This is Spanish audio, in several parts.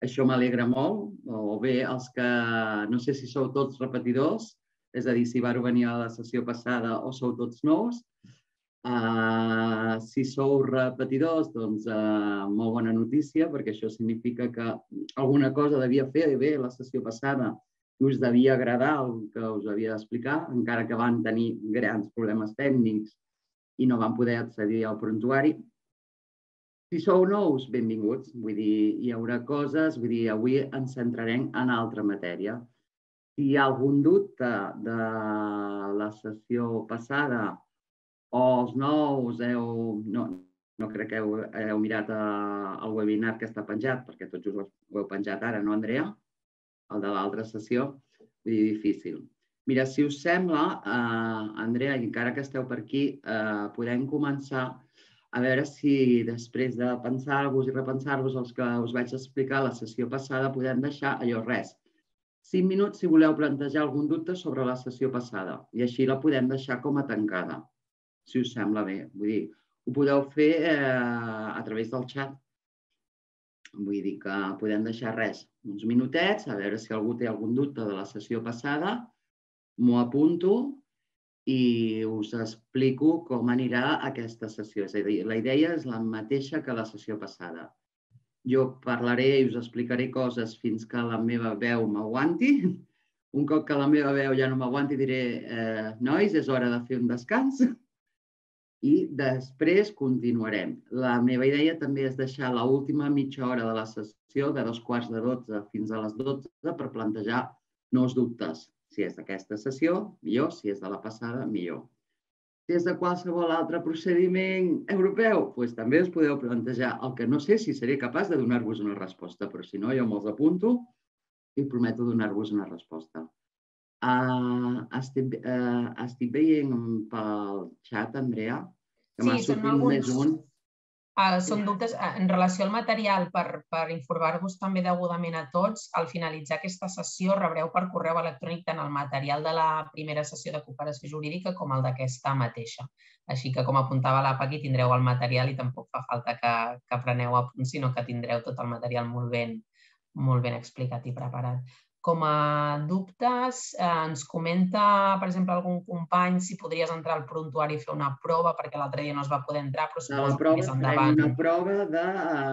Això m'alegra molt. O bé, els que no sé si sou tots repetidors, és a dir, si vareu venir a la sessió passada o sou tots nous. Si sou repetidors, doncs molt bona notícia, perquè això significa que alguna cosa devia fer bé la sessió passada i us devia agradar el que us havia d'explicar, encara que van tenir grans problemes tècnics i no van poder accedir al prontuari. Si sou nous, benvinguts. Vull dir, hi haurà coses, vull dir, avui ens centrarem en altra matèria. Si hi ha algun dubte de la sessió passada o els nous no crec que heu mirat el webinar que està penjat, perquè tots us ho heu penjat ara, no, Andrea? El de l'altra sessió. Vull dir, difícil. Mira, si us sembla, Andrea, encara que esteu per aquí, podem començar a veure si després de pensar-vos i repensar-vos els que us vaig explicar a la sessió passada podem deixar allò res. 5 minuts si voleu plantejar algun dubte sobre la sessió passada i així la podem deixar com a tancada, si us sembla bé. Vull dir, ho podeu fer a través del xat. Vull dir que podem deixar res, uns minutets, a veure si algú té algun dubte de la sessió passada, m'ho apunto i us explico com anirà aquesta sessió. És a dir, la idea és la mateixa que la sessió passada. Jo parlaré i us explicaré coses fins que la meva veu m'aguanti. Un cop que la meva veu ja no m'aguanti diré, nois, és hora de fer un descans. I després continuarem. La meva idea també és deixar l'última mitja hora de la sessió, de 11:45 fins a les 12, per plantejar nous dubtes. Si és d'aquesta sessió, millor. Si és de la passada, millor. Si és de qualsevol altre procediment europeu, doncs també us podeu plantejar. El que no sé si seré capaç de donar-vos una resposta, però si no, jo me'ls apunto i prometo donar-vos una resposta. Estic veient pel xat, Andrea, que m'ha sortit només un. Són dubtes en relació al material per informar-vos també degudament a tots. Al finalitzar aquesta sessió rebreu per correu electrònic tant el material de la primera sessió de cooperació jurídica com el d'aquesta mateixa. Així que, com apuntava la Paqui, tindreu el material i tampoc fa falta que preneu apunts, sinó que tindreu tot el material molt ben explicat i preparat. Com a dubtes, ens comenta, per exemple, algun company si podries entrar al prontuari i fer una prova, perquè l'altre dia no es va poder entrar, però suposo que més endavant. Una prova de...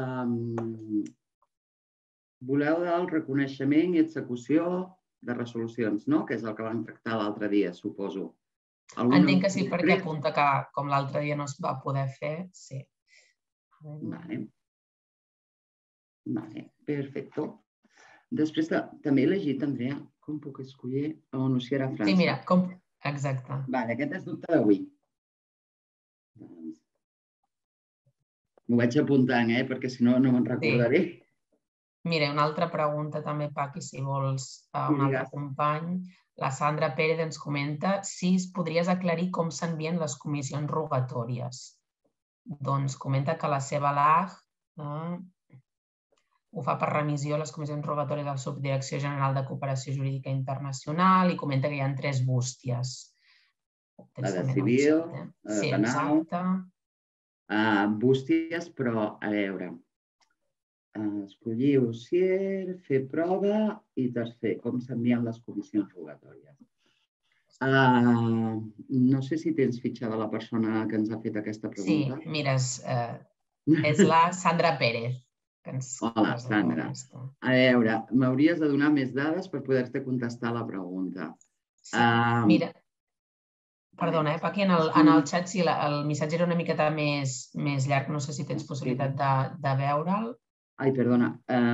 Voleu del reconeixement i execució de resolucions, no? Que és el que vam tractar l'altre dia, suposo. Entenc que sí, perquè apunta que com l'altre dia no es va poder fer, sí. Vale, perfecte. Després també he llegit, Andrea, com puc escollir o anunciar a França. Sí, mira, exacte. Vale, aquest és dubte d'avui. M'ho vaig apuntant, perquè si no, no me'n recordaré. Mira, una altra pregunta també, Paqui, si vols, un altre company. La Sandra Pérez ens comenta si podries aclarir com s'envien les comissions rogatòries. Doncs comenta que la seva LAG ho fa per remissió a les comissions rogatòries de la Subdirecció General de Cooperació Jurídica Internacional i comenta que hi ha 3 bústies. La de civil, la de penal, bústies, però a veure, escollir dossier, fer prova i tercer, com s'envien les comissions rogatòries. No sé si tens fitxada la persona que ens ha fet aquesta pregunta. Sí, mira, és la Sandra Pérez. Hola, Sandra. A veure, m'hauries de donar més dades per poder-te contestar la pregunta. Mira, perdona, Paqui, en el xat si el missatge era una miqueta més llarg, no sé si tens possibilitat de veure'l. Ai, perdona.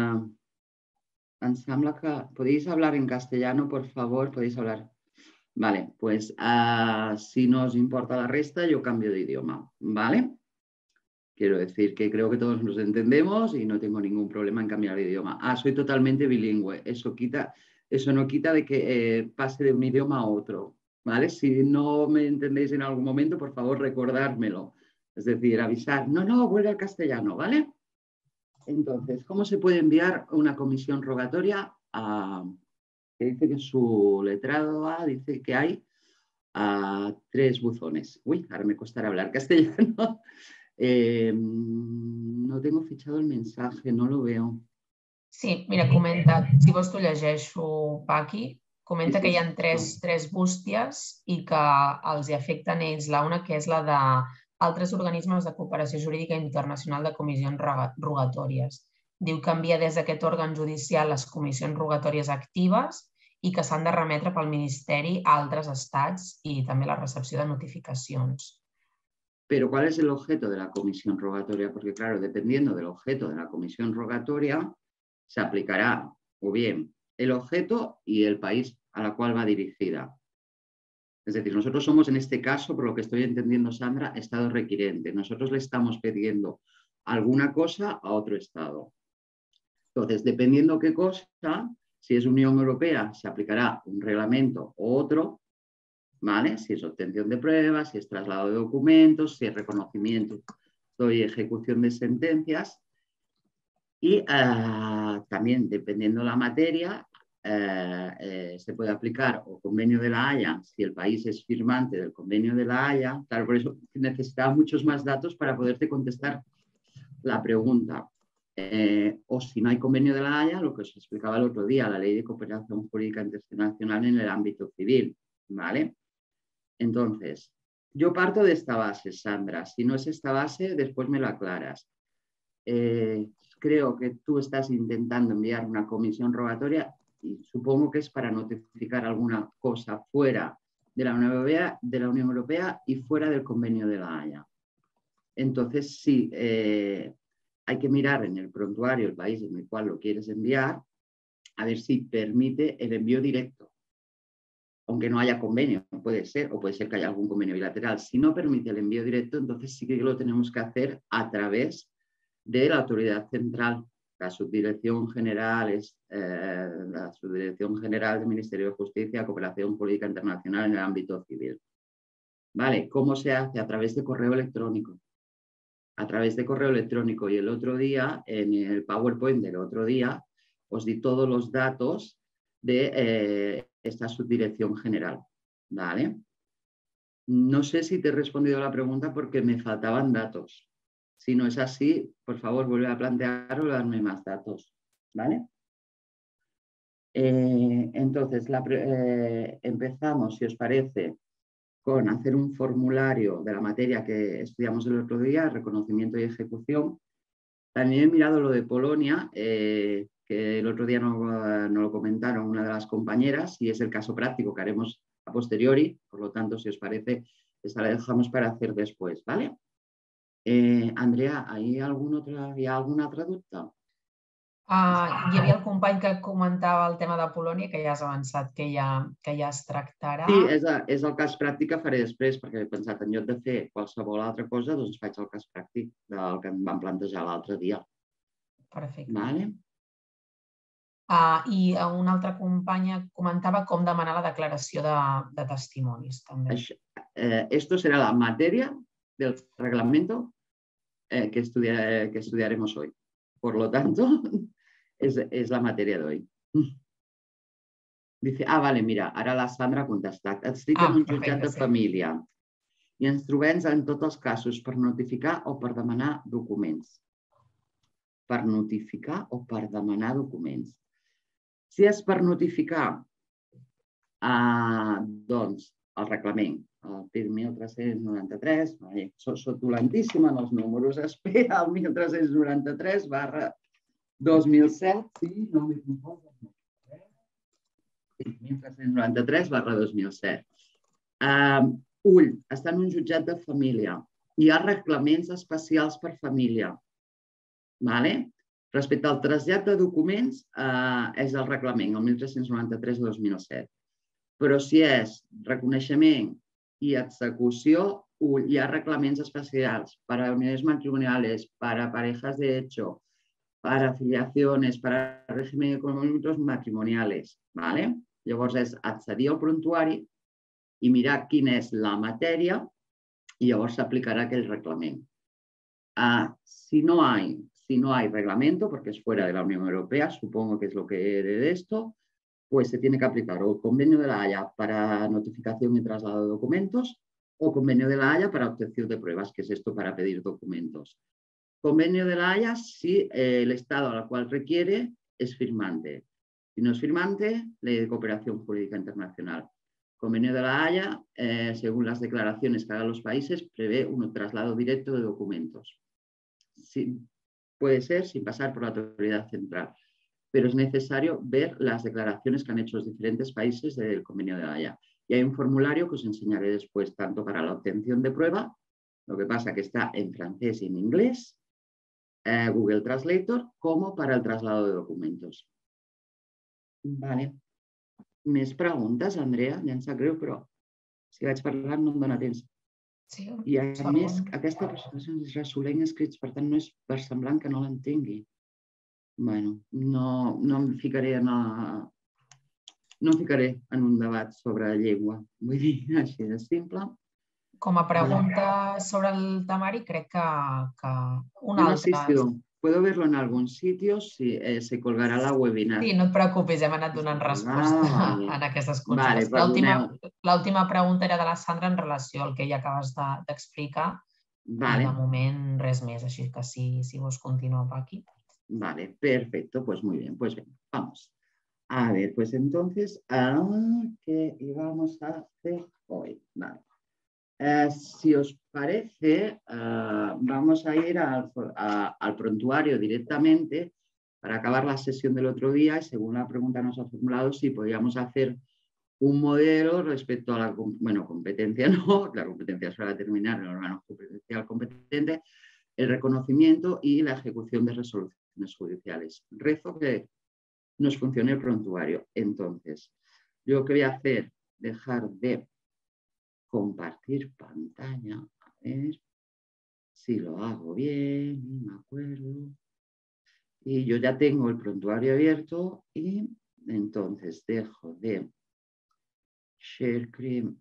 Em sembla que... ¿Podéis hablar en castellano, por favor? ¿Podéis hablar? Vale, pues si no os importa la resta, yo cambio de idioma, ¿vale? Quiero decir que creo que todos nos entendemos y no tengo ningún problema en cambiar de idioma. Soy totalmente bilingüe. Eso no quita de que pase de un idioma a otro, ¿vale? Si no me entendéis en algún momento, por favor, recordármelo. Es decir, avisar, no, vuelve al castellano, ¿vale? Entonces, ¿cómo se puede enviar una comisión rogatoria? Que dice que su letrado A dice que hay 3 buzones. Uy, ahora me costará hablar castellano. No tengo fichado el mensaje, no lo veo. Sí, mira, comenta, si vols t'ho llegeixo, Paqui, comenta que hi ha tres bústies i que els hi afecten ells. Una que és la d'altres organismes de cooperació jurídica internacional de comissions rogatòries. Diu que envia des d'aquest òrgan judicial les comissions rogatòries actives i que s'han de remetre pel Ministeri a altres estats i també la recepció de notificacions. Pero ¿cuál es el objeto de la comisión rogatoria? Porque claro, dependiendo del objeto de la comisión rogatoria, se aplicará o bien el objeto y el país a la cual va dirigida. Es decir, nosotros somos en este caso, por lo que estoy entendiendo, Sandra, Estado requirente. Nosotros le estamos pidiendo alguna cosa a otro Estado. Entonces, dependiendo qué cosa, si es Unión Europea, se aplicará un reglamento o otro, ¿vale? Si es obtención de pruebas, si es traslado de documentos, si es reconocimiento y ejecución de sentencias. Y también, dependiendo la materia, se puede aplicar o convenio de la Haya si el país es firmante del convenio de la Haya. Claro, por eso necesitaba muchos más datos para poderte contestar la pregunta. O si no hay convenio de la Haya, lo que os explicaba el otro día, la Ley de Cooperación Jurídica Internacional en el ámbito civil, ¿vale? Entonces, yo parto de esta base, Sandra. Si no es esta base, después me lo aclaras. Creo que tú estás intentando enviar una comisión rogatoria y supongo que es para notificar alguna cosa fuera de la Unión Europea y fuera del convenio de la Haya. Entonces, sí, hay que mirar en el prontuario el país en el cual lo quieres enviar, a ver si permite el envío directo. Aunque no haya convenio, puede ser, o puede ser que haya algún convenio bilateral. Si no permite el envío directo, entonces sí que lo tenemos que hacer a través de la autoridad central. La Subdirección General del Ministerio de Justicia, Cooperación Jurídica Internacional en el ámbito civil. ¿Vale? ¿Cómo se hace? A través de correo electrónico. A través de correo electrónico. Y el otro día, en el PowerPoint del otro día, os di todos los datos de esta subdirección general. ¿Vale? No sé si te he respondido a la pregunta porque me faltaban datos. Si no es así, por favor, vuelve a plantear o darme más datos. ¿Vale? Entonces, empezamos, si os parece, con hacer un formulario de la materia que estudiamos el otro día, reconocimiento y ejecución. También he mirado lo de Polonia, que el otro día no lo comentaron una de las compañeras, y es el caso práctico que haremos a posteriori. Por lo tanto, si os parece, esta la dejamos para hacer después, ¿vale? Andrea, ¿hay alguna altra dubte? Hi havia el company que comentava el tema de Polònia, que ja has avançat, que ja es tractarà. Sí, és el cas pràctic que faré després, perquè he pensat, en lloc de fer qualsevol altra cosa, doncs faig el cas pràctic del que em van plantejar l'altre dia. Perfecte. Vale? I una altra companya comentava com demanar la declaració de testimonis. També. Esto será la materia del reglamento que estudiaremos hoy. Por lo tanto, es la materia de hoy. Dice, vale, mira, ara la Sandra ha contestat. Estic en un jutjat de família i ens trobem en tots els casos per notificar o per demanar documents. Per notificar o per demanar documents. Si és per notificar, doncs, el reglament, el PIR 1393, soc dolentíssima en els números, espera, el 1393/2007, sí, no m'hi confoso. 1393/2007. Ull, està en un jutjat de família. Hi ha reglaments especials per família. Vale? Respecte al trasllat de documents, és el reglament, el 1393/2007. Però si és reconeixement i execució, hi ha reglaments especials para uniones matrimoniales, para parejas de hecho, para afiliaciones, para régimen econòmics matrimoniales. ¿Vale? Llavors és accedir al prontuari i mirar quina és la matèria i llavors s'aplicarà aquell reglament. Si no hay reglamento, porque es fuera de la Unión Europea, supongo que es lo que de esto, pues se tiene que aplicar o el convenio de la Haya para notificación y traslado de documentos o convenio de la Haya para obtención de pruebas, que es esto para pedir documentos. Convenio de la Haya si el Estado al cual requiere es firmante. Si no es firmante, Ley de Cooperación Jurídica Internacional. Convenio de La Haya, según las declaraciones que hagan los países, prevé un traslado directo de documentos. Sí, puede ser sin pasar por la autoridad central, pero es necesario ver las declaraciones que han hecho los diferentes países del Convenio de La Haya. Y hay un formulario que os enseñaré después, tanto para la obtención de prueba, lo que pasa que está en francés y en inglés, Google Translator, como para el traslado de documentos. Vale. Més preguntes, Andrea? Ja em sap greu, però si vaig parlant no em dóna temps. Sí, I a més, aquesta presentació és resoler en escrits, per tant no és per semblant que no l'entengui. Bueno, no em ficaré en un debat sobre llengua. Vull dir, així de simple. Com a pregunta sobre el temari, crec que un Yo no he altre... asistido. Puedo verlo en algún sitio si se colgarà la webinar. Sí, no et preocupis, hem anat donant resposta en aquestes consultes. L'última pregunta era de la Sandra en relació al que ja acabes d'explicar. I de moment res més, així que si vols continuar per aquí. Vale, perfecto, pues muy bien, pues venga, vamos. A ver, pues entonces, ¿qué íbamos a hacer hoy? Vale. Si os parece, vamos a ir al prontuario directamente para acabar la sesión del otro día y según la pregunta nos ha formulado si podíamos hacer un modelo respecto a la competencia, no, la competencia suele terminar en el órgano competencial competente, el reconocimiento y la ejecución de resoluciones judiciales. Rezo que nos funcione el prontuario. Entonces, yo qué voy a hacer, dejar de compartir pantalla, a ver si lo hago bien, ni me acuerdo. Y yo ya tengo el prontuario abierto y entonces dejo de share screen.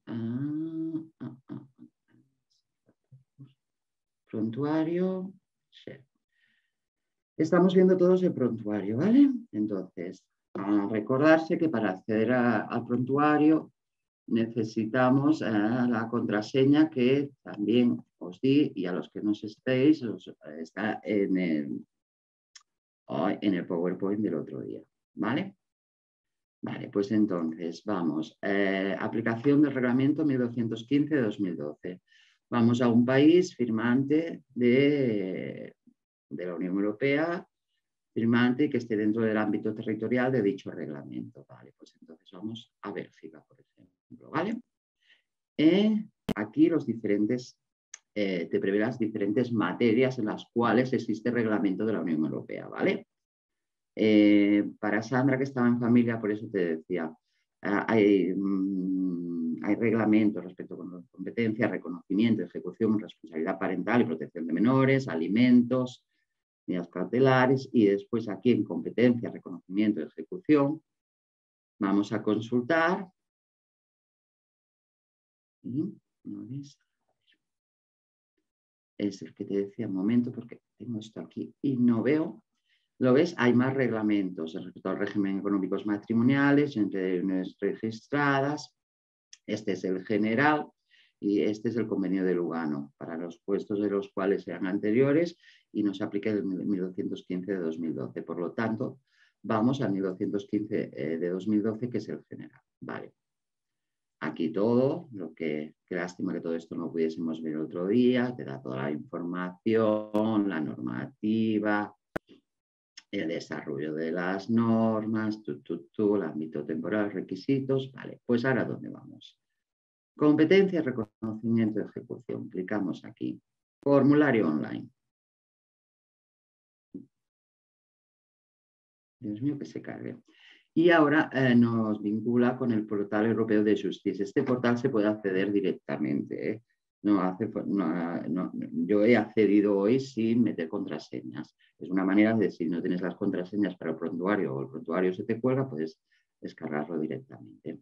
Prontuario, share. Estamos viendo todos el prontuario, ¿vale? Entonces, recordarse que para acceder al prontuario necesitamos la contraseña que también os di y a los que no estéis está en el PowerPoint del otro día, ¿vale? Vale, pues entonces vamos. Aplicación del reglamento 1215 de 2012. Vamos a un país firmante de la Unión Europea, firmante que esté dentro del ámbito territorial de dicho reglamento. Vale, pues entonces vamos a Bélgica, por ejemplo, ¿vale? Aquí los diferentes, te prevé las diferentes materias en las cuales existe reglamento de la Unión Europea, ¿vale? Para Sandra, que estaba en familia, por eso te decía, hay reglamentos respecto a competencia, reconocimiento, ejecución, responsabilidad parental y protección de menores, alimentos, medidas cautelares y después aquí en competencia, reconocimiento y ejecución vamos a consultar. Es el que te decía un momento porque tengo esto aquí y no veo. ¿Lo ves? Hay más reglamentos respecto al régimen económicos matrimoniales, entre uniones registradas. Este es el general y este es el convenio de Lugano, para los puestos de los cuales sean anteriores y no se aplique el 1215 de 2012. Por lo tanto, vamos al 1215 de 2012, que es el general. Vale. Aquí todo, qué lástima que todo esto no pudiésemos ver otro día, te da toda la información, la normativa, el desarrollo de las normas, el ámbito temporal, requisitos. Vale, pues ahora ¿dónde vamos? Competencia, reconocimiento y ejecución. Clicamos aquí. Formulario online. Dios mío, que se cargue. Y ahora nos vincula con el portal europeo de justicia. Este portal se puede acceder directamente. Yo he accedido hoy sin meter contraseñas. Es una manera de, si no tienes las contraseñas para el prontuario o el prontuario se te cuelga, puedes descargarlo directamente.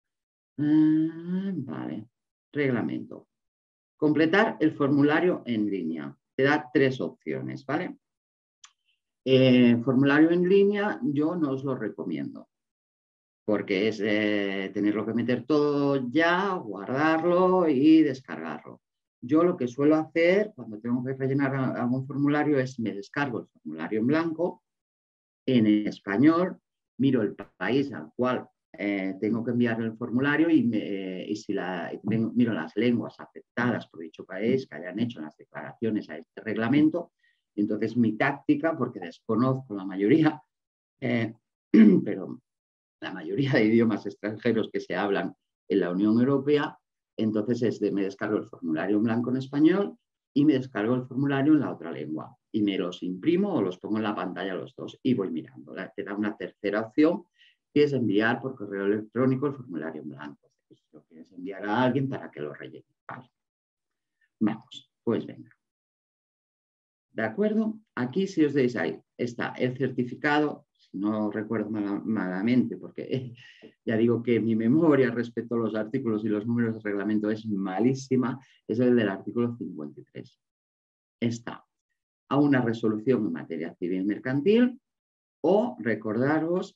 Vale. Reglamento. Completar el formulario en línea. Te da 3 opciones, ¿vale? Formulario en línea yo no os lo recomiendo porque es tenerlo que meter todo ya, guardarlo y descargarlo. Yo lo que suelo hacer cuando tengo que rellenar algún formulario es me descargo el formulario en blanco en español, miro el país al cual tengo que enviar el formulario y miro las lenguas afectadas por dicho país que hayan hecho las declaraciones a este reglamento. Entonces, mi táctica, porque desconozco la mayoría, pero la mayoría de idiomas extranjeros que se hablan en la Unión Europea, entonces me descargo el formulario en blanco en español y me descargo el formulario en la otra lengua y me los imprimo o los pongo en la pantalla los dos y voy mirando. Te da una tercera opción, que es enviar por correo electrónico el formulario en blanco. Si lo quieres enviar a alguien para que lo rellene. Vale. Vamos, pues venga. ¿De acuerdo? Aquí, si os veis ahí, está el certificado, si no recuerdo malamente, porque ya digo que mi memoria respecto a los artículos y los números de reglamento es malísima, es el del artículo 53. Está a una resolución en materia civil mercantil o recordaros,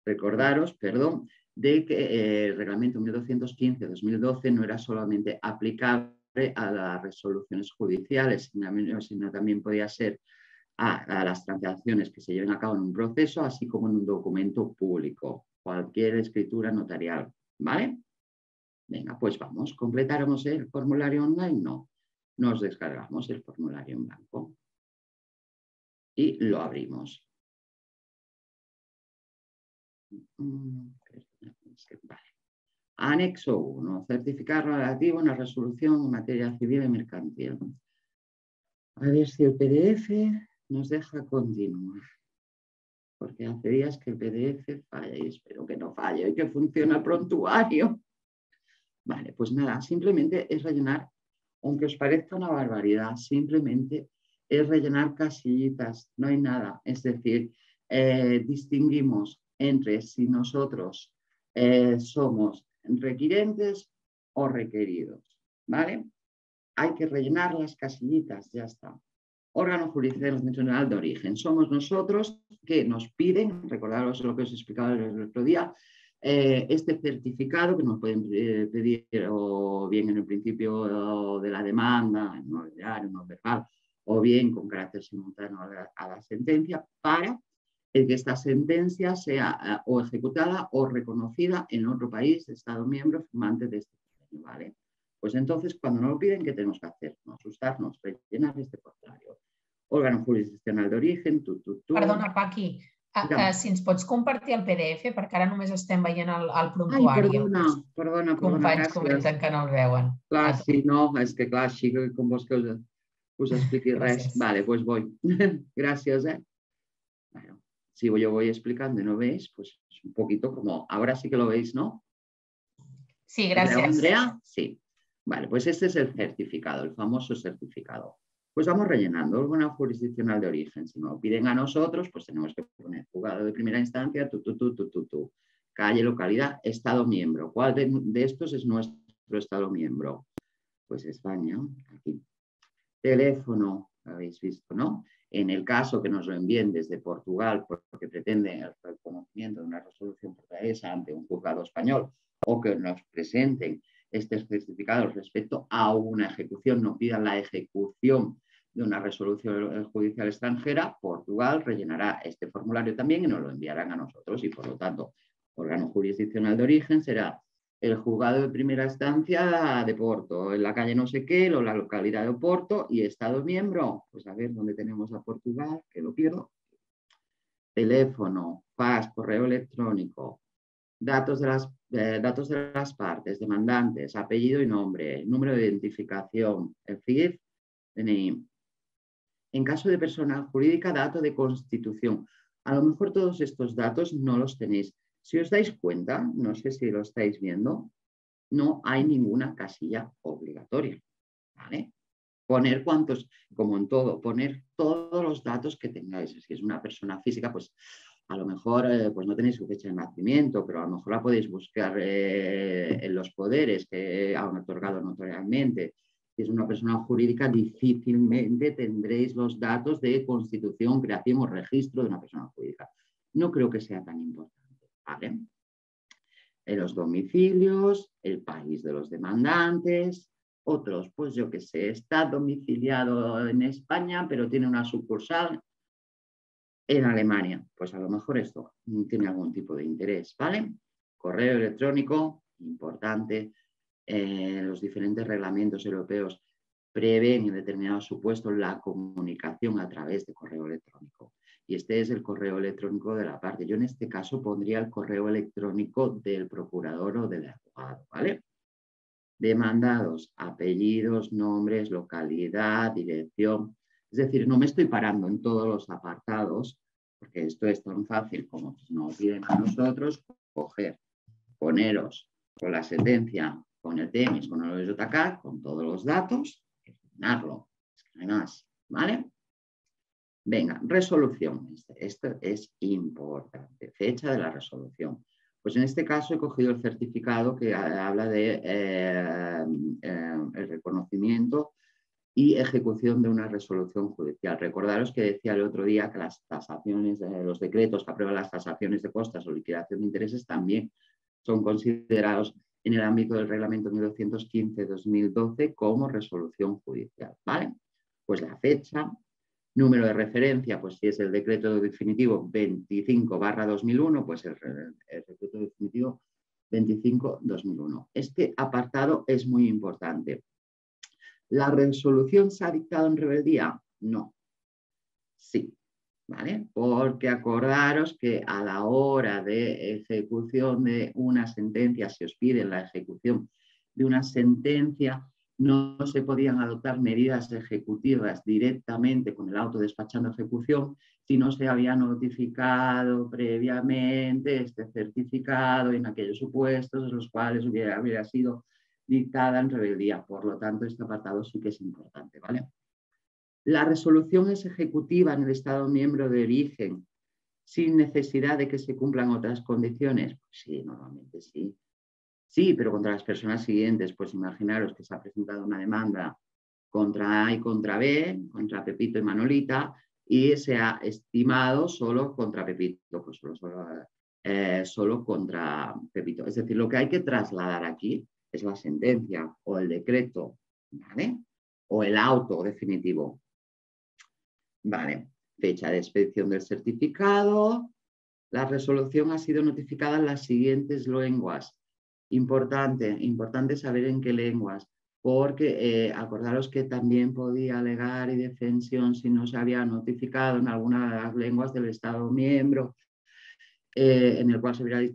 de que el reglamento 1215-2012 no era solamente aplicable a las resoluciones judiciales, sino también podía ser a las transacciones que se lleven a cabo en un proceso, así como en un documento público, cualquier escritura notarial, ¿vale? Venga, pues vamos, ¿completáramos el formulario online? No, nos descargamos el formulario en blanco y lo abrimos. Vale. Anexo 1, certificado relativo a una resolución en materia civil y mercantil. A ver si el PDF nos deja continuar. Porque hace días que el PDF falla y espero que no falle y que funcione el prontuario. Vale, pues nada, simplemente es rellenar, aunque os parezca una barbaridad, simplemente es rellenar casillitas, no hay nada. Es decir, distinguimos entre si nosotros somos requirentes o requeridos, ¿vale? Hay que rellenar las casillitas, ya está. Órgano jurisdiccional de origen. Somos nosotros que nos piden, recordaros lo que os explicaba el otro día, este certificado que nos pueden pedir o bien en el principio de la demanda, en no diario, no verbal, o bien con carácter simultáneo a la sentencia, para que esta sentencia sea o ejecutada o reconocida en otro país, Estado miembro, firmante de este convenio, ¿vale? Pues entonces, cuando nos lo piden, ¿qué tenemos que hacer? No asustarnos, rellenar este formulario. Órgano jurisdiccional de origen, Perdona, Paqui, si ens pots compartir el PDF, perquè ara només estem veient el prontuari. Ai, perdona, Companys gràcies. comenten que no el veuen. Clar, sí, no, és que clar, així com vols que us expliqui res. Vale, pues voy. Gracias, Bueno, si yo voy explicando y no veis, pues es un poquito como, ahora sí que lo veis, ¿no? Sí, gracias. Andrea, sí. Vale, pues este es el certificado, el famoso certificado. Pues vamos rellenando órgano jurisdiccional de origen. Si nos lo piden a nosotros, pues tenemos que poner juzgado de primera instancia, calle, localidad, Estado miembro. ¿Cuál de estos es nuestro Estado miembro? Pues España, aquí. Teléfono, habéis visto, ¿no? En el caso que nos lo envíen desde Portugal porque pretenden el reconocimiento de una resolución portuguesa ante un juzgado español o que nos presenten este certificado respecto a una ejecución, no pidan la ejecución de una resolución judicial extranjera, Portugal rellenará este formulario también y nos lo enviarán a nosotros y por lo tanto, órgano jurisdiccional de origen será el juzgado de primera instancia de Porto, en la calle no sé qué, o la localidad de Porto y Estado miembro. Pues a ver dónde tenemos a Portugal, que lo pierdo. Teléfono, fax, correo electrónico, datos de las partes, demandantes, apellido y nombre, número de identificación, el CIF, DNI. En caso de persona jurídica, dato de constitución. A lo mejor todos estos datos no los tenéis. Si os dais cuenta, no sé si lo estáis viendo, no hay ninguna casilla obligatoria, ¿vale? Poner cuantos, como en todo, poner todos los datos que tengáis. Si es una persona física, pues a lo mejor pues no tenéis su fecha de nacimiento, pero a lo mejor la podéis buscar en los poderes que han otorgado notarialmente. Si es una persona jurídica, difícilmente tendréis los datos de constitución, creación o registro de una persona jurídica. No creo que sea tan importante. ¿Vale? Los domicilios, el país de los demandantes, otros, pues yo que sé, está domiciliado en España, pero tiene una sucursal en Alemania. Pues a lo mejor esto tiene algún tipo de interés, ¿vale? Correo electrónico, importante. Los diferentes reglamentos europeos prevén en determinados supuestos la comunicación a través de correo electrónico. Y este es el correo electrónico de la parte. Yo en este caso pondría el correo electrónico del procurador o del abogado, ¿vale? Demandados, apellidos, nombres, localidad, dirección. Es decir, no me estoy parando en todos los apartados, porque esto es tan fácil como nos piden a nosotros, coger, poneros con la sentencia, con el TEMIS, con el JK, con todos los datos, llenarlo. Es que no hay más, ¿vale? Venga, resolución. Esto es importante. Fecha de la resolución. Pues en este caso he cogido el certificado que habla de el reconocimiento y ejecución de una resolución judicial. Recordaros que decía el otro día que las tasaciones, los decretos que aprueban las tasaciones de costas o liquidación de intereses también son considerados en el ámbito del reglamento 1215-2012 como resolución judicial, ¿vale? Pues la fecha, número de referencia, pues si es el decreto definitivo 25/2001, pues el decreto definitivo 25/2001. Este apartado es muy importante. ¿La resolución se ha dictado en rebeldía? No. Sí, ¿vale? Porque acordaros que a la hora de ejecución de una sentencia, si os piden la ejecución de una sentencia, no se podían adoptar medidas ejecutivas directamente con el auto despachando ejecución si no se había notificado previamente este certificado en aquellos supuestos en los cuales hubiera sido dictada en rebeldía. Por lo tanto, este apartado sí que es importante, ¿vale? ¿La resolución es ejecutiva en el Estado miembro de origen sin necesidad de que se cumplan otras condiciones? Pues sí, normalmente sí. Sí, pero contra las personas siguientes, pues imaginaros que se ha presentado una demanda contra A y contra B, contra Pepito y Manolita, y se ha estimado solo contra Pepito, pues solo contra Pepito. Es decir, lo que hay que trasladar aquí es la sentencia o el decreto, ¿vale? O el auto definitivo. Vale, fecha de expedición del certificado. La resolución ha sido notificada en las siguientes lenguas. Importante saber en qué lenguas, porque acordaros que también podía alegar y defensión si no se había notificado en alguna de las lenguas del Estado miembro en el cual se hubiera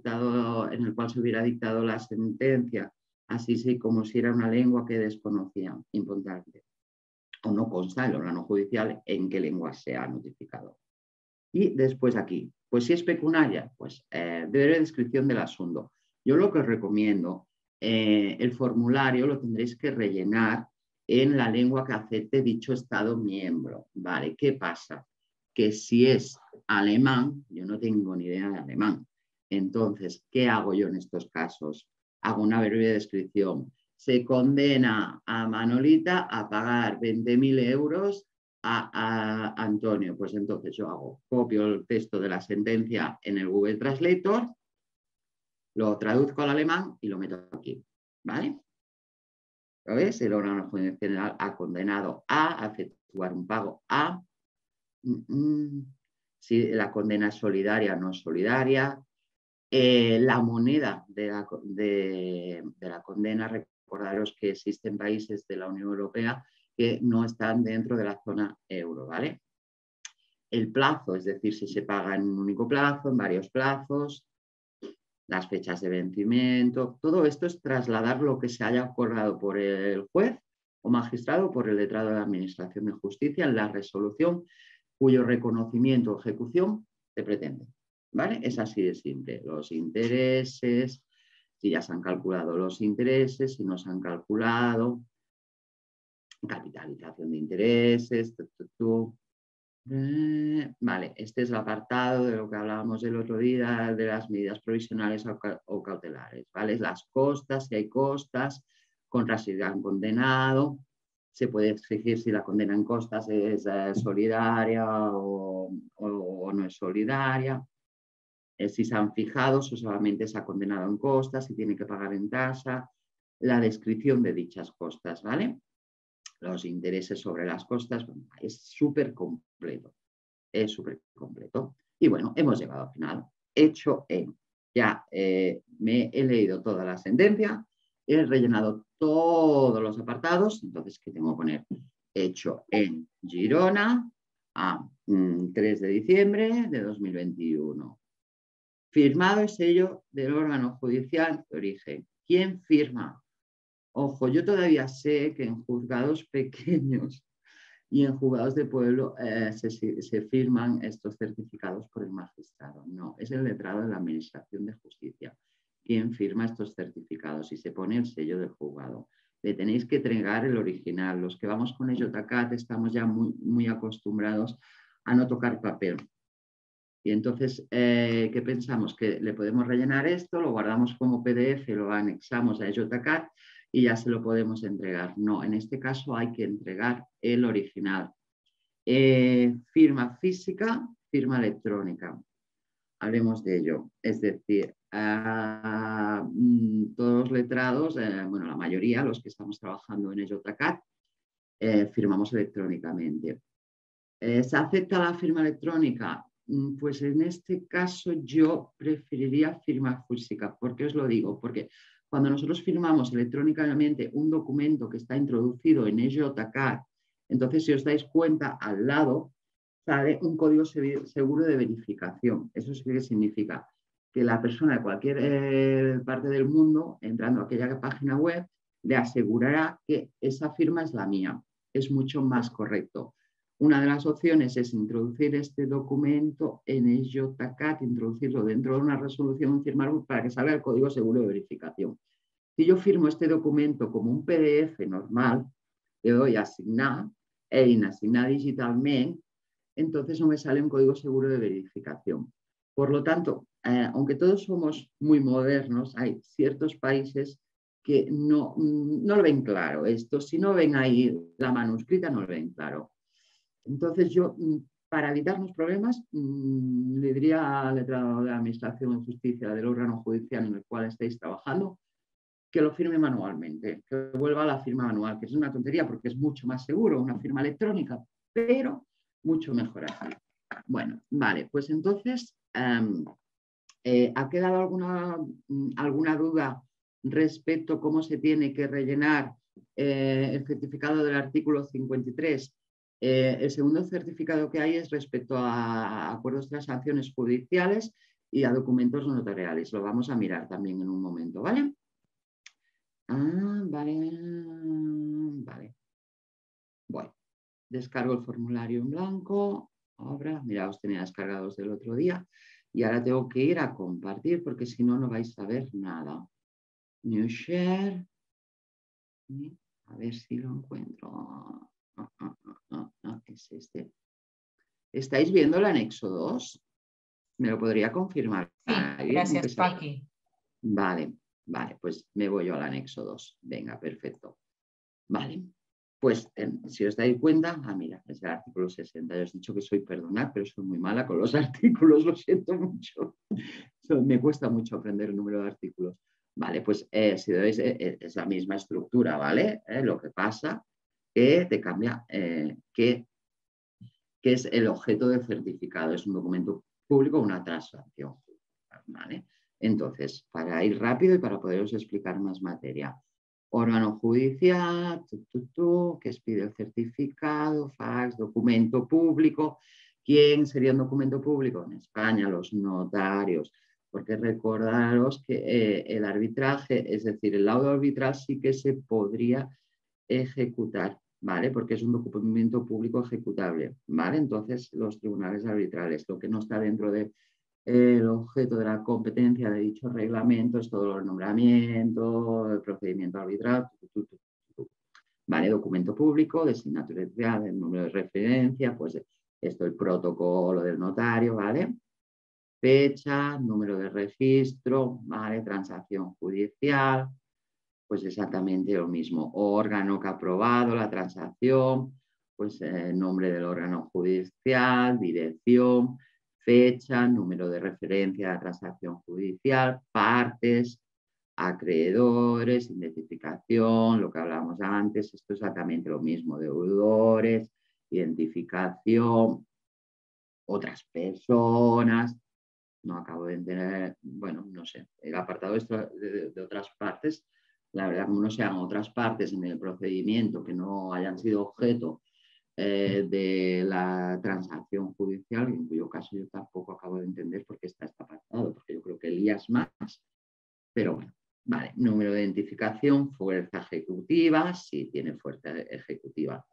dictado la sentencia, así sí como si era una lengua que desconocía. Importante. O no consta en el órgano judicial en qué lengua se ha notificado. Y después aquí, pues si es pecunaria, pues breve descripción del asunto. Yo lo que os recomiendo, el formulario lo tendréis que rellenar en la lengua que acepte dicho Estado miembro. ¿Vale? ¿Qué pasa? Que si es alemán, yo no tengo ni idea de alemán. Entonces, ¿qué hago yo en estos casos? Hago una breve descripción. Se condena a Manolita a pagar 20.000 euros a Antonio. Pues entonces yo copio el texto de la sentencia en el Google Translator, lo traduzco al alemán y lo meto aquí, ¿vale? ¿Lo ves? El órgano judicial ha condenado a efectuar un pago a. Si la condena es solidaria o no solidaria. La moneda de la condena, recordaros que existen países de la Unión Europea que no están dentro de la zona euro, ¿vale? El plazo, es decir, si se paga en un único plazo, en varios plazos, las fechas de vencimiento, todo esto es trasladar lo que se haya acordado por el juez o magistrado, por el letrado de la Administración de Justicia en la resolución cuyo reconocimiento o ejecución se pretende, ¿vale? Es así de simple. Los intereses, si ya se han calculado los intereses, si no se han calculado, capitalización de intereses, Vale, este es el apartado de lo que hablábamos el otro día, de las medidas provisionales o cautelares, ¿vale? Las costas, si hay costas, contra si han condenado, se puede exigir si la condena en costas es solidaria o no es solidaria, si se han fijado, si solamente se ha condenado en costas, si tiene que pagar en tasa, la descripción de dichas costas, ¿vale? Los intereses sobre las costas, bueno, es súper completo. es súper completo. Y bueno, hemos llegado al final. Hecho en. Ya me he leído toda la sentencia, he rellenado todos los apartados, entonces, ¿qué tengo que poner? Hecho en Girona a 3 de diciembre de 2021. Firmado el sello del órgano judicial de origen. ¿Quién firma? Ojo, yo todavía sé que en juzgados pequeños y en juzgados de pueblo se firman estos certificados por el magistrado. No, es el letrado de la Administración de Justicia quien firma estos certificados y se pone el sello del juzgado. Le tenéis que entregar el original. Los que vamos con el JCAT estamos ya muy acostumbrados a no tocar papel. Y entonces, ¿qué pensamos? Que le podemos rellenar esto, lo guardamos como PDF, lo anexamos a JCAT y ya se lo podemos entregar. No, en este caso hay que entregar el original. Firma física, firma electrónica. Hablemos de ello. Es decir, todos los letrados, bueno, la mayoría, los que estamos trabajando en el JCAT, firmamos electrónicamente. ¿Se acepta la firma electrónica? Pues en este caso yo preferiría firma física. ¿Por qué os lo digo? Porque cuando nosotros firmamos electrónicamente un documento que está introducido en JCAT, entonces si os dais cuenta, al lado sale un código seguro de verificación. ¿Eso sí que significa? Que la persona de cualquier parte del mundo, entrando a aquella página web, le asegurará que esa firma es la mía. Es mucho más correcto. Una de las opciones es introducir este documento en el JCAT, introducirlo dentro de una resolución, firmarlo para que salga el código seguro de verificación. Si yo firmo este documento como un PDF normal, le doy a asignar e inasignar digitalmente, entonces no me sale un código seguro de verificación. Por lo tanto, aunque todos somos muy modernos, hay ciertos países que no lo ven claro esto. Si no ven ahí la manuscrita, no lo ven claro. Entonces yo, para evitarnos problemas, le diría al letrado de la Administración de Justicia del órgano judicial en el cual estéis trabajando que lo firme manualmente, que vuelva a la firma manual, que es una tontería porque es mucho más seguro una firma electrónica, pero mucho mejor así. Bueno, vale, pues entonces, ¿ha quedado alguna duda respecto a cómo se tiene que rellenar el certificado del artículo 53? El segundo certificado que hay es respecto a acuerdos de sanciones judiciales y a documentos notariales. Lo vamos a mirar también en un momento, ¿vale? Vale. Bueno, descargo el formulario en blanco. Ahora, mira, os tenía descargados del otro día. Y ahora tengo que ir a compartir porque si no, no vais a ver nada. New share. A ver si lo encuentro. Es este. ¿Estáis viendo el anexo 2? ¿Me lo podría confirmar? Sí, gracias, Paqui. Vale, pues me voy yo al anexo 2. Venga, perfecto. Vale, pues si os dais cuenta, mira, es el artículo 60. Ya os he dicho que soy, perdonad, pero soy muy mala con los artículos, lo siento mucho. Me cuesta mucho aprender el número de artículos. Vale, pues si veis, es la misma estructura, ¿vale? Lo que pasa que te cambia, que es el objeto del certificado. Es un documento público, una transacción, ¿vale? Entonces, para ir rápido y para poderos explicar más materia. Órgano judicial, que expide el certificado, fax, documento público. ¿Quién sería un documento público? En España, los notarios. Porque recordaros que el arbitraje, es decir, el laudo arbitral sí que se podría ejecutar, ¿vale? Porque es un documento público ejecutable, ¿vale? Entonces, los tribunales arbitrales, lo que no está dentro de el objeto de la competencia de dicho reglamento es todo el nombramiento, el procedimiento arbitral, ¿vale? Documento público, designatura, el número de referencia, pues esto, el protocolo del notario, ¿vale? Fecha, número de registro, ¿vale? Transacción judicial, pues exactamente lo mismo. Órgano que ha aprobado la transacción, pues nombre del órgano judicial, dirección, fecha, número de referencia de la transacción judicial, partes, acreedores, identificación, lo que hablábamos antes, esto es exactamente lo mismo, deudores, identificación, otras personas, no acabo de entender, bueno, no sé, el apartado de otras partes, la verdad, como no sean otras partes en el procedimiento que no hayan sido objeto de la transacción judicial, en cuyo caso yo tampoco acabo de entender por qué está este apartado, porque yo creo que lías más, pero bueno, vale, número de identificación, fuerza ejecutiva, sí tiene fuerza ejecutiva.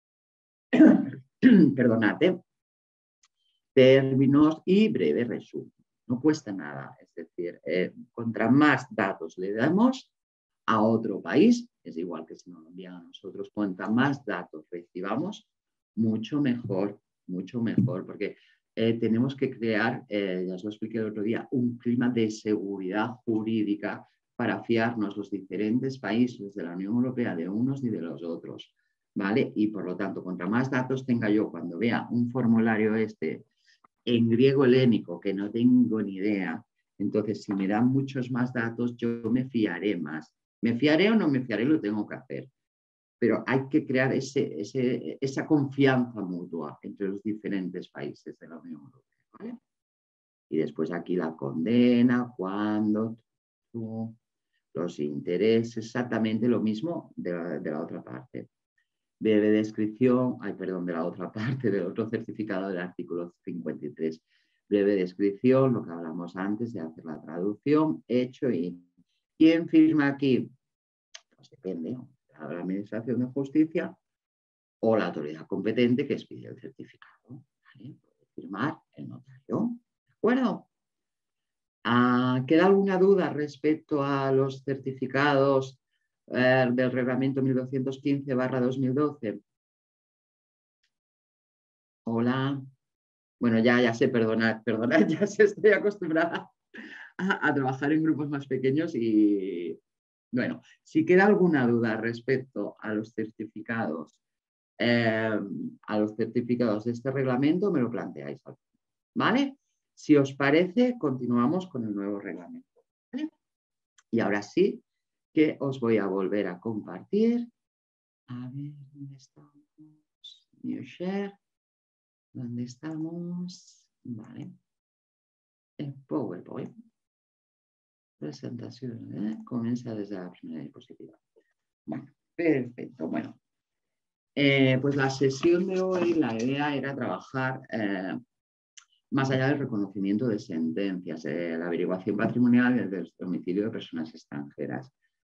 Perdonad, términos y breve resumen. No cuesta nada, es decir, contra más datos le damos a otro país, es igual que si nos lo envían a nosotros, cuanta más datos recibamos, mucho mejor, porque tenemos que crear, ya os lo expliqué el otro día, un clima de seguridad jurídica para fiarnos los diferentes países de la Unión Europea de unos y de los otros, ¿vale? Y por lo tanto, contra más datos tenga yo cuando vea un formulario en griego helénico que no tengo ni idea, entonces si me dan muchos más datos, yo me fiaré más. ¿Me fiaré o no me fiaré? Lo tengo que hacer. Pero hay que crear esa confianza mutua entre los diferentes países de la Unión Europea, ¿vale? Y después aquí la condena, cuándo, los intereses, exactamente lo mismo de la otra parte. Breve descripción, de la otra parte, del otro certificado del artículo 53. Breve descripción, lo que hablamos antes de hacer la traducción, hecho y... ¿Quién firma aquí? Pues depende, la Administración de Justicia o la autoridad competente que expide el certificado. ¿Vale? Puede firmar el notario. ¿De acuerdo? ¿Queda alguna duda respecto a los certificados del reglamento 1215/2012? Hola. Bueno, ya sé, perdonad, ya sé, estoy acostumbrada a trabajar en grupos más pequeños y, bueno, si queda alguna duda respecto a los certificados de este reglamento, me lo planteáis, ¿vale? Si os parece, continuamos con el nuevo reglamento, ¿vale? Y ahora sí que os voy a volver a compartir. A ver, ¿dónde estamos? New Share. ¿Dónde estamos? Vale. El PowerPoint. Presentación. Comienza desde la primera diapositiva. Bueno, perfecto. Bueno, pues la sesión de hoy, la idea era trabajar más allá del reconocimiento de sentencias, la averiguación patrimonial y el domicilio de personas extranjeras.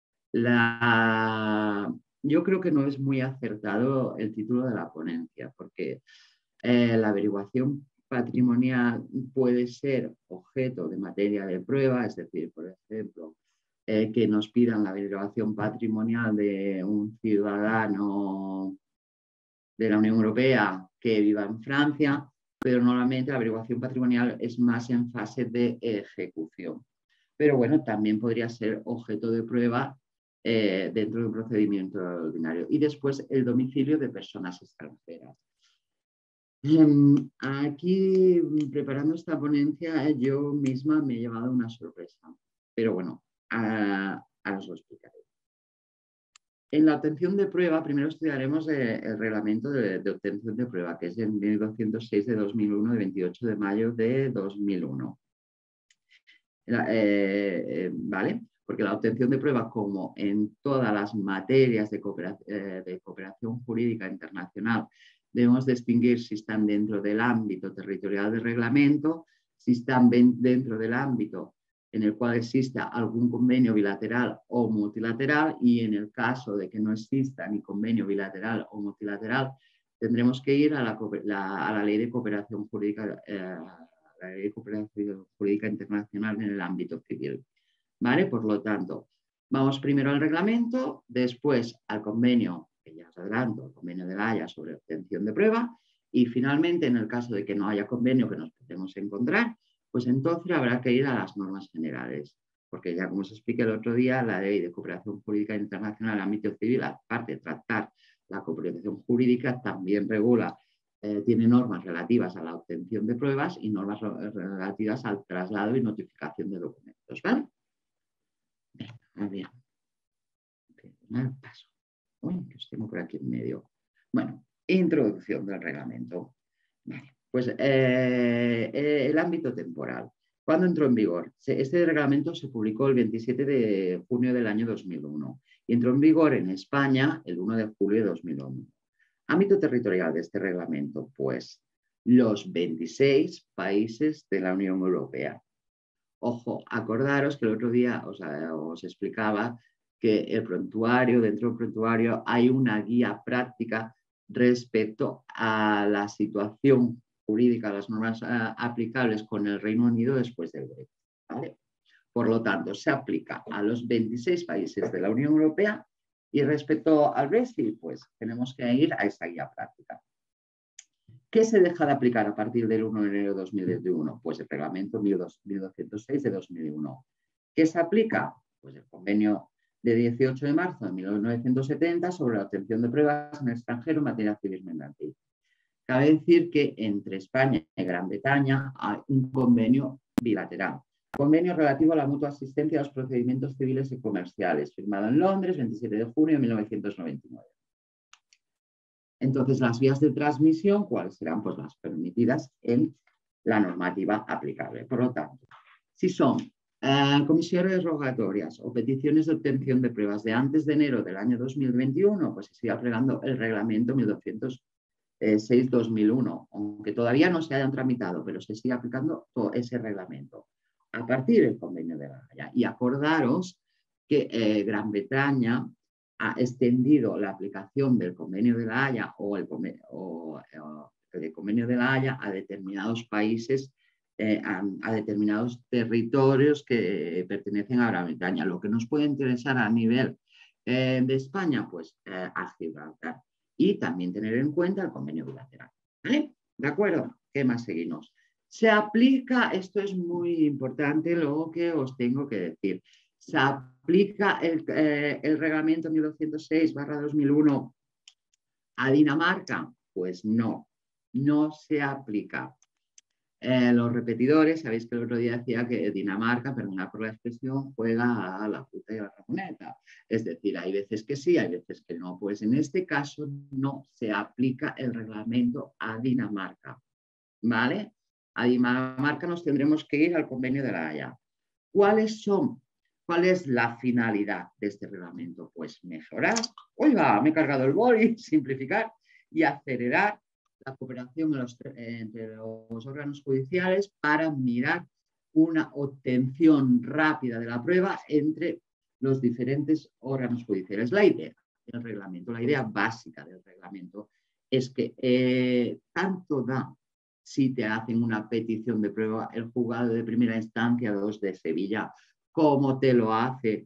Yo creo que no es muy acertado el título de la ponencia, porque la averiguación patrimonial puede ser objeto de materia de prueba, es decir, por ejemplo, que nos pidan la averiguación patrimonial de un ciudadano de la Unión Europea que viva en Francia, pero normalmente la averiguación patrimonial es más en fase de ejecución. Pero bueno, también podría ser objeto de prueba dentro de un procedimiento ordinario. Y después el domicilio de personas extranjeras. Aquí, preparando esta ponencia, yo misma me he llevado una sorpresa. Pero bueno, ahora os lo explicaré. En la obtención de prueba, primero estudiaremos el reglamento de obtención de prueba, que es el 1206 de 2001, de 28 de mayo de 2001. ¿Vale? Porque la obtención de prueba, como en todas las materias de cooperación jurídica internacional, debemos distinguir si están dentro del ámbito territorial del reglamento, si están dentro del ámbito en el cual exista algún convenio bilateral o multilateral, y en el caso de que no exista ni convenio bilateral o multilateral, tendremos que ir a la Ley de Cooperación Jurídica, la Ley de Cooperación Jurídica Internacional en el ámbito civil. ¿Vale? Por lo tanto, vamos primero al reglamento, después al convenio, que ya os adelanto, el convenio de La Haya sobre obtención de prueba, y finalmente, en el caso de que no haya convenio que nos podemos encontrar, pues entonces habrá que ir a las normas generales, porque ya como os expliqué el otro día, la Ley de Cooperación Jurídica Internacional en el ámbito civil, aparte de tratar la cooperación jurídica, también regula, tiene normas relativas a la obtención de pruebas y normas relativas al traslado y notificación de documentos, ¿vale? A ver, paso. Uy, que os tengo por aquí en medio. Bueno, introducción del reglamento. Vale. Pues el ámbito temporal. ¿Cuándo entró en vigor? Este reglamento se publicó el 27 de junio del año 2001 y entró en vigor en España el 1 de julio de 2001. Ámbito territorial de este reglamento, pues los 26 países de la Unión Europea. Ojo, acordaros que el otro día os explicaba que el prontuario, dentro del prontuario hay una guía práctica respecto a la situación jurídica, las normas aplicables con el Reino Unido después del Brexit, ¿vale? Por lo tanto, se aplica a los 26 países de la Unión Europea y respecto al Brexit, pues tenemos que ir a esa guía práctica. ¿Qué se deja de aplicar a partir del 1 de enero de 2021? Pues el reglamento 1206 de 2001. ¿Qué se aplica? Pues el convenio de 18 de marzo de 1970 sobre la obtención de pruebas en el extranjero en materia civil mercantil. Cabe decir que entre España y Gran Bretaña hay un convenio bilateral. Convenio relativo a la mutua asistencia a los procedimientos civiles y comerciales, firmado en Londres, 27 de junio de 1999. Entonces, las vías de transmisión, ¿cuáles serán? Pues las permitidas en la normativa aplicable. Por lo tanto, si son comisiones rogatorias o peticiones de obtención de pruebas de antes de enero del año 2021, pues se sigue aplicando el reglamento 1206-2001, aunque todavía no se hayan tramitado, pero se sigue aplicando todo ese reglamento a partir del convenio de La Haya. Y acordaros que Gran Bretaña ha extendido la aplicación del convenio de La Haya o el convenio de La Haya a determinados países, a determinados territorios que pertenecen a Gran Bretaña. Lo que nos puede interesar a nivel de España, pues a Gibraltar. Y también tener en cuenta el convenio bilateral. ¿Vale? ¿De acuerdo? ¿Qué más seguimos? Se aplica, esto es muy importante lo que os tengo que decir, ¿se aplica el reglamento 1206/2001 a Dinamarca? Pues no, no se aplica. Los repetidores, sabéis que el otro día decía que Dinamarca, perdonad por la expresión, juega a la puta y a la ramoneta. Es decir, hay veces que sí, hay veces que no. Pues en este caso no se aplica el reglamento a Dinamarca. ¿Vale? A Dinamarca nos tendremos que ir al convenio de La Haya. ¿Cuál es la finalidad de este reglamento? Pues mejorar, oiga, me he cargado el boli, simplificar y acelerar la cooperación entre los órganos judiciales para mirar una obtención rápida de la prueba entre los diferentes órganos judiciales. La idea del reglamento, la idea básica del reglamento es que tanto da si te hacen una petición de prueba el juzgado de primera instancia 2 de Sevilla, como te lo hace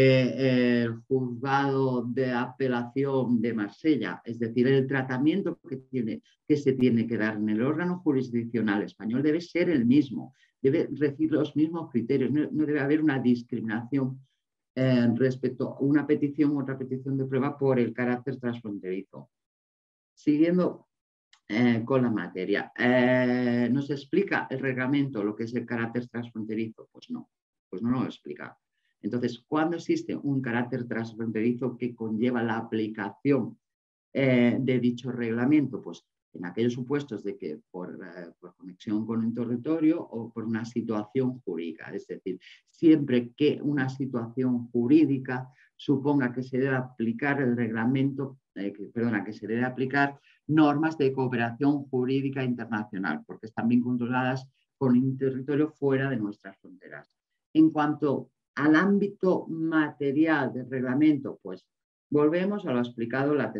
el juzgado de apelación de Marsella, es decir, el tratamiento que se tiene que dar en el órgano jurisdiccional español debe ser el mismo, debe recibir los mismos criterios, no debe haber una discriminación respecto a una petición u otra petición de prueba por el carácter transfronterizo. Siguiendo con la materia, ¿nos explica el reglamento lo que es el carácter transfronterizo? Pues no lo explica. Entonces, ¿cuándo existe un carácter transfronterizo que conlleva la aplicación de dicho reglamento? Pues en aquellos supuestos de que por conexión con un territorio o por una situación jurídica. Es decir, siempre que una situación jurídica suponga que se debe aplicar el reglamento, que se debe aplicar normas de cooperación jurídica internacional, porque están bien controladas con un territorio fuera de nuestras fronteras. En cuanto al ámbito material del reglamento, pues volvemos a lo explicado en la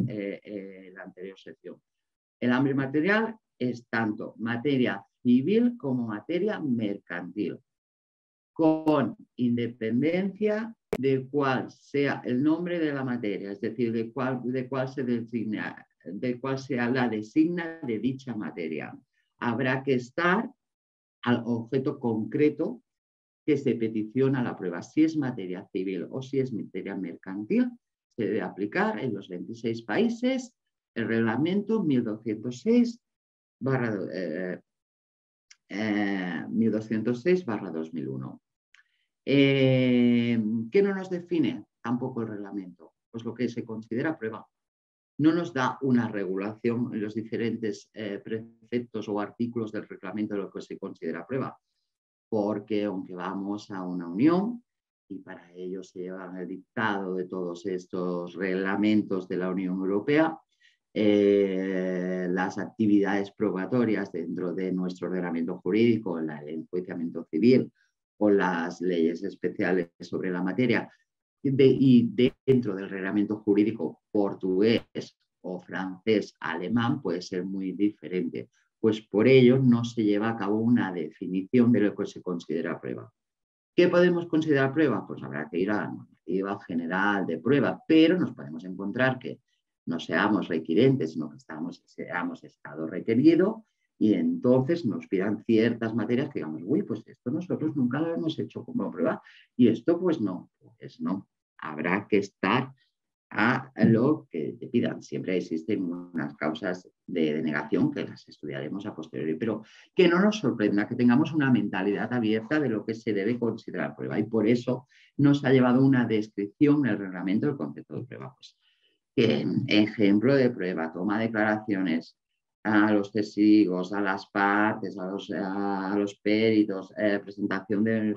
anterior sección. El ámbito material es tanto materia civil como materia mercantil, con independencia de cuál sea el nombre de la materia, es decir, de cuál se designa, de cuál sea la designa de dicha materia. Habrá que estar al objeto concreto que se peticiona la prueba. Si es materia civil o si es materia mercantil, se debe aplicar en los 26 países el reglamento 1206/2001. ¿Qué no nos define tampoco el reglamento? Pues lo que se considera prueba. no nos da una regulación en los diferentes preceptos o artículos del reglamento de lo que se considera prueba, porque aunque vamos a una unión y para ello se lleva el dictado de todos estos reglamentos de la Unión Europea, las actividades probatorias dentro de nuestro ordenamiento jurídico, el enjuiciamiento civil o las leyes especiales sobre la materia, y dentro del reglamento jurídico portugués o francés, alemán, puede ser muy diferente. Pues por ello no se lleva a cabo una definición de lo que se considera prueba. ¿Qué podemos considerar prueba? Pues habrá que ir a la normativa general de prueba, pero nos podemos encontrar que no seamos requirentes, sino que seamos estado requerido y entonces nos pidan ciertas materias que digamos, uy, pues esto nosotros nunca lo hemos hecho como prueba y esto pues no. Habrá que estar a lo que te pidan. Siempre existen unas causas de denegación que las estudiaremos a posteriori, pero que no nos sorprenda que tengamos una mentalidad abierta de lo que se debe considerar prueba y por eso nos ha llevado una descripción en el reglamento del concepto de prueba. Pues, ejemplo de prueba, toma declaraciones a los testigos, a las partes, a los peritos, presentación de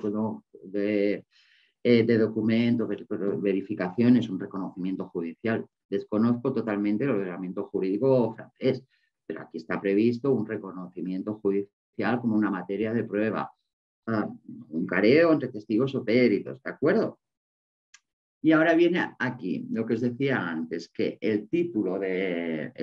documentos, verificaciones, un reconocimiento judicial. Desconozco totalmente el ordenamiento jurídico francés, pero aquí está previsto un reconocimiento judicial como una materia de prueba, un careo entre testigos o peritos, ¿de acuerdo? Y ahora viene aquí lo que os decía antes, que el título de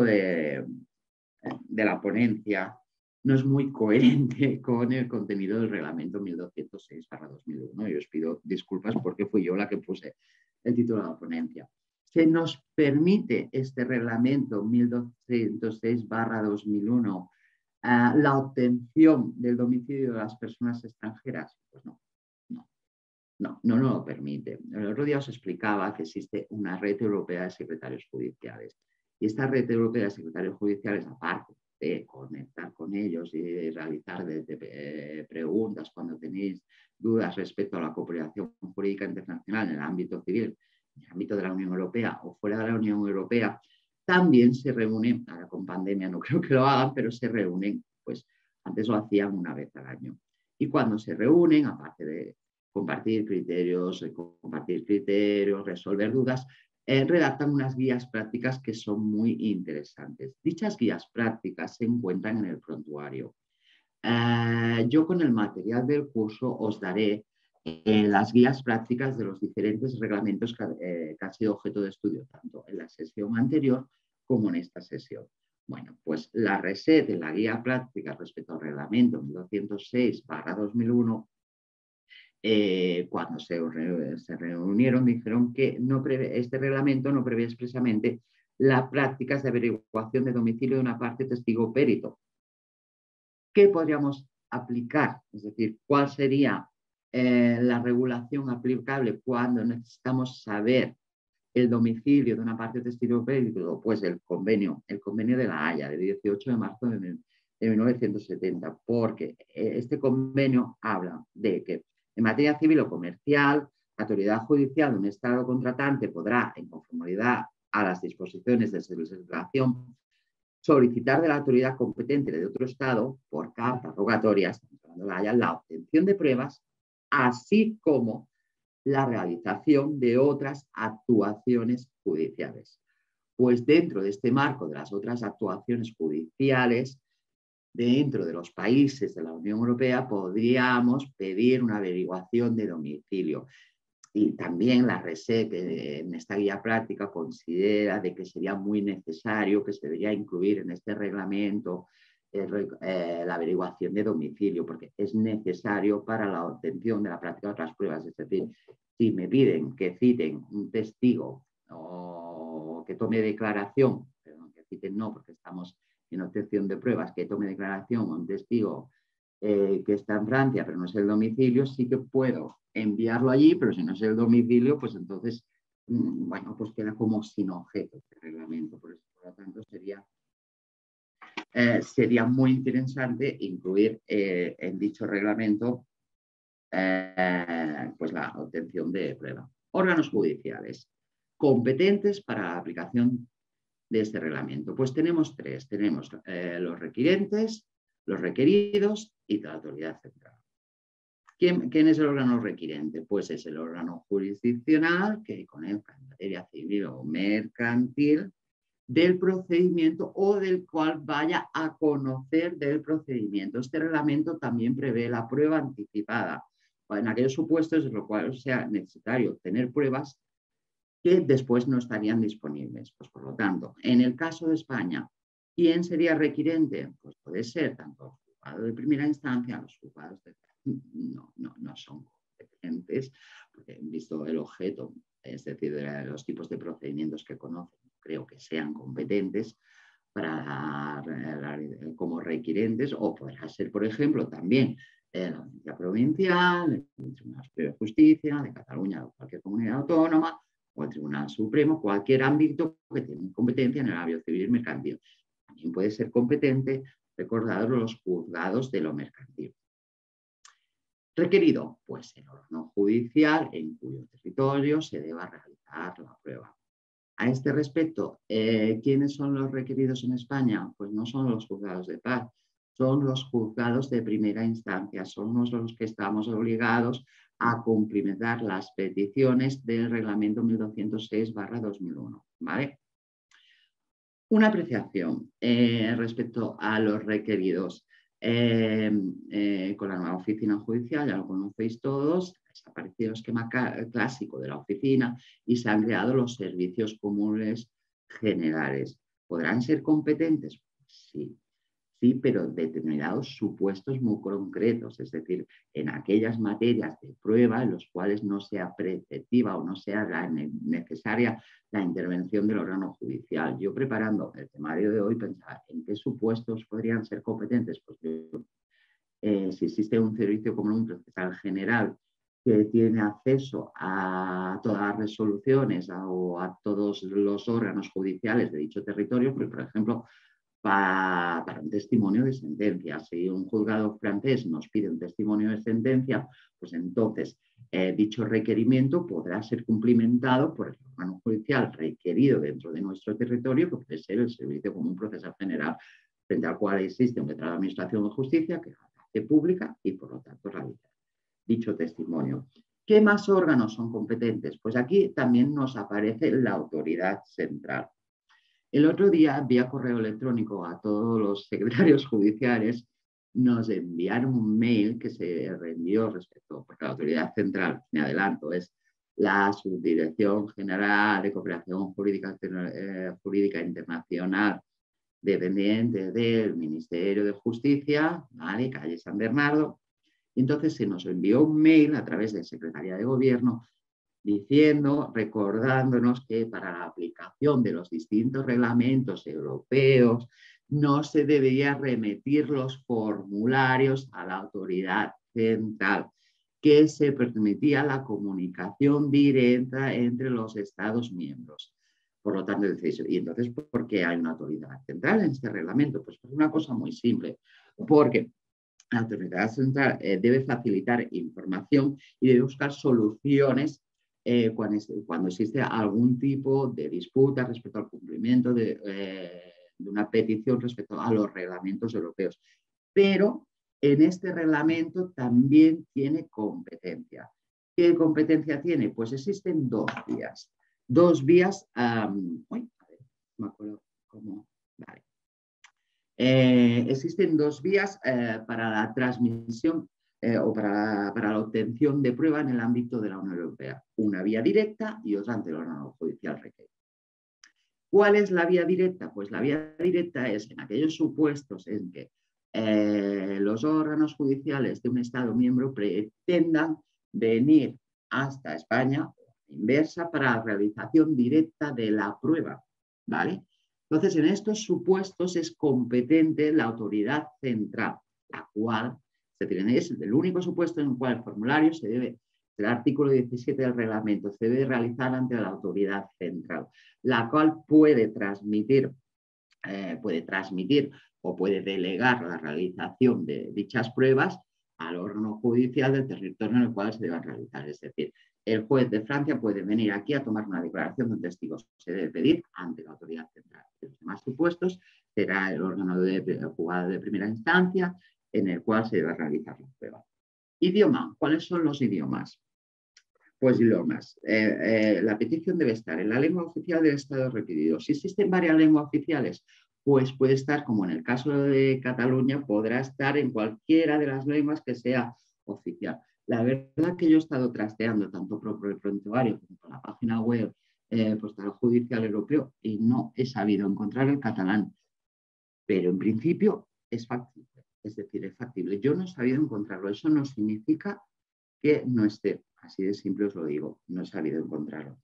la ponencia no es muy coherente con el contenido del reglamento 1206/2001. Y os pido disculpas porque fui yo la que puse el título de la ponencia. Se nos permite este reglamento 1206/2001 la obtención del domicilio de las personas extranjeras. Pues no lo permite. El otro día os explicaba que existe una red europea de secretarios judiciales. Y esta red europea de secretarios judiciales, aparte de conectar con ellos y realizar preguntas cuando tenéis dudas respecto a la cooperación jurídica internacional en el ámbito civil, en el ámbito de la Unión Europea o fuera de la Unión Europea, también se reúnen, ahora con pandemia no creo que lo hagan, pero se reúnen, pues antes lo hacían una vez al año. Y cuando se reúnen, aparte de compartir criterios, resolver dudas, redactan unas guías prácticas que son muy interesantes. Dichas guías prácticas se encuentran en el prontuario. Yo con el material del curso os daré las guías prácticas de los diferentes reglamentos que han sido objeto de estudio, tanto en la sesión anterior como en esta sesión. Bueno, pues la reset de la guía práctica respecto al reglamento 1206/2001, cuando se reunieron, dijeron que este reglamento no prevé expresamente las prácticas de averiguación de domicilio de una parte testigo perito. ¿Qué podríamos aplicar? Es decir, ¿cuál sería la regulación aplicable cuando necesitamos saber el domicilio de una parte testigo perito? Pues el convenio de la Haya, del 18 de marzo de 1970, porque este convenio habla de que en materia civil o comercial, la autoridad judicial de un Estado contratante podrá, en conformidad a las disposiciones de legislación, solicitar de la autoridad competente de otro Estado, por cartas rogatorias, la obtención de pruebas, así como la realización de otras actuaciones judiciales. Pues dentro de este marco de las otras actuaciones judiciales, dentro de los países de la Unión Europea podríamos pedir una averiguación de domicilio. Y también la RESEC en esta guía práctica considera de que sería muy necesario, que se debería incluir en este reglamento la averiguación de domicilio, porque es necesario para la obtención de la práctica de otras pruebas. Es decir, si me piden que citen un testigo o que tome declaración, perdón, que citen no, porque estamos en obtención de pruebas, que tome declaración a un testigo que está en Francia, pero no es el domicilio, sí que puedo enviarlo allí, pero si no es el domicilio, pues entonces, bueno, pues queda como sin objeto este reglamento. Por lo tanto, sería muy interesante incluir en dicho reglamento pues la obtención de prueba. Órganos judiciales competentes para la aplicación de este reglamento? Pues tenemos tres. Tenemos los requirentes, los requeridos y la autoridad central. ¿Quién es el órgano requirente? Pues es el órgano jurisdiccional que conozca en materia civil o mercantil del procedimiento o del cual vaya a conocer del procedimiento. Este reglamento también prevé la prueba anticipada en aquellos supuestos en los cuales sea necesario obtener pruebas que después no estarían disponibles. Pues, por lo tanto, en el caso de España, ¿quién sería requirente? Pues puede ser tanto los juzgados de primera instancia, los juzgados de... No son competentes, porque visto el objeto, es decir, de los tipos de procedimientos que conocen, creo que sean competentes como requirentes, o podrá ser, por ejemplo, también la Audiencia Provincial, el Tribunal Superior de Justicia de Cataluña o cualquier comunidad autónoma, o el Tribunal Supremo, cualquier ámbito que tenga competencia en el ámbito civil y mercantil. También puede ser competente, recordados los juzgados de lo mercantil. Requerido, pues el órgano judicial en cuyo territorio se deba realizar la prueba. A este respecto, ¿quiénes son los requeridos en España? Pues no son los juzgados de paz, son los juzgados de primera instancia, son los que estamos obligados a cumplimentar las peticiones del reglamento 1206/2001, ¿vale? Una apreciación respecto a los requeridos. Con la nueva oficina judicial, ya lo conocéis todos, ha desaparecido el esquema clásico de la oficina y se han creado los servicios comunes generales. ¿Podrán ser competentes? Sí, pero determinados supuestos muy concretos, es decir, en aquellas materias de prueba en los cuales no sea preceptiva o no sea necesaria la intervención del órgano judicial. Yo, preparando el temario de hoy, pensaba en qué supuestos podrían ser competentes. Pues si existe un servicio común procesal general que tiene acceso a todas las resoluciones o a todos los órganos judiciales de dicho territorio, pues, por ejemplo, para un testimonio de sentencia. Si un juzgado francés nos pide un testimonio de sentencia, pues entonces dicho requerimiento podrá ser cumplimentado por el órgano judicial requerido dentro de nuestro territorio, que puede ser el Servicio Común Procesal General, frente al cual existe un letrado de Administración de Justicia que hace pública y, por lo tanto, realiza dicho testimonio. ¿Qué más órganos son competentes? Pues aquí también nos aparece la autoridad central. El otro día, vía correo electrónico a todos los secretarios judiciales, nos enviaron un mail que se reenvió respecto, porque la autoridad central, me adelanto, es la Subdirección General de Cooperación Jurídica Internacional, dependiente del Ministerio de Justicia, ¿vale? Calle San Bernardo. Y entonces se nos envió un mail a través de Secretaría de Gobierno diciendo, recordándonos que para la aplicación de los distintos reglamentos europeos no se debería remitir los formularios a la autoridad central, que se permitía la comunicación directa entre los Estados miembros. Por lo tanto, y entonces, ¿por qué hay una autoridad central en este reglamento? Pues por una cosa muy simple, porque la autoridad central debe facilitar información y debe buscar soluciones cuando existe algún tipo de disputa respecto al cumplimiento de una petición respecto a los reglamentos europeos. Pero en este reglamento también tiene competencia. ¿Qué competencia tiene? Pues existen dos vías. Me acuerdo cómo. Vale. Existen dos vías para la transmisión o para la obtención de prueba en el ámbito de la Unión Europea. Una vía directa y otra ante el órgano judicial requerido. ¿Cuál es la vía directa? Pues la vía directa es en aquellos supuestos en que los órganos judiciales de un Estado miembro pretendan venir hasta España, o inversa, para la realización directa de la prueba, ¿vale? Entonces, en estos supuestos es competente la autoridad central, la cual, es el único supuesto en el cual el formulario se debe, el artículo 17 del reglamento, se debe realizar ante la autoridad central, la cual puede transmitir o puede delegar la realización de dichas pruebas al órgano judicial del territorio en el cual se deban realizar. Es decir, el juez de Francia puede venir aquí a tomar una declaración de un testigo. Se debe pedir ante la autoridad central. más supuestos, será el órgano de juzgado de primera instancia en el cual se debe realizar la prueba. Idioma. ¿Cuáles son los idiomas? Pues idiomas. La petición debe estar en la lengua oficial del Estado requerido. Si existen varias lenguas oficiales, pues puede estar, como en el caso de Cataluña, podrá estar en cualquiera de las lenguas que sea oficial. La verdad que yo he estado trasteando tanto por el prontuario como por la página web Postal Judicial Europeo y no he sabido encontrar el catalán. Pero en principio es factible. Es decir, es factible. Yo no he sabido encontrarlo. Eso no significa que no esté. Así de simple os lo digo. No he sabido encontrarlo.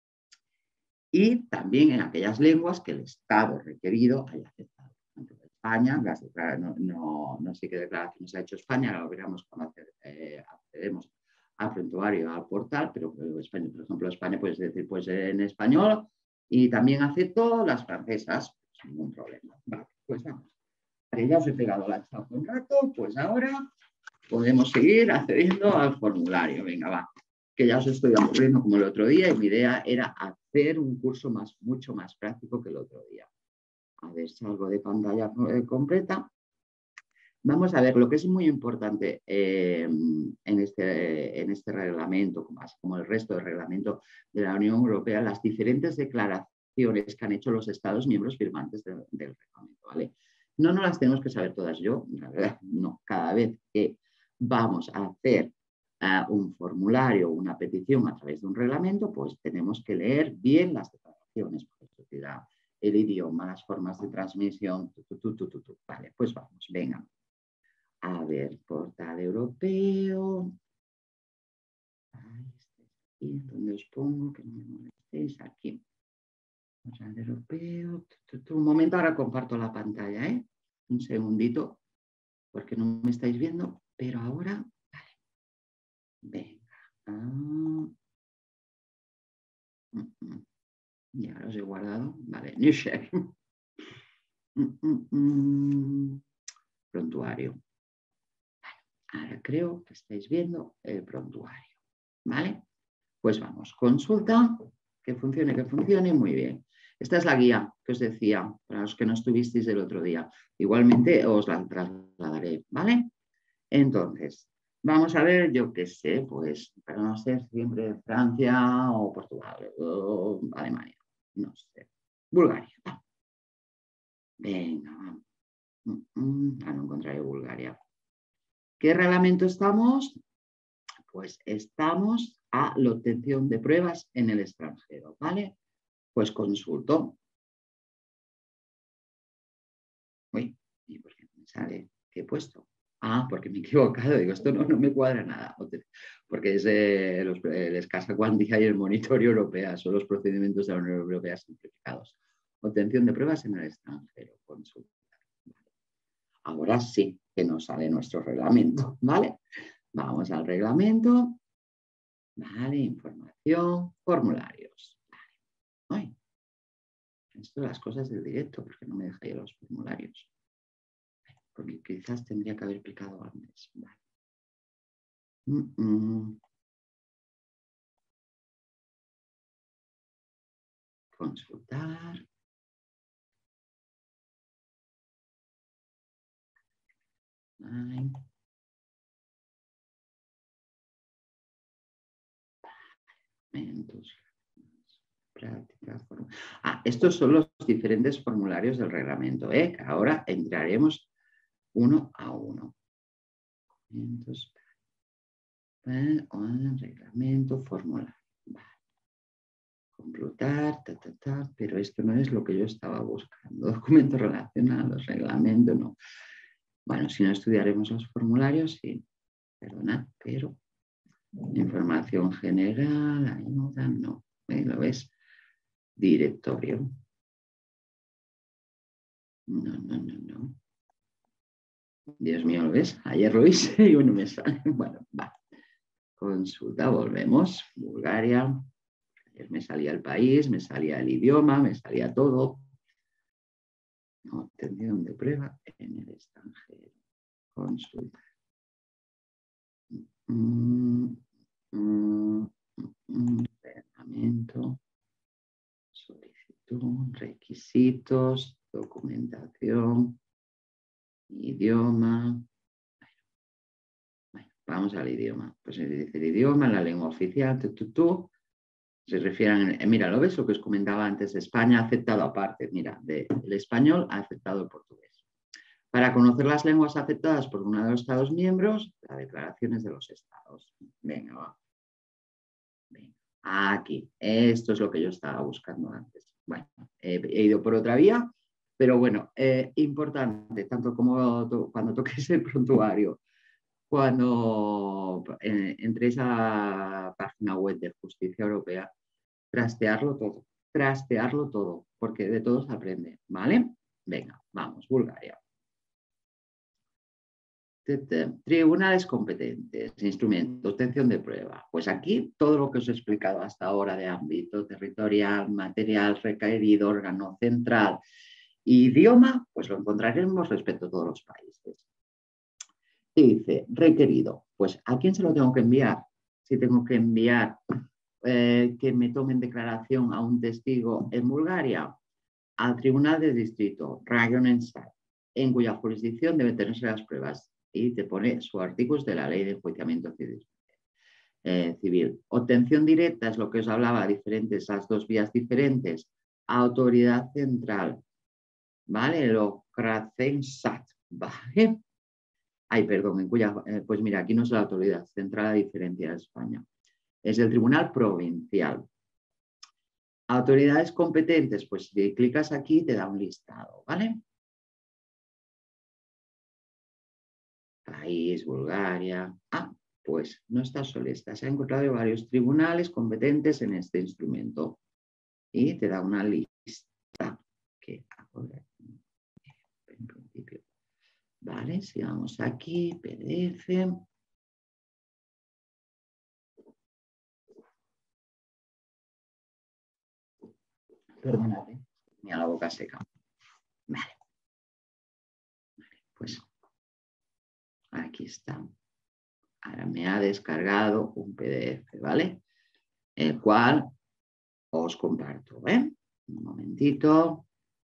Y también en aquellas lenguas que el Estado requerido haya aceptado. España, no sé qué declaraciones ha hecho España, ahora veremos cuando accedemos al prontuario, al portal, pero España, por ejemplo, España puedes decir pues en español y también acepto las francesas, sin ningún problema. Vale, pues vamos. Ya os he pegado la chapa un rato, pues ahora podemos seguir accediendo al formulario. Venga, va, que ya os estoy aburriendo como el otro día y mi idea era hacer un curso mucho más práctico que el otro día. A ver, salgo de pantalla completa. Vamos a ver, lo que es muy importante en este reglamento, como el resto del reglamento de la Unión Europea, las diferentes declaraciones que han hecho los Estados miembros firmantes del reglamento, ¿vale? No las tenemos que saber todas yo, la verdad, no. Cada vez que vamos a hacer un formulario o una petición a través de un reglamento, pues tenemos que leer bien las declaraciones, porque te da el idioma, las formas de transmisión. Vale, pues vamos, venga. A ver, portal europeo. Aquí, ¿dónde os pongo? Que no me molestéis. Aquí. Portal europeo. Un momento, ahora comparto la pantalla, ¿eh? Un segundito, porque no me estáis viendo, pero ahora, vale. Venga. Ya los he guardado. Vale, new share. Prontuario. Ahora creo que estáis viendo el prontuario. ¿Vale? Pues vamos, consulta, que funcione, muy bien. Esta es la guía que os decía, para los que no estuvisteis el otro día. Igualmente os la trasladaré, ¿vale? Entonces, vamos a ver, yo qué sé, pues, para no ser siempre Francia o Portugal o Alemania, no sé, Bulgaria. Venga, no encontraré Bulgaria. ¿Qué reglamento estamos? Pues estamos a la obtención de pruebas en el extranjero, ¿vale? Pues consulto. Uy, ¿y por qué me sale? ¿Qué he puesto? Ah, porque me he equivocado. Digo, esto no me cuadra nada. Porque es el escasa cuantía y el monitoreo europea. Son los procedimientos de la Unión Europea simplificados. Obtención de pruebas en el extranjero. Consulta. Ahora sí que nos sale nuestro reglamento, ¿vale? Vamos al reglamento. Vale, información, formularios. Vale. Ay, esto de las cosas del directo, porque no me deja ir los formularios. Porque quizás tendría que haber picado antes. Vale. Consultar. Vale. Práctica, estos son los diferentes formularios del reglamento, que ahora entraremos uno a uno. Reglamento, formulario. Vale. Completar, pero esto no es lo que yo estaba buscando. Documentos relacionados, reglamento, no. Bueno, si no estudiaremos los formularios, sí. Perdona, pero información general, ayuda, no. ¿Lo ves? Directorio. No. Dios mío, ¿lo ves? Ayer lo hice y no me sale. Bueno, va. Consulta, volvemos. Bulgaria. Ayer me salía el país, me salía el idioma, me salía todo. Obtención de prueba en el extranjero. Consulta. Reglamento. Solicitud. Requisitos, documentación, idioma. Bueno, vamos al idioma. Pues dice el idioma, la lengua oficial, se refieren, mira, ¿lo ves lo que os comentaba antes? España ha aceptado aparte, mira, el español ha aceptado el portugués. Para conocer las lenguas aceptadas por uno de los Estados miembros, las declaraciones de los Estados. Venga, va. Venga. Aquí, esto es lo que yo estaba buscando antes. Bueno, he ido por otra vía, pero bueno, importante, tanto como cuando toquéis el prontuario, cuando entréis a la página web de Justicia Europea, trastearlo todo, porque de todo se aprende, ¿vale? Venga, vamos, Bulgaria. Tribunales competentes, instrumentos, obtención de prueba. Pues aquí todo lo que os he explicado hasta ahora de ámbito territorial, material requerido, órgano central, idioma, pues lo encontraremos respecto a todos los países. Y dice, requerido, pues ¿a quién se lo tengo que enviar? Si tengo que enviar que me tomen declaración a un testigo en Bulgaria, al Tribunal de Distrito, Rajone-Stat, en cuya jurisdicción deben tenerse las pruebas. Y te pone su artículo de la Ley de Enjuiciamiento Civil. Obtención directa es lo que os hablaba, diferentes, las dos vías diferentes. Autoridad central, ¿vale? Lo Kracensat, ¿vale? Ay, perdón, en cuya, pues mira, aquí no es la autoridad central a diferencia de España. Es el Tribunal Provincial. Autoridades competentes, pues si clicas aquí te da un listado, ¿vale? País, Bulgaria. Ah, pues no está solista. Se han encontrado varios tribunales competentes en este instrumento. Y te da una lista que ahora, en principio. Vale, si vamos aquí, PDF. Perdónate, tenía la boca seca. Vale. Pues aquí está. Ahora me ha descargado un PDF, ¿vale? El cual os comparto, ¿eh? Un momentito.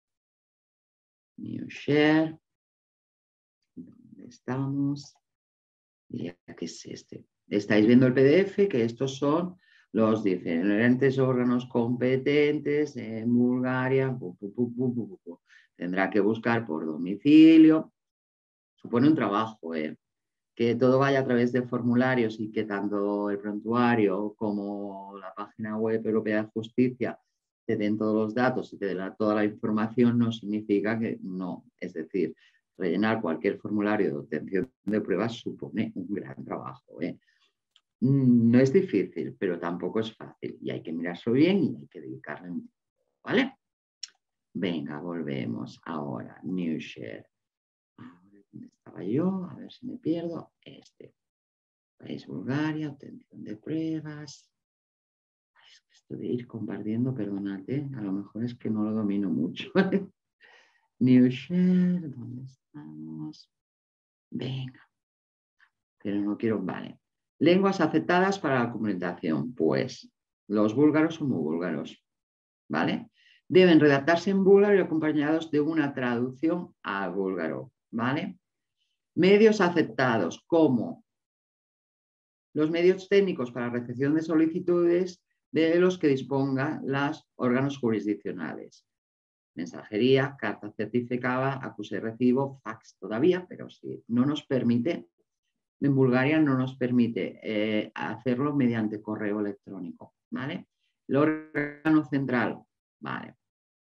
New Share. ¿Dónde estamos? Y aquí es este. Estáis viendo el PDF, que estos son los diferentes órganos competentes en Bulgaria. Tendrá que buscar por domicilio. Supone un trabajo, que todo vaya a través de formularios y que tanto el prontuario como la página web europea de justicia te den todos los datos y te den toda la información no significa que no. Es decir, rellenar cualquier formulario de obtención de pruebas supone un gran trabajo. No es difícil, pero tampoco es fácil y hay que mirarlo bien y hay que dedicarle un tiempo, ¿vale? Venga, volvemos ahora. New Share. ¿Dónde estaba yo? A ver si me pierdo. Este. País Bulgaria, obtención de pruebas. Es que esto de ir compartiendo, perdónate, a lo mejor es que no lo domino mucho. New Share, ¿dónde estamos? Venga. Pero no quiero, vale. Lenguas aceptadas para la comunicación. Pues los búlgaros somos búlgaros, ¿vale? Deben redactarse en búlgaro y acompañados de una traducción al búlgaro, ¿vale? Medios aceptados como los medios técnicos para recepción de solicitudes de los que dispongan los órganos jurisdiccionales. Mensajería, carta certificada, acuse de recibo, fax todavía, pero sí, no nos permite, en Bulgaria no nos permite hacerlo mediante correo electrónico, ¿vale? El órgano central, ¿vale?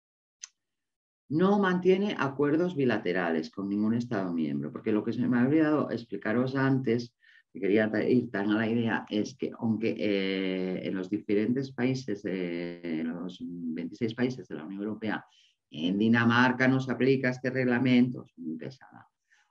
No mantiene acuerdos bilaterales con ningún Estado miembro, porque lo que se me ha olvidado explicaros antes, que quería ir tan a la idea, es que aunque en los diferentes países, en los 26 países de la Unión Europea, en Dinamarca no se aplica este reglamento, es muy pesada,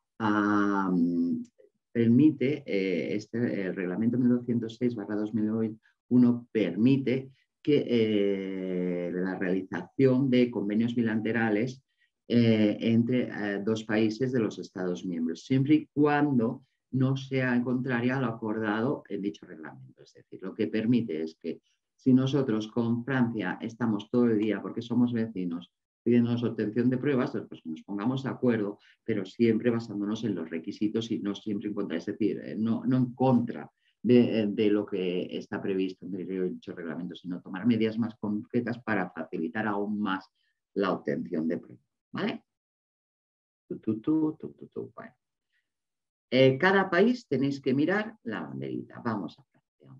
permite, el reglamento 1206/2001 permite que la realización de convenios bilaterales entre dos países de los Estados miembros, siempre y cuando no sea en contraria a lo acordado en dicho reglamento. Es decir, lo que permite es que Si nosotros con Francia estamos todo el día, porque somos vecinos, pidiéndonos obtención de pruebas, pues que nos pongamos de acuerdo, pero siempre basándonos en los requisitos y no siempre en contra, es decir, no en contra de lo que está previsto en dicho reglamento, sino tomar medidas más concretas para facilitar aún más la obtención de pruebas. ¿Vale? Bueno. Cada país tenéis que mirar la banderita. Vamos a Francia.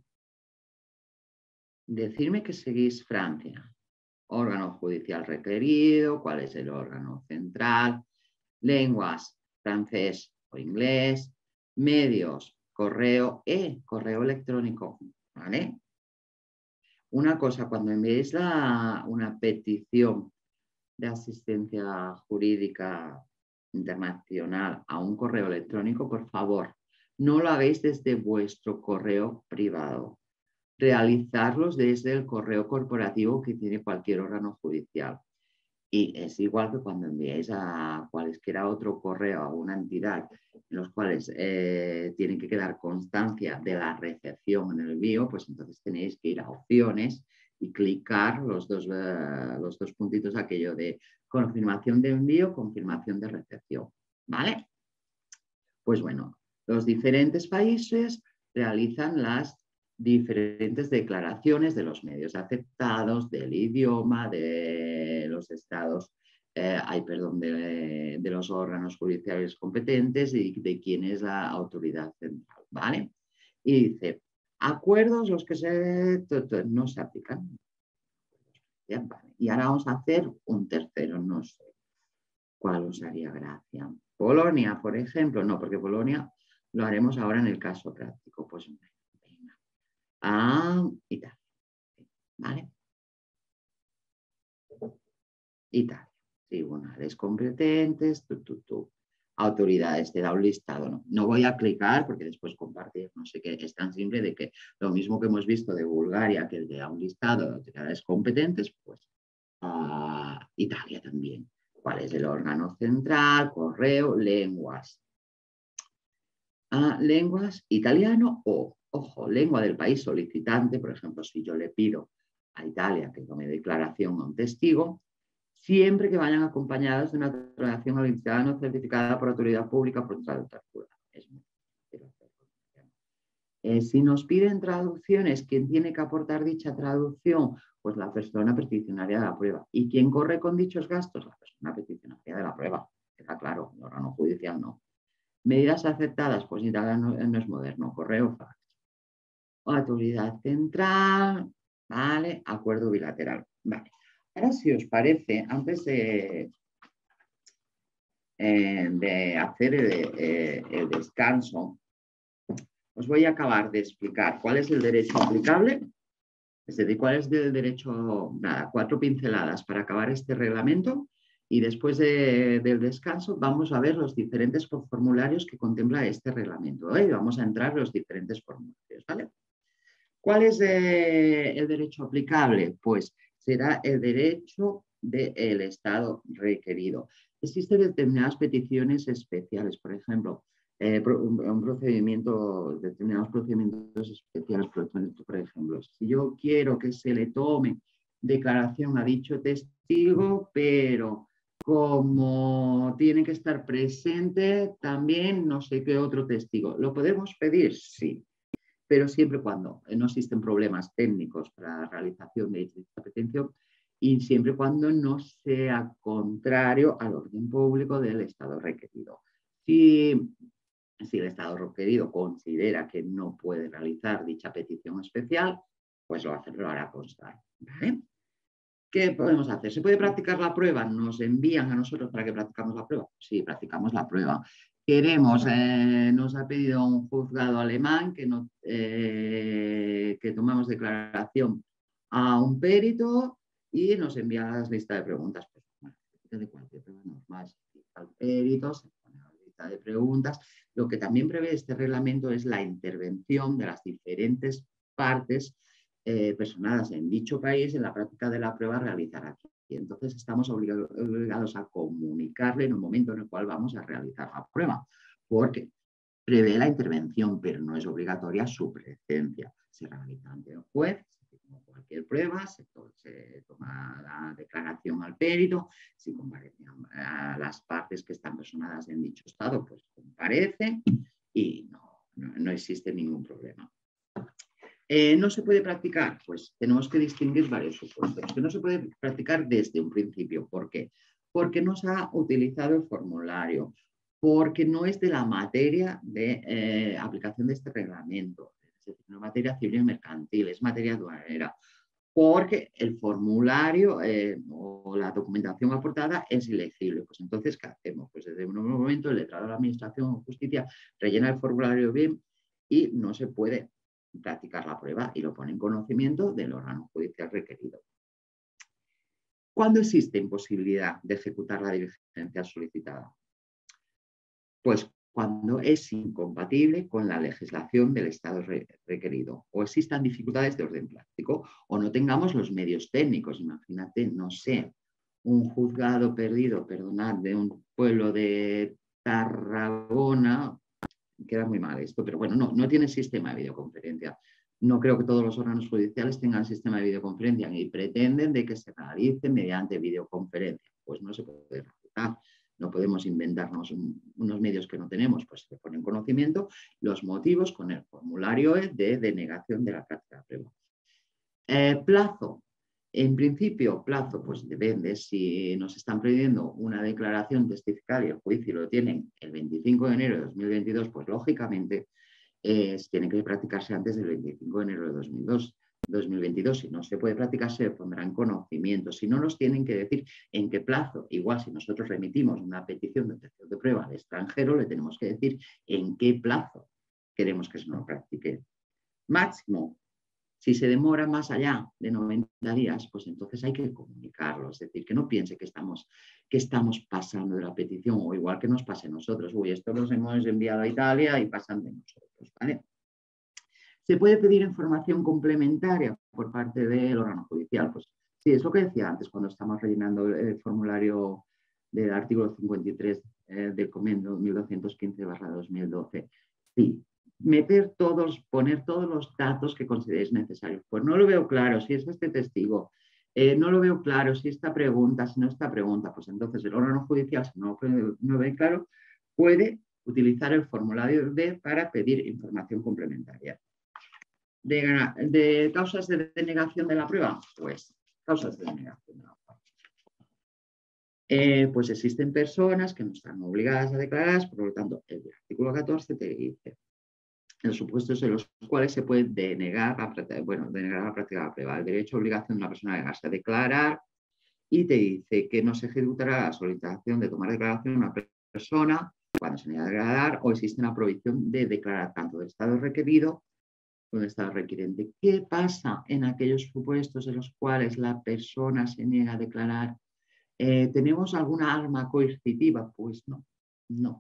Decirme que seguís Francia. Órgano judicial requerido, cuál es el órgano central, lenguas, francés o inglés, medios, correo electrónico. ¿Vale? Una cosa, cuando enviéis una petición de asistencia jurídica internacional a un correo electrónico, por favor, no lo hagáis desde vuestro correo privado. Realizarlos desde el correo corporativo que tiene cualquier órgano judicial. Y es igual que cuando enviáis a cualesquiera otro correo a una entidad en los cuales tiene que quedar constancia de la recepción en el envío, pues entonces tenéis que ir a opciones y clicar los dos puntitos aquello de confirmación de envío, confirmación de recepción. ¿Vale? Pues bueno, los diferentes países realizan las diferentes declaraciones de los medios aceptados, del idioma, de los estados, de los órganos judiciales competentes y de quién es la autoridad central, ¿vale? Y dice, acuerdos los que no se aplican. Bien, vale. Y ahora vamos a hacer un tercero, no sé cuál os haría gracia. Polonia, por ejemplo, no, porque Polonia lo haremos ahora en el caso práctico. Pues venga. Italia. ¿Vale? Italia. Tribunales competentes, autoridades, te da un listado. No voy a clicar porque después compartir, no sé qué, es tan simple de que lo mismo que hemos visto de Bulgaria, que te da un listado de autoridades competentes, pues Italia también. ¿Cuál es el órgano central? Correo, lenguas. Lenguas, italiano o, ojo, lengua del país solicitante. Por ejemplo, si yo le pido a Italia que tome declaración a un testigo, siempre que vayan acompañadas de una declaración al ciudadano certificada por autoridad pública por traductor. Si nos piden traducciones, ¿quién tiene que aportar dicha traducción? Pues la persona peticionaria de la prueba. ¿Y quién corre con dichos gastos? La persona peticionaria de la prueba. Queda claro, el órgano judicial no. Medidas aceptadas, pues italiano no es moderno, correo, fax. Autoridad central, ¿vale? Acuerdo bilateral, vale. Ahora, si os parece, antes de hacer el descanso, os voy a acabar de explicar cuál es el derecho aplicable, es decir, cuál es el derecho, nada, 4 pinceladas para acabar este reglamento, y después del descanso vamos a ver los diferentes formularios que contempla este reglamento. Y vamos a entrar en los diferentes formularios, ¿vale? ¿Cuál es el derecho aplicable? Pues será el derecho del Estado requerido. Existen determinadas peticiones especiales, por ejemplo, determinados procedimientos especiales, por ejemplo, si yo quiero que se le tome declaración a dicho testigo, pero como tiene que estar presente también no sé qué otro testigo, ¿lo podemos pedir? Sí, pero siempre cuando no existen problemas técnicos para la realización de esta petición y siempre cuando no sea contrario al orden público del Estado requerido. Si el Estado requerido considera que no puede realizar dicha petición especial, pues lo hará constar. ¿Vale? ¿Qué podemos hacer? ¿Se puede practicar la prueba? ¿Nos envían a nosotros para que practicamos la prueba? Sí, practicamos la prueba. Queremos, nos ha pedido un juzgado alemán que tomamos declaración a un perito y nos envía la lista de preguntas. Pues, bueno, de cualquier prueba normal, al perito, se pone la lista de preguntas. Lo que también prevé este reglamento es la intervención de las diferentes partes personadas en dicho país en la práctica de la prueba a realizar aquí. Y entonces estamos obligados a comunicarle en un momento en el cual vamos a realizar la prueba, porque prevé la intervención, pero no es obligatoria su presencia. Se realiza ante el juez, como cualquier prueba, se toma la declaración al perito, si comparecen las partes que están personadas en dicho estado, pues comparecen y no existe ningún problema. ¿No se puede practicar? Pues tenemos que distinguir varios supuestos. Que no se puede practicar desde un principio. ¿Por qué? Porque no se ha utilizado el formulario, porque no es de la materia de aplicación de este reglamento, es decir, una materia civil y mercantil, es materia aduanera, porque el formulario o la documentación aportada es ilegible. Pues entonces, ¿qué hacemos? Pues desde un momento el letrado de la Administración o Justicia rellena el formulario bien y no se puede practicar la prueba y lo pone en conocimiento del órgano judicial requerido. ¿Cuándo existe imposibilidad de ejecutar la diligencia solicitada? Pues cuando es incompatible con la legislación del Estado requerido o existan dificultades de orden práctico o no tengamos los medios técnicos. Imagínate, no sé, un juzgado perdido, perdonad, de un pueblo de Tarragona, queda muy mal esto, pero bueno, no tiene sistema de videoconferencia. No creo que todos los órganos judiciales tengan sistema de videoconferencia y pretenden de que se realice mediante videoconferencia. Pues no se puede realizar. No podemos inventarnos unos medios que no tenemos, pues se pone en conocimiento los motivos con el formulario de denegación de la práctica de prueba. Plazo. En principio, plazo, pues depende. Si nos están pidiendo una declaración testifical y el juicio lo tienen el 25 de enero de 2022, pues lógicamente tiene que practicarse antes del 25 de enero de 2022. Si no se puede practicar, se pondrá en conocimiento. Si no, nos tienen que decir en qué plazo. Igual, si nosotros remitimos una petición de obtención de prueba al extranjero, le tenemos que decir en qué plazo queremos que se nos practique. Máximo. Si se demora más allá de 90 días, pues entonces hay que comunicarlo. Es decir, que no piense que estamos pasando de la petición, o igual que nos pase a nosotros. Uy, esto los hemos enviado a Italia y pasan de nosotros, ¿vale? ¿Se puede pedir información complementaria por parte del órgano judicial? Pues sí, es lo que decía antes cuando estamos rellenando el formulario del artículo 53 del Comendo 1215/2012. Sí. Poner todos los datos que consideréis necesarios. Pues no lo veo claro si es este testigo, no lo veo claro si esta pregunta, si no esta pregunta, pues entonces el órgano judicial, si no lo ve claro, puede utilizar el formulario D para pedir información complementaria. ¿De causas de denegación de la prueba? Pues causas de denegación de la prueba. Pues existen personas que no están obligadas a declarar, por lo tanto, el artículo 14 te dice los supuestos en los cuales se puede denegar la práctica de la prueba. El derecho o obligación de una persona a negarse a declarar y te dice que no se ejecutará la solicitación de tomar declaración de una persona cuando se niega a declarar o existe una prohibición de declarar tanto del Estado requerido como del Estado requiriente. ¿Qué pasa en aquellos supuestos en los cuales la persona se niega a declarar? ¿Tenemos alguna arma coercitiva? Pues no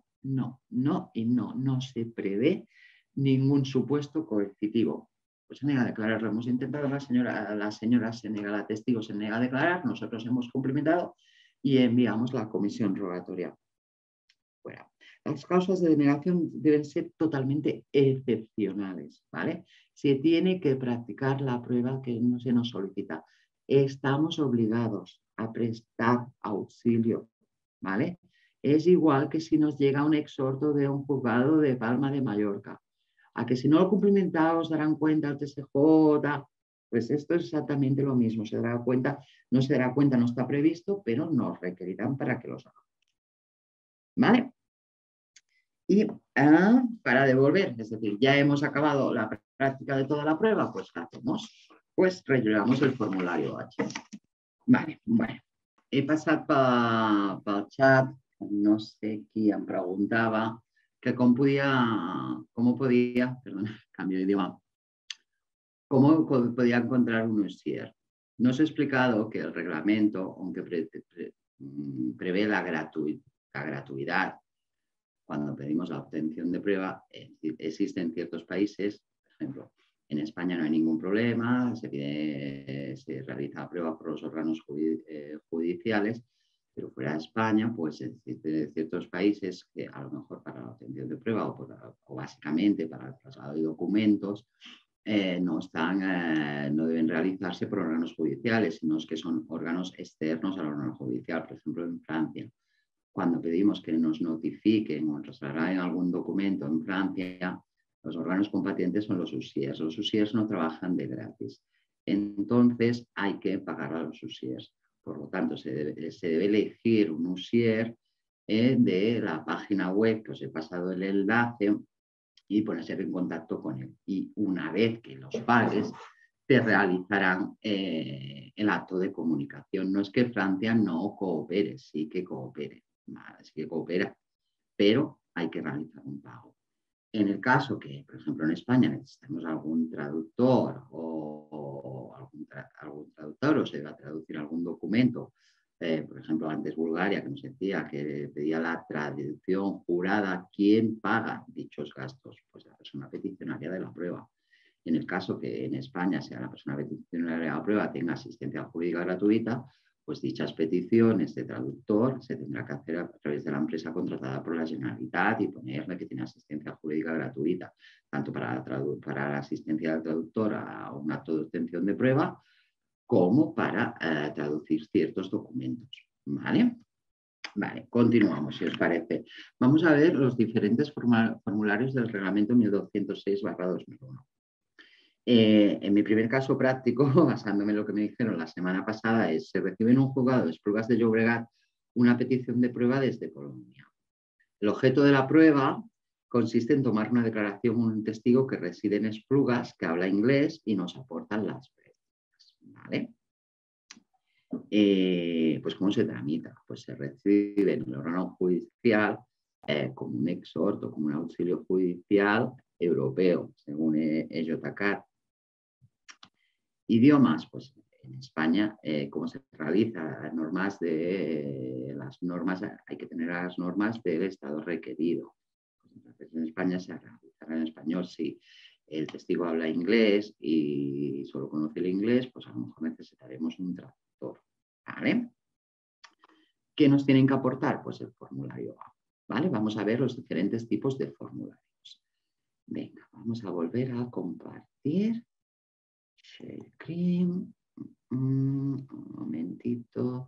se prevé ningún supuesto coercitivo. Pues se niega a declarar, lo hemos intentado, la señora se niega, la testigo se niega a declarar, nosotros hemos complementado y enviamos la comisión rogatoria fuera. Las causas de denegación deben ser totalmente excepcionales, ¿vale? Se tiene que practicar la prueba que no se nos solicita. Estamos obligados a prestar auxilio, ¿vale? Es igual que si nos llega un exhorto de un juzgado de Palma de Mallorca. A que si no lo cumplimentamos darán cuenta al TSJ, pues esto es exactamente lo mismo. No se dará cuenta, no está previsto, pero nos requerirán para que los hagamos. ¿Vale? Y para devolver, es decir, ya hemos acabado la práctica de toda la prueba, pues ¿qué hacemos? Pues rellenamos el formulario H. Vale, bueno. He pasado pel xat, no sé qui em preguntava que cómo podía encontrar un ujier. No os he explicado que el reglamento, aunque prevé la gratuidad cuando pedimos la obtención de prueba, existen ciertos países, por ejemplo, en España no hay ningún problema, se realiza la prueba por los órganos judiciales, pero fuera de España, pues existen ciertos países que a lo mejor para la obtención de prueba o básicamente para el traslado de documentos, no deben realizarse por órganos judiciales, sino que son órganos externos al órgano judicial. Por ejemplo, en Francia, cuando pedimos que nos notifiquen o nos trasladen algún documento en Francia, los órganos competentes son los USIERs. Los USIERs no trabajan de gratis. Entonces, hay que pagar a los USIERs. Por lo tanto, se debe elegir un USIER de la página web que os he pasado el enlace y ponerse en contacto con él. Y una vez que los pagues, te realizarán el acto de comunicación. No es que Francia no coopere, sí que coopere, sí que coopera, pero hay que realizar un pago. En el caso que, por ejemplo, en España necesitamos algún traductor o algún traductor o se va a traducir algún documento, por ejemplo, antes Bulgaria, que nos decía que pedía la traducción jurada, ¿quién paga dichos gastos? Pues la persona peticionaria de la prueba. En el caso que en España sea la persona peticionaria de la prueba tenga asistencia jurídica gratuita, pues dichas peticiones de traductor se tendrá que hacer a través de la empresa contratada por la Generalitat y ponerle que tiene asistencia jurídica gratuita, tanto para la asistencia del traductor a un acto de obtención de prueba, como para traducir ciertos documentos. ¿Vale? Vale, continuamos, si os parece. Vamos a ver los diferentes formularios del reglamento 1206/2001. En mi primer caso práctico, basándome en lo que me dijeron la semana pasada, se recibe en un juzgado de Esplugas de Llobregat una petición de prueba desde Polonia. El objeto de la prueba consiste en tomar una declaración de un testigo que reside en Esplugas, que habla inglés y nos aportan las pruebas. ¿Vale? Pues ¿cómo se tramita? Pues se recibe en el órgano judicial como un exhorto, como un auxilio judicial europeo, según EJCAT. Idiomas, pues en España, ¿cómo se realiza? Las normas, hay que tener las normas del Estado requerido. Entonces, en España se realizará en español. Si el testigo habla inglés y solo conoce el inglés, pues a lo mejor necesitaremos un traductor. ¿Vale? ¿Qué nos tienen que aportar? Pues el formulario A. ¿Vale? Vamos a ver los diferentes tipos de formularios. Venga, vamos a volver a compartir. Share screen. Un momentito.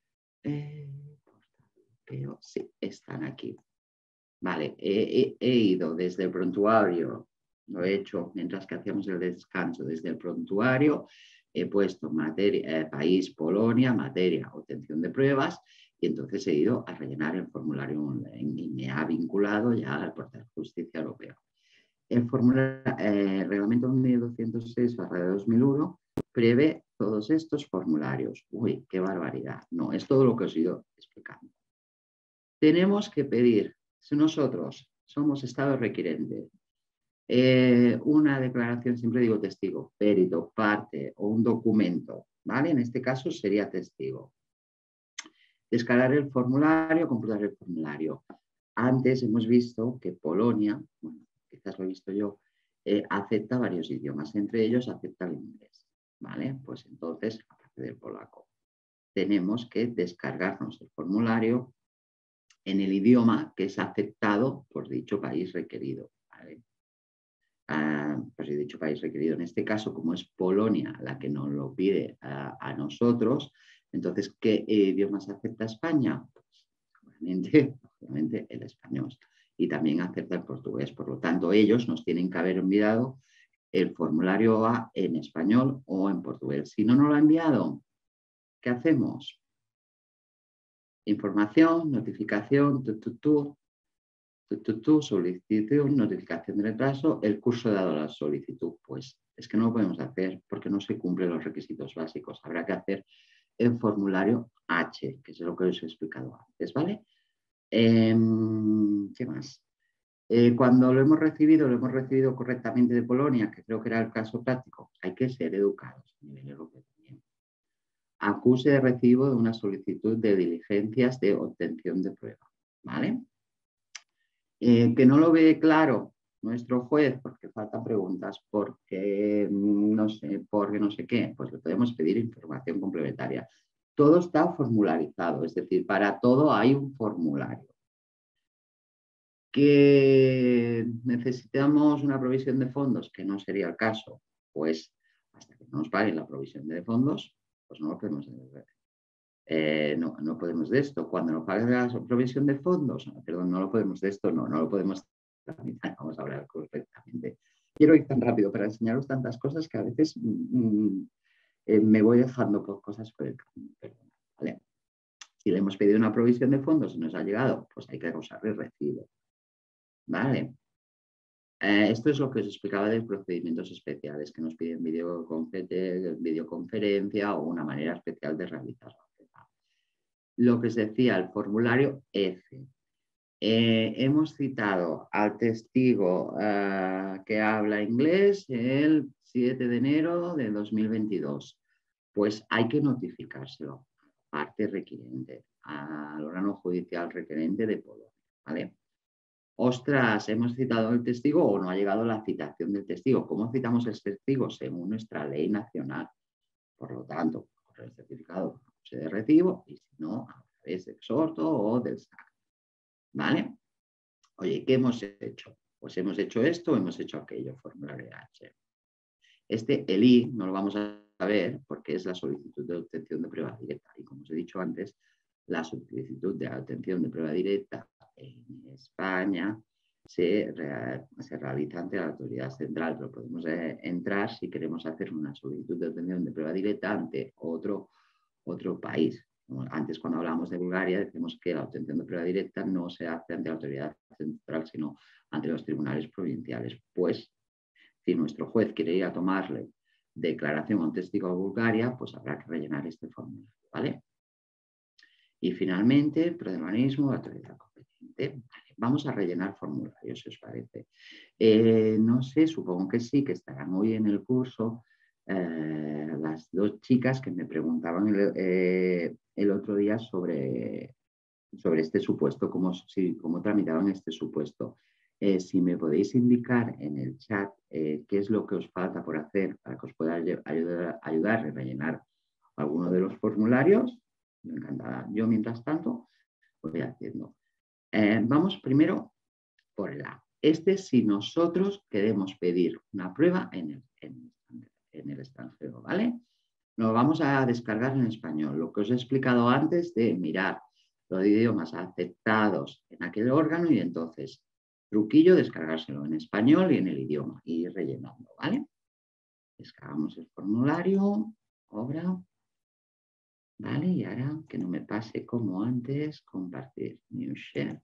Sí, están aquí. Vale, he ido desde el prontuario, lo he hecho mientras que hacíamos el descanso, desde el prontuario he puesto materia, país, Polonia, materia, obtención de pruebas, y entonces he ido a rellenar el formulario online y me ha vinculado ya al portal de Justicia Europea. El reglamento 1206/2001 prevé todos estos formularios. Uy, qué barbaridad. No, es todo lo que os he ido explicando. Tenemos que pedir, si nosotros somos Estado requirente, una declaración, siempre digo testigo, perito, parte o un documento, ¿vale? En este caso sería testigo. Descargar el formulario, completar el formulario. Antes hemos visto que Polonia, bueno, quizás lo he visto yo, acepta varios idiomas, entre ellos acepta el inglés, ¿vale? Pues entonces, aparte del polaco, tenemos que descargarnos el formulario en el idioma que es aceptado por dicho país requerido, ¿vale? Pues he dicho país requerido. En este caso, como es Polonia la que nos lo pide a nosotros, entonces, ¿qué idiomas acepta España? Pues, obviamente el español. Y también acepta el portugués. Por lo tanto, ellos nos tienen que haber enviado el formulario A en español o en portugués. Si no nos lo ha enviado, ¿qué hacemos? Información, notificación, solicitud, notificación de retraso, el curso dado a la solicitud. Pues es que no lo podemos hacer porque no se cumplen los requisitos básicos. Habrá que hacer el formulario H, que es lo que os he explicado antes, ¿vale? ¿Qué más? Cuando lo hemos recibido correctamente de Polonia, que creo que era el caso práctico, hay que ser educados a nivel europeo también. Acuse de recibo de una solicitud de diligencias de obtención de prueba, ¿vale? Que no lo ve claro nuestro juez porque faltan preguntas, porque no sé qué, pues le podemos pedir información complementaria. Todo está formularizado, es decir, para todo hay un formulario. ¿Que necesitamos una provisión de fondos? Que no sería el caso. Pues hasta que no nos paguen la provisión de fondos, pues no lo podemos no podemos de esto. Cuando nos paguen la provisión de fondos, perdón, no lo podemos de esto, no lo podemos tramitar. Vamos a hablar correctamente. Quiero ir tan rápido para enseñaros tantas cosas que a veces me voy dejando por cosas por el camino. Perdón, ¿vale? Si le hemos pedido una provisión de fondos y nos ha llegado, pues hay que causar el recibo. ¿Vale? Esto es lo que os explicaba de los procedimientos especiales que nos piden videoconferencia o una manera especial de realizarlo. Lo que os decía, el formulario F. Hemos citado al testigo que habla inglés el 7 de enero de 2022. Pues hay que notificárselo a la parte requerente, al órgano judicial requerente de Polonia. ¿Vale? Ostras, hemos citado el testigo o no ha llegado la citación del testigo. ¿Cómo citamos el testigo? Según nuestra ley nacional. Por lo tanto, por el certificado de recibo y si no, a través de exhorto o del SAC. ¿Vale? Oye, ¿qué hemos hecho? Pues hemos hecho esto o hemos hecho aquello, formulario H. El I no lo vamos a ver porque es la solicitud de obtención de prueba directa. Y como os he dicho antes, la solicitud de obtención de prueba directa en España se realiza ante la autoridad central, pero podemos entrar si queremos hacer una solicitud de obtención de prueba directa ante otro país. Antes, cuando hablábamos de Bulgaria, decimos que la obtención de prueba directa no se hace ante la autoridad central, sino ante los tribunales provinciales. Pues, si nuestro juez quiere ir a tomarle declaración a un testigo a Bulgaria, pues habrá que rellenar este formulario, ¿vale? Y finalmente, protagonismo, autoridad competente. Vale, vamos a rellenar formularios, si os parece. No sé, supongo que sí, que estarán hoy en el curso las dos chicas que me preguntaban el otro día sobre este supuesto, cómo tramitaban este supuesto. Si me podéis indicar en el chat qué es lo que os falta por hacer para que os pueda ayudar a rellenar alguno de los formularios, me encantará. Yo, mientras tanto, voy haciendo. Vamos primero por el A. Si nosotros queremos pedir una prueba en el extranjero, ¿vale? Lo vamos a descargar en español. Lo que os he explicado antes de mirar los idiomas aceptados en aquel órgano y entonces, truquillo, descargárselo en español y en el idioma y ir rellenando, ¿vale? Descargamos el formulario, obra, ¿vale? Y ahora que no me pase como antes, compartir, new share.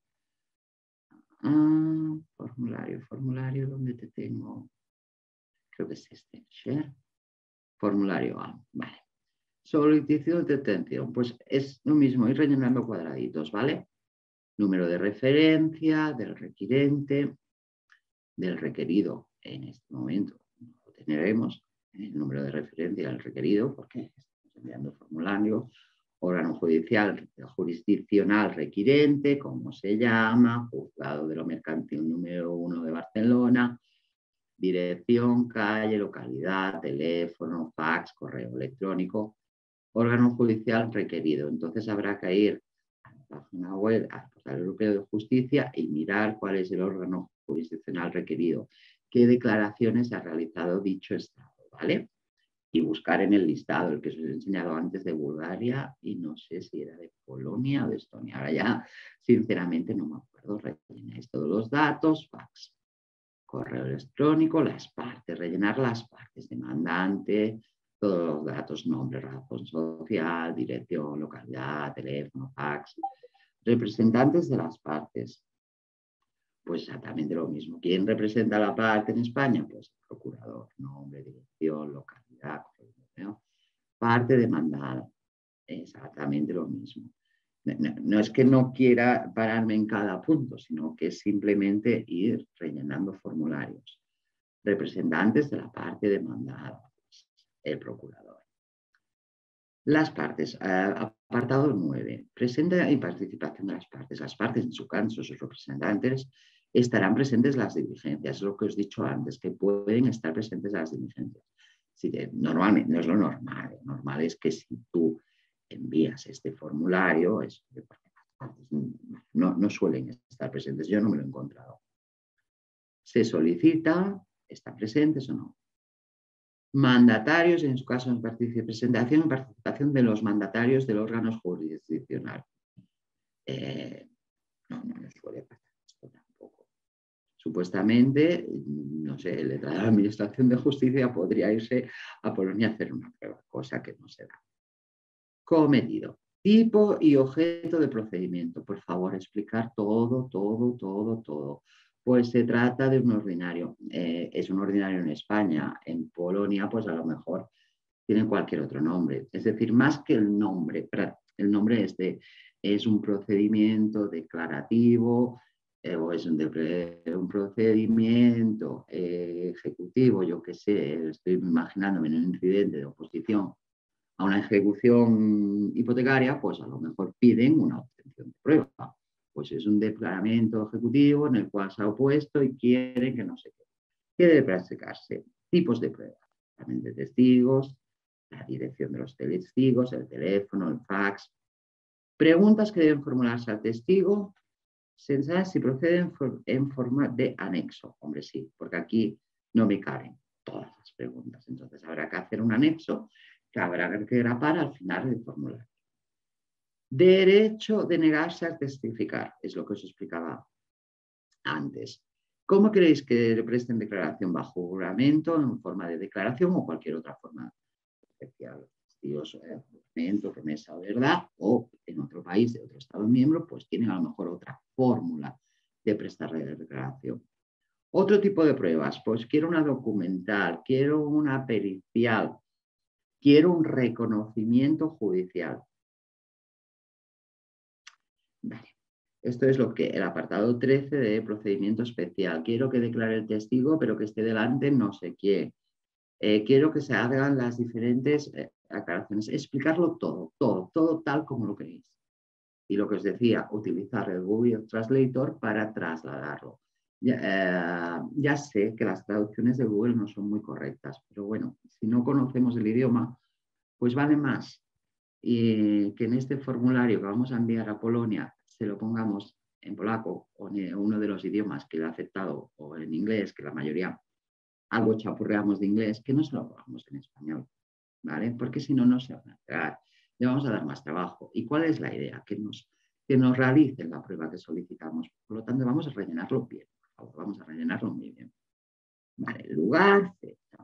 Formulario, ¿dónde te tengo? Creo que es este, share. Formulario A, vale. Solicitud de detención, pues es lo mismo, ir rellenando cuadraditos, ¿vale? Número de referencia del requirente, del requerido. En este momento no lo tendremos, el número de referencia del requerido, porque estamos enviando formulario. Órgano judicial, jurisdiccional requirente, cómo se llama, juzgado de lo mercantil número 1 de Barcelona, dirección, calle, localidad, teléfono, fax, correo electrónico, órgano judicial requerido. Entonces habrá que ir a la página web, al Portal Europeo de Justicia y mirar cuál es el órgano jurisdiccional requerido, qué declaraciones ha realizado dicho Estado, ¿vale? Y buscar en el listado, el que os he enseñado antes de Bulgaria y no sé si era de Polonia o de Estonia. Ahora ya, sinceramente, no me acuerdo. Rellenáis todos los datos, fax, correo electrónico, las partes, rellenar las partes, demandante, todos los datos, nombre, razón social, dirección, localidad, teléfono, fax, representantes de las partes. Pues exactamente lo mismo. ¿Quién representa la parte en España? Pues el procurador, nombre, dirección, localidad, ¿no? Parte demandada. Exactamente lo mismo. No es que no quiera pararme en cada punto, sino que es simplemente ir rellenando formularios. Representantes de la parte demandada, pues, el procurador. Las partes, apartado 9, presente y participación de las partes. Las partes, en su caso, sus representantes, estarán presentes las diligencias. Es lo que os he dicho antes, que pueden estar presentes las diligencias. Normalmente, no es lo normal. Lo normal es que si tú envías este formulario, no suelen estar estar presentes. Yo no me lo he encontrado. Se solicita, ¿están presentes o no? Mandatarios, en su caso, en participación de los mandatarios del órgano jurisdiccional. No suele pasar esto tampoco. Supuestamente, no sé, el letrado de la Administración de Justicia podría irse a Polonia a hacer una prueba, cosa que no se da. Cometido. Tipo y objeto de procedimiento. Por favor, explicar todo. Pues se trata de un ordinario. Es un ordinario en España. En Polonia, pues a lo mejor tienen cualquier otro nombre. Es decir, más que el nombre es un procedimiento declarativo o es un procedimiento ejecutivo, yo qué sé, estoy imaginándome en un incidente de oposición a una ejecución hipotecaria, pues a lo mejor piden una obtención de prueba. Pues es un declaramiento ejecutivo en el cual se ha opuesto y quiere que no sé qué. ¿Qué debe practicarse? Tipos de pruebas. También de testigos, la dirección de los testigos, el teléfono, el fax. Preguntas que deben formularse al testigo, saber si proceden en forma de anexo. Hombre, sí, porque aquí no me caben todas las preguntas. Entonces habrá que hacer un anexo que habrá que grapar al final del formulario. Derecho de negarse a testificar, es lo que os explicaba antes. ¿Cómo queréis que le presten declaración? Bajo juramento, en forma de declaración o cualquier otra forma especial. Testigos, juramento, promesa o verdad, o en otro país, de otro Estado miembro, pues tienen a lo mejor otra fórmula de prestar la declaración. Otro tipo de pruebas, pues quiero una documental, quiero una pericial, quiero un reconocimiento judicial. Vale. Esto es lo que el apartado 13 de procedimiento especial. Quiero que declare el testigo, pero que esté delante no sé quién. Quiero que se hagan las diferentes aclaraciones. Explicarlo todo tal como lo queréis. Y lo que os decía, utilizar el Google Translator para trasladarlo. Ya sé que las traducciones de Google no son muy correctas, pero bueno, si no conocemos el idioma, pues vale más que en este formulario que vamos a enviar a Polonia se lo pongamos en polaco o en uno de los idiomas que le ha aceptado o en inglés, que la mayoría algo chapurreamos de inglés, que no se lo pongamos en español, ¿vale? Porque si no, no se van a enterar. Le vamos a dar más trabajo. ¿Y cuál es la idea? Que nos realicen la prueba que solicitamos. Por lo tanto, vamos a rellenarlo bien. Por favor, vamos a rellenarlo muy bien. Vale, lugar, fecha.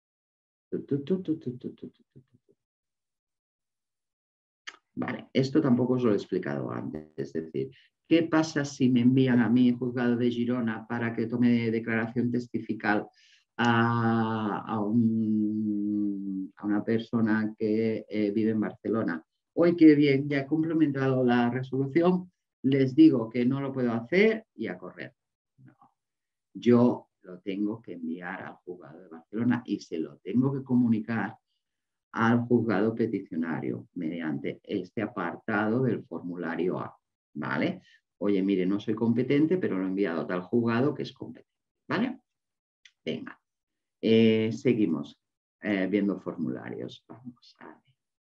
Vale, esto tampoco os lo he explicado antes. Es decir, ¿qué pasa si me envían a mí, juzgado de Girona, para que tome declaración testifical a una persona que vive en Barcelona? Hoy que bien, ya he complementado la resolución, les digo que no lo puedo hacer y a correr. No, yo lo tengo que enviar al juzgado de Barcelona y se lo tengo que comunicar al juzgado peticionario mediante este apartado del formulario A, ¿vale? Oye, mire, no soy competente, pero lo he enviado a tal juzgado que es competente, ¿vale? Venga, seguimos viendo formularios. Vamos a ver.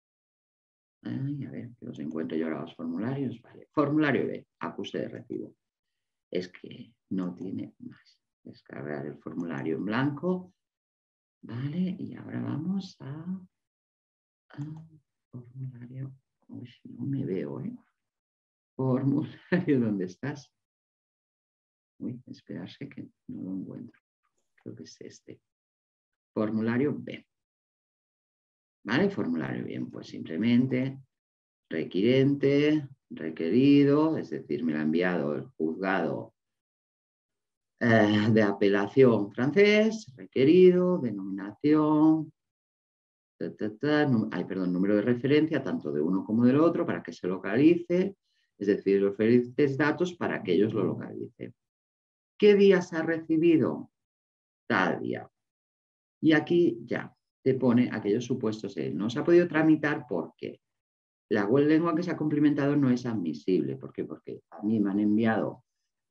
A ver, que los encuentro yo ahora los formularios. Vale. Formulario B, acuse de recibo. Es que no tiene más. Descargar el formulario en blanco. Vale, y ahora vamos a formulario. Uy, no me veo, ¿eh? Formulario, ¿dónde estás? Uy, esperarse que no lo encuentro. Creo que es este. Formulario B. ¿Vale? Formulario bien, pues simplemente requirente, requerido, es decir, me lo ha enviado el juzgado de apelación francés, requerido, denominación, número de referencia, tanto de uno como del otro, para que se localice, es decir, los diferentes datos para que ellos lo localicen. ¿Qué día se ha recibido? Tal día. Y aquí ya te pone aquellos supuestos. No se ha podido tramitar porque la lengua que se ha cumplimentado no es admisible. ¿Por qué? Porque a mí me han enviado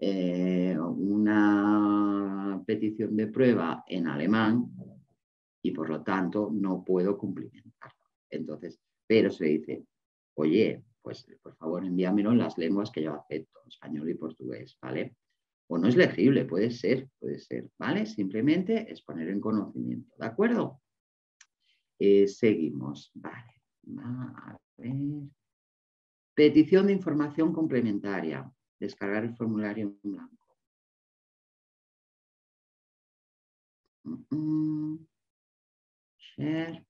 una petición de prueba en alemán y por lo tanto no puedo cumplimentarlo. Entonces, pero se dice, oye, pues por favor envíamelo en las lenguas que yo acepto, español y portugués, ¿vale? O no es legible, puede ser, ¿vale? Simplemente es poner en conocimiento, ¿de acuerdo? Seguimos, vale. A ver. Petición de información complementaria. Descargar el formulario en blanco. Share.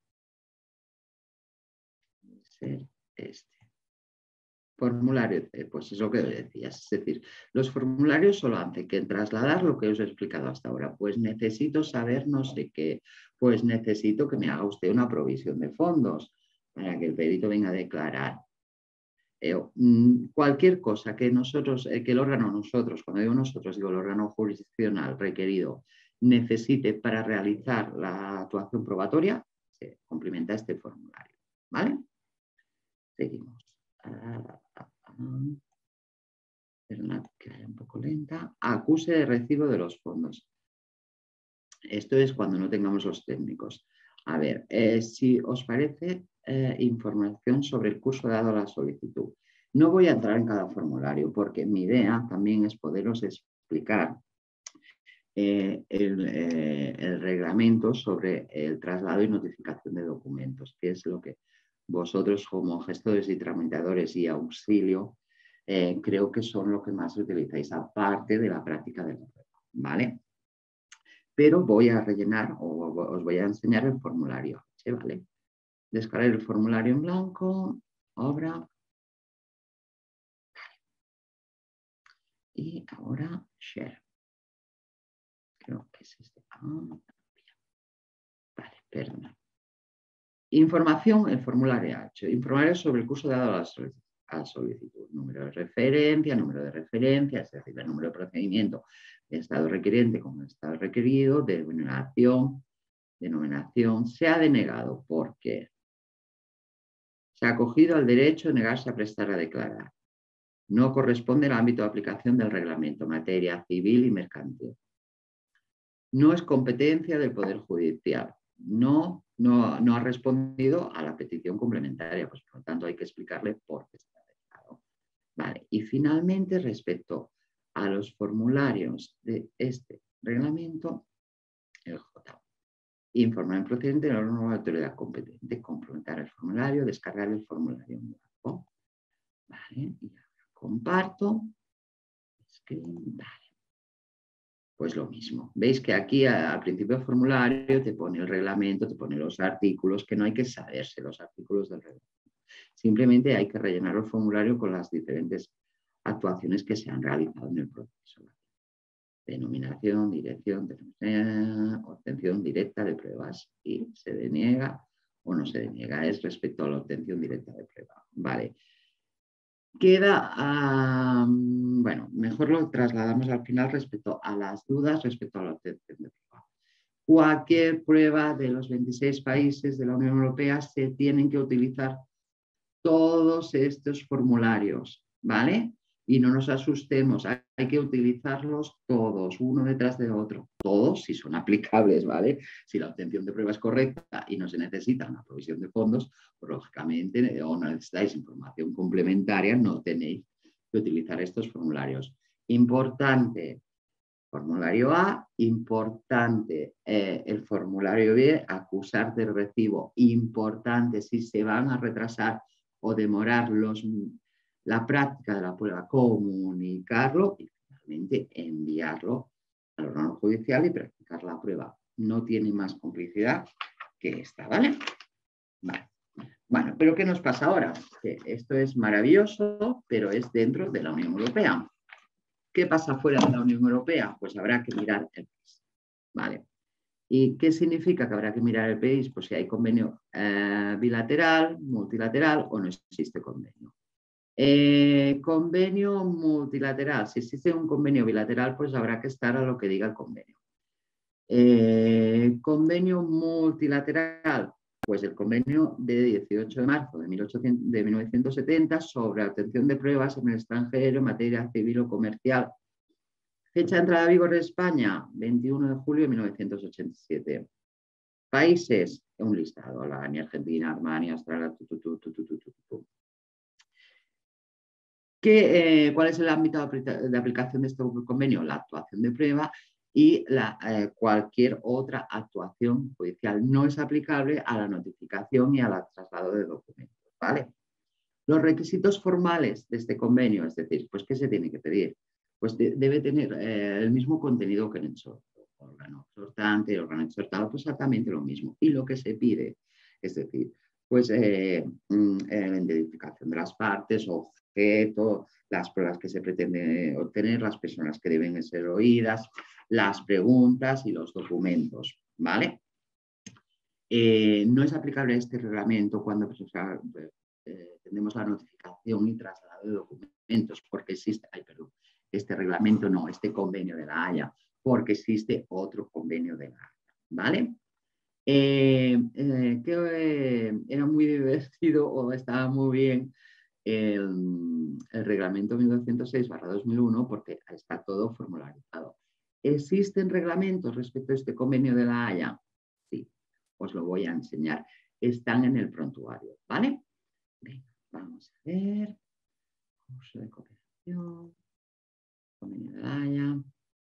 Ser este. Formulario C, pues es lo que decías. Es decir, los formularios solo hacen que trasladar lo que os he explicado hasta ahora. Pues necesito saber no sé qué. Pues necesito que me haga usted una provisión de fondos para que el perito venga a declarar. Cualquier cosa que nosotros, que el órgano nosotros, cuando digo nosotros, digo el órgano jurisdiccional requerido, necesite para realizar la actuación probatoria, se complementa este formulario. ¿Vale? Seguimos. Perdonad que vaya un poco lenta. Acuse de recibo de los fondos. Esto es cuando no tengamos los técnicos. A ver, si os parece, información sobre el curso dado a la solicitud. No voy a entrar en cada formulario porque mi idea también es poderos explicar el reglamento sobre el traslado y notificación de documentos, que es lo que vosotros como gestores y tramitadores y auxilio creo que son lo que más utilizáis, aparte de la práctica de la prueba, ¿vale? Pero voy a rellenar o os voy a enseñar el formulario, ¿sí? ¿Vale? Descargar el formulario en blanco, obra. Y ahora share. Creo que es este. Vale, perdona. Información, el formulario H. Informario sobre el curso dado a la solicitud. Número de referencia, es decir, el número de procedimiento de estado requiriente con el estado requerido, denominación, se ha denegado porque se ha acogido al derecho de negarse a prestar a declarar. No corresponde al ámbito de aplicación del reglamento, materia civil y mercantil. No es competencia del Poder Judicial. No ha respondido a la petición complementaria, pues por lo tanto hay que explicarle por qué está denegado. Vale, y finalmente respecto a los formularios de este reglamento, el J. Informar en procedente de la nueva autoridad competente, complementar el formulario, descargar el formulario en blanco. Vale, y ahora comparto. Vale. Pues lo mismo. Veis que aquí al principio del formulario te pone el reglamento, te pone los artículos, que no hay que saberse los artículos del reglamento. Simplemente hay que rellenar el formulario con las diferentes actuaciones que se han realizado en el proceso. Denominación, dirección, obtención directa de pruebas y se deniega o no se deniega. Es respecto a la obtención directa de prueba. Vale. Queda, bueno, mejor lo trasladamos al final respecto a las dudas, respecto a la obtención de prueba. Cualquier prueba de los 26 países de la Unión Europea se tienen que utilizar todos estos formularios, ¿vale? Y no nos asustemos, hay que utilizarlos todos, uno detrás de otro, todos si son aplicables, ¿vale? Si la obtención de prueba es correcta y no se necesita una provisión de fondos, pues, lógicamente, o necesitáis información complementaria, no tenéis que utilizar estos formularios. Importante, formulario A, importante el formulario B, acusar del recibo, importante si se van a retrasar o demorar la práctica de la prueba, comunicarlo y finalmente enviarlo al órgano judicial y practicar la prueba. No tiene más complicidad que esta, ¿vale? Vale. Bueno, pero ¿qué nos pasa ahora? Que esto es maravilloso, pero es dentro de la Unión Europea. ¿Qué pasa fuera de la Unión Europea? Pues habrá que mirar el país. ¿Vale? ¿Y qué significa que habrá que mirar el país? Pues si hay convenio bilateral, multilateral o no existe convenio. Convenio multilateral. Si existe un convenio bilateral, pues habrá que estar a lo que diga el convenio. Convenio multilateral. Pues el convenio de 18 de marzo de 1970 sobre obtención de pruebas en el extranjero en materia civil o comercial. Fecha de entrada a vigor de España, 21 de julio de 1987. Países, un listado, Alemania, Argentina, Alemania, Australia, ¿Cuál es el ámbito de aplicación de este convenio? La actuación de prueba y cualquier otra actuación judicial. No es aplicable a la notificación y al traslado de documentos, ¿vale? Los requisitos formales de este convenio, es decir, pues ¿qué se tiene que pedir? Pues debe tener el mismo contenido que en el órgano exhortante, el órgano exhortado, pues exactamente lo mismo. Y lo que se pide, es decir, pues la identificación de las partes, objeto, las pruebas que se pretende obtener, las personas que deben ser oídas, las preguntas y los documentos, ¿vale? No es aplicable este reglamento cuando tenemos la notificación y traslado de documentos, porque existe, este reglamento no, este convenio de la Haya, porque existe otro convenio de la Haya, ¿vale? Era muy divertido o estaba muy bien el reglamento 1206/2001 porque está todo formularizado. ¿Existen reglamentos respecto a este convenio de la Haya? Sí, os lo voy a enseñar. Están en el prontuario, ¿vale? Venga, vamos a ver. Curso de cooperación. Convenio de la Haya.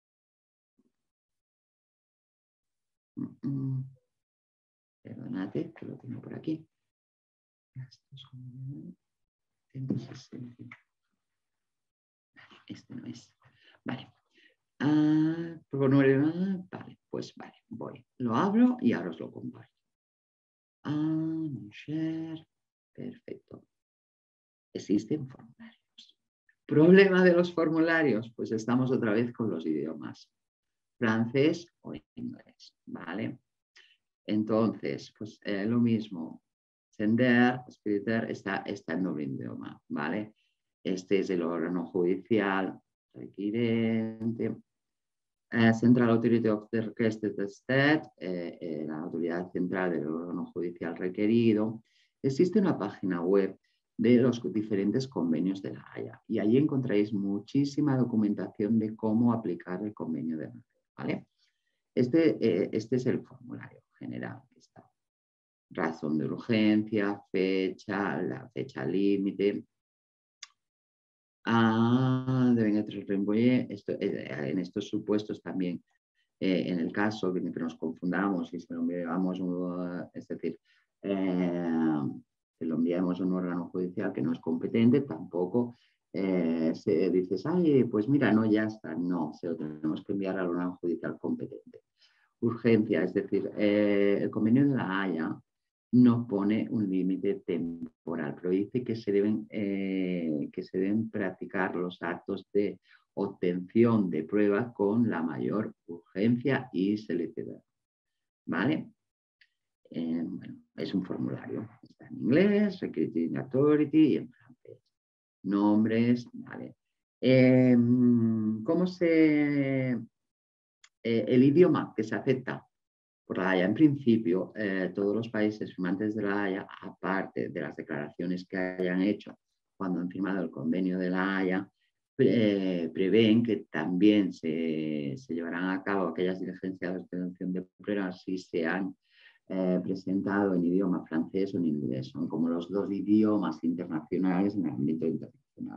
Perdónate, que lo tengo por aquí. Este no es. Vale. Vale, pues vale, voy. Lo abro y ahora os lo comparto. Share. Perfecto. Existen formularios. ¿Problema de los formularios? Pues estamos otra vez con los idiomas. Francés o inglés, ¿vale? Entonces, pues lo mismo. Sender, escribir, está en doble idioma, ¿vale? Este es el órgano judicial requirente. Central Authority of the Requested State, la autoridad central del órgano judicial requerido. Existe una página web de los diferentes convenios de la Haya y allí encontráis muchísima documentación de cómo aplicar el convenio de la Haya, ¿vale? Este es el formulario general que está. Razón de urgencia, fecha, la fecha límite. Deben atribuir en estos supuestos también, en el caso de que nos confundamos y se lo enviamos, es decir, se lo enviamos a un órgano judicial que no es competente, tampoco se dices, ay, pues mira, no, ya está. No, se lo tenemos que enviar al órgano judicial competente. Urgencia, es decir, el convenio de la Haya no pone un límite temporal, pero dice que se deben practicar los actos de obtención de pruebas con la mayor urgencia y celeridad. ¿Vale? Bueno, es un formulario. Está en inglés, Recruiting Authority y en francés. Nombres, ¿vale? ¿Cómo el idioma que se acepta por la Haya? En principio, todos los países firmantes de la Haya, aparte de las declaraciones que hayan hecho cuando han firmado el convenio de la Haya, prevén que también se llevarán a cabo aquellas diligencias de obtención de pruebas si se han presentado en idioma francés o en inglés. Son como los dos idiomas internacionales en el ámbito internacional.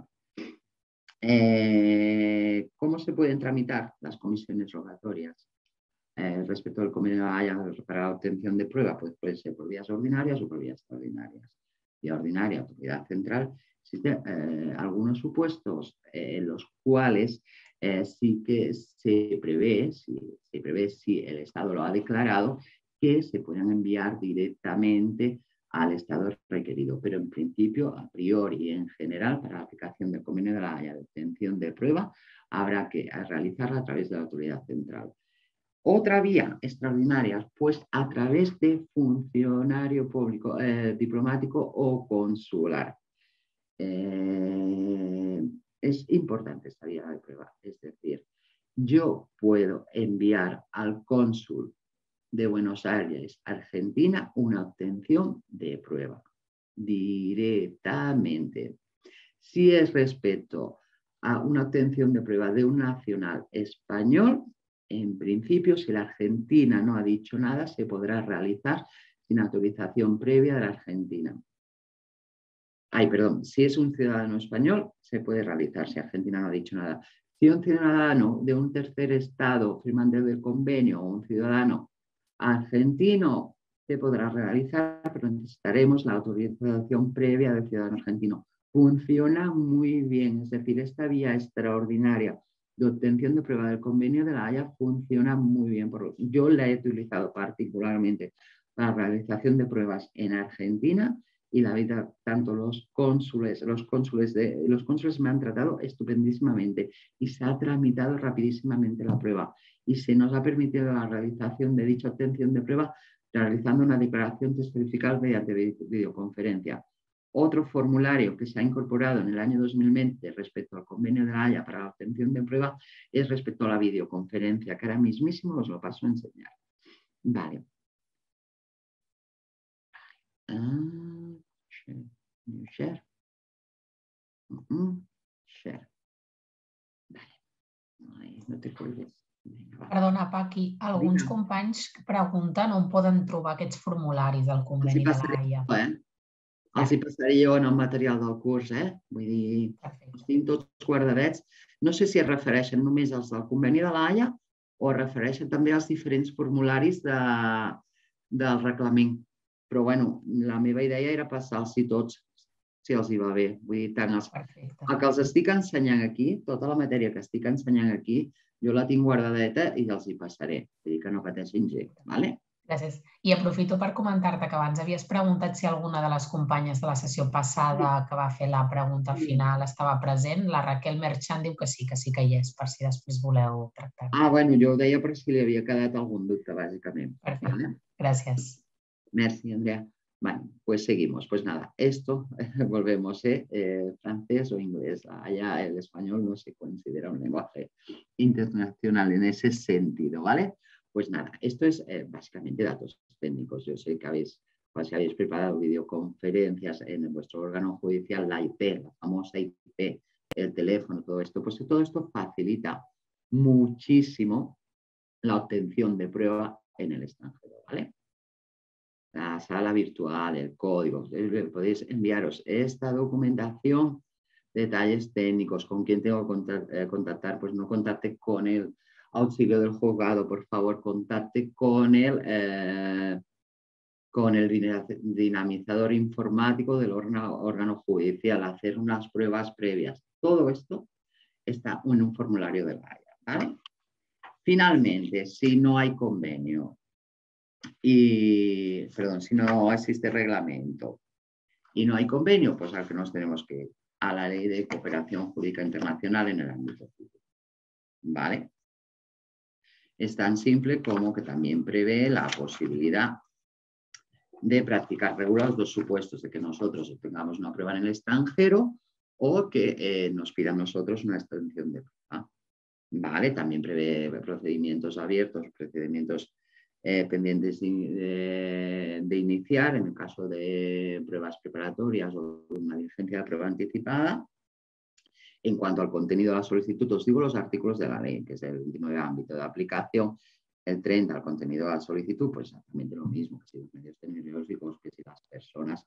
¿Cómo se pueden tramitar las comisiones rogatorias? Respecto al convenio de la Haya para la obtención de prueba, pues puede ser por vías ordinarias o por vías extraordinarias. Vía ordinaria, autoridad central. Existen algunos supuestos en los cuales sí que se prevé, si el Estado lo ha declarado, que se puedan enviar directamente al Estado requerido. Pero en principio, a priori y en general, para la aplicación del convenio de la Haya de obtención de prueba, habrá que realizarla a través de la autoridad central. Otra vía extraordinaria, pues a través de funcionario público, diplomático o consular. Es importante esta vía de prueba, es decir, yo puedo enviar al cónsul de Buenos Aires, Argentina, una obtención de prueba directamente. Si es respecto a una obtención de prueba de un nacional español, en principio, si la Argentina no ha dicho nada, se podrá realizar sin autorización previa de la Argentina. perdón, si es un ciudadano español, se puede realizar, si Argentina no ha dicho nada. Si un ciudadano de un tercer estado firmante del convenio o un ciudadano argentino, se podrá realizar, pero necesitaremos la autorización previa del ciudadano argentino. Funciona muy bien, es decir, esta vía extraordinaria de obtención de prueba del convenio de La Haya funciona muy bien. Yo la he utilizado particularmente para la realización de pruebas en Argentina y la vida, tanto los cónsules me han tratado estupendísimamente y se ha tramitado rapidísimamente la prueba y se nos ha permitido la realización de dicha obtención de prueba realizando una declaración testifical mediante videoconferencia. Otro formulario que se ha incorporado en el año 2020 respecto al convenio de La Haya para la obtención de prueba es respecto a la videoconferencia, que ahora mismísimo os lo paso a enseñar. Vale. Share. Share. Vale. Ai, no te cuelgues. Perdona, Paqui, alguns companys pregunten on poden trobar aquests formularis del conveni de La Haya. Els hi passaré jo en el material del curs, Vull dir, els tinc tots guardadets. No sé si es refereixen només als del conveni de La Haya o es refereixen també als diferents formularis del reglament. Però, bueno, la meva idea era passar-los tots, si els hi va bé. Vull dir, tant el que els estic ensenyant aquí, tota la matèria que estic ensenyant aquí, jo la tinc guardadeta i els hi passaré. Vull dir que no pateixin gens, d'acord? Gràcies. I aprofito per comentar-te que abans havies preguntat si alguna de les companyes de la sessió passada que va fer la pregunta final estava present. La Raquel Merchan diu que sí que hi és, per si després voleu tractar-ho. Bueno, jo ho deia per si li havia quedat algun dubte, bàsicament. Perfecte. Gràcies. Merci, Andrea. Bueno, pues seguimos. Pues nada, esto, volvemos, francés o inglés. Allá el español no se considera un lenguaje internacional en ese sentido, ¿vale? Pues nada, esto es básicamente datos técnicos. Yo sé que habéis preparado videoconferencias en vuestro órgano judicial, la IP, la famosa IP, el teléfono, todo esto. Pues todo esto facilita muchísimo la obtención de prueba en el extranjero, ¿vale? La sala virtual, el código, podéis enviaros esta documentación, detalles técnicos, con quién tengo que contactar, pues no contacte con el auxilio del juzgado, por favor, contacte con el dinamizador informático del órgano judicial, hacer unas pruebas previas. Todo esto está en un formulario de La Haya, ¿vale? Finalmente, si no hay convenio, si no existe reglamento y no hay convenio, pues al que nos tenemos que ir a la Ley de Cooperación Jurídica Internacional en el ámbito civil, ¿vale? Es tan simple como que también prevé la posibilidad de practicar, regula los dos supuestos de que nosotros obtengamos una prueba en el extranjero o que nos pidan nosotros una extensión de prueba, ¿vale? También prevé procedimientos abiertos, procedimientos pendientes de iniciar en el caso de pruebas preparatorias o una diligencia de prueba anticipada. En cuanto al contenido de la solicitud, os digo los artículos de la ley, que es el 29 ámbito de aplicación, el 30 al contenido de la solicitud, pues exactamente lo mismo, que si los medios tecnológicos, que si las personas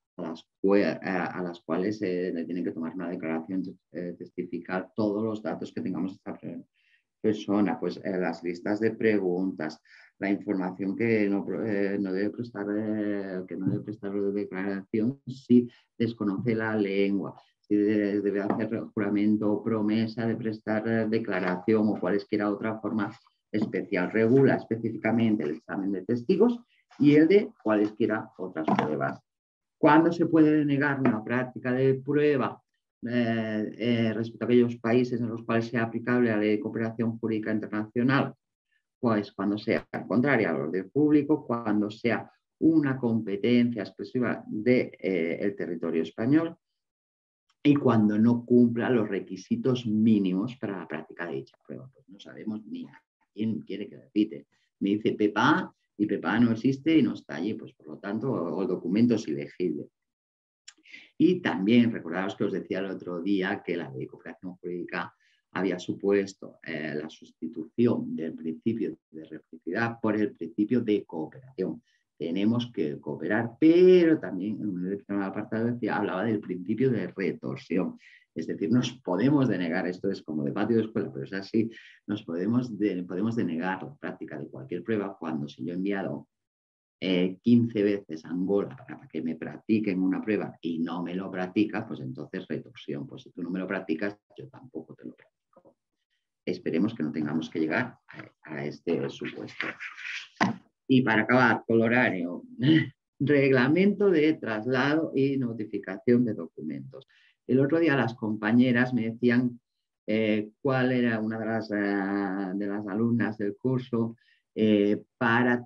a las cuales le tienen que tomar una declaración testificar todos los datos que tengamos de esta persona, pues las listas de preguntas, la información que no debe prestar de declaración si desconoce la lengua, si debe hacer juramento o promesa de prestar declaración o cualesquiera otra forma especial. Regula específicamente el examen de testigos y el de cualesquiera otras pruebas. ¿Cuándo se puede denegar una práctica de prueba respecto a aquellos países en los cuales sea aplicable la Ley de Cooperación Jurídica Internacional? Pues cuando sea contraria al orden público, cuando sea una competencia exclusiva del territorio español y cuando no cumpla los requisitos mínimos para la práctica de dicha prueba. Pues no sabemos ni a quién quiere que repite. Me dice PEPA y PEPA no existe y no está allí, pues por lo tanto el documento es ilegible. Y también recordaros que os decía el otro día que la Ley de Cooperación Jurídica había supuesto la sustitución del principio de reciprocidad por el principio de cooperación. tenemos que cooperar, pero también en un determinado apartado hablaba del principio de retorsión. Es decir, nos podemos denegar, esto es como de patio de escuela, pero es así, podemos denegar la práctica de cualquier prueba cuando si yo he enviado 15 veces a Angola para que me practiquen una prueba y no me lo practica, pues entonces retorsión. Pues si tú no me lo practicas, yo tampoco te lo practico. Esperemos que no tengamos que llegar a este supuesto. Y para acabar, con el horario, reglamento de traslado y notificación de documentos. El otro día las compañeras me decían cuál era una de las alumnas del curso para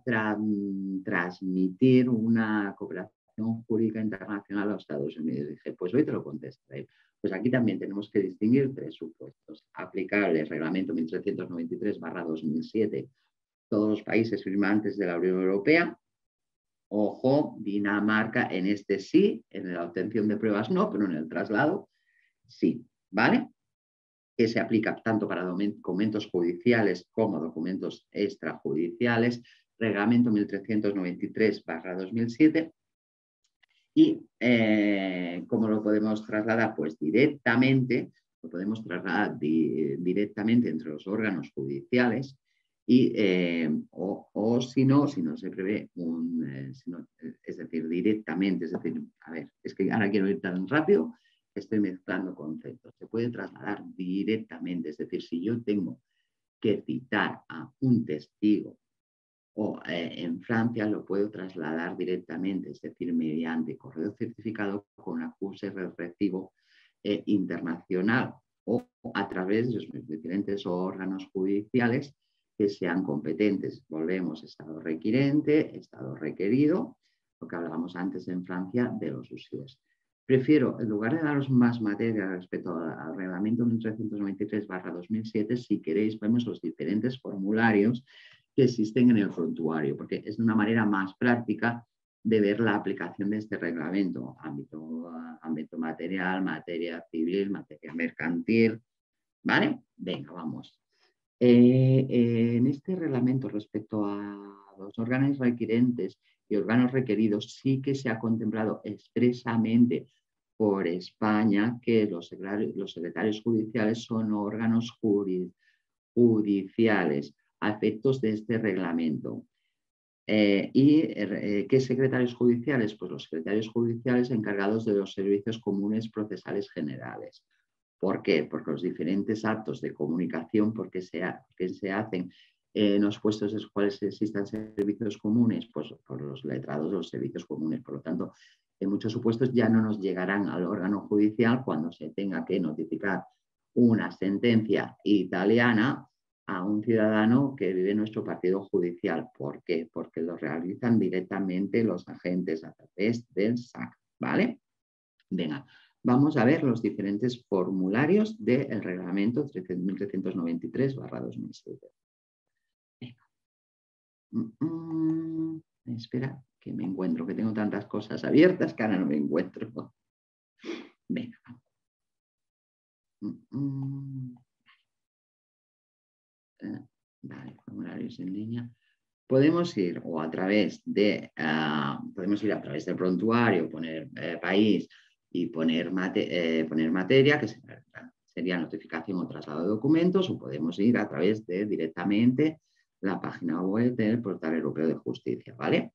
transmitir una cooperación jurídica internacional a los Estados Unidos. Dije, pues hoy te lo contestaré. Pues aquí también tenemos que distinguir 3 supuestos. Aplicar el reglamento 1393/2007 todos los países firmantes de la Unión Europea. Ojo, Dinamarca en este sí, en la obtención de pruebas no, pero en el traslado sí, ¿vale? Que se aplica tanto para documentos judiciales como documentos extrajudiciales, reglamento 1393/2007. Y ¿cómo lo podemos trasladar? Pues directamente, lo podemos trasladar directamente entre los órganos judiciales y, o si no se prevé es decir, directamente, es decir, a ver, es que ahora quiero ir tan rápido que estoy mezclando conceptos. Se puede trasladar directamente, es decir, si yo tengo que citar a un testigo o en Francia lo puedo trasladar directamente, es decir, mediante correo certificado con acuse recibo internacional o a través de los diferentes órganos judiciales que sean competentes. Volvemos, Estado requirente, Estado requerido, lo que hablábamos antes en Francia de los usos. Prefiero, en lugar de daros más materia respecto al reglamento 1393/2007, si queréis, vemos los diferentes formularios que existen en el prontuario, porque es una manera más práctica de ver la aplicación de este reglamento. Ámbito material, materia civil, materia mercantil. ¿Vale? Venga, vamos. En este reglamento respecto a los órganos requirentes y órganos requeridos, sí que se ha contemplado expresamente por España que los secretarios judiciales son órganos judiciales a efectos de este reglamento. ¿Qué secretarios judiciales? Pues los secretarios judiciales encargados de los servicios comunes procesales generales. ¿Por qué? Porque los diferentes actos de comunicación que se hacen en los puestos en los cuales existan servicios comunes, pues por los letrados de los servicios comunes. Por lo tanto, en muchos supuestos ya no nos llegarán al órgano judicial cuando se tenga que notificar una sentencia italiana a un ciudadano que vive en nuestro partido judicial. ¿Por qué? Porque lo realizan directamente los agentes a través del SAC, ¿vale? Venga, vamos a ver los diferentes formularios del reglamento 1393/2007. Espera, que me encuentro, que tengo tantas cosas abiertas que ahora no me encuentro. Venga. Vale, formularios en línea. Podemos ir o a través de, podemos ir a través del prontuario, poner país y poner materia, que sería notificación o traslado de documentos, o podemos ir a través de directamente la página web del Portal Europeo de Justicia, ¿vale?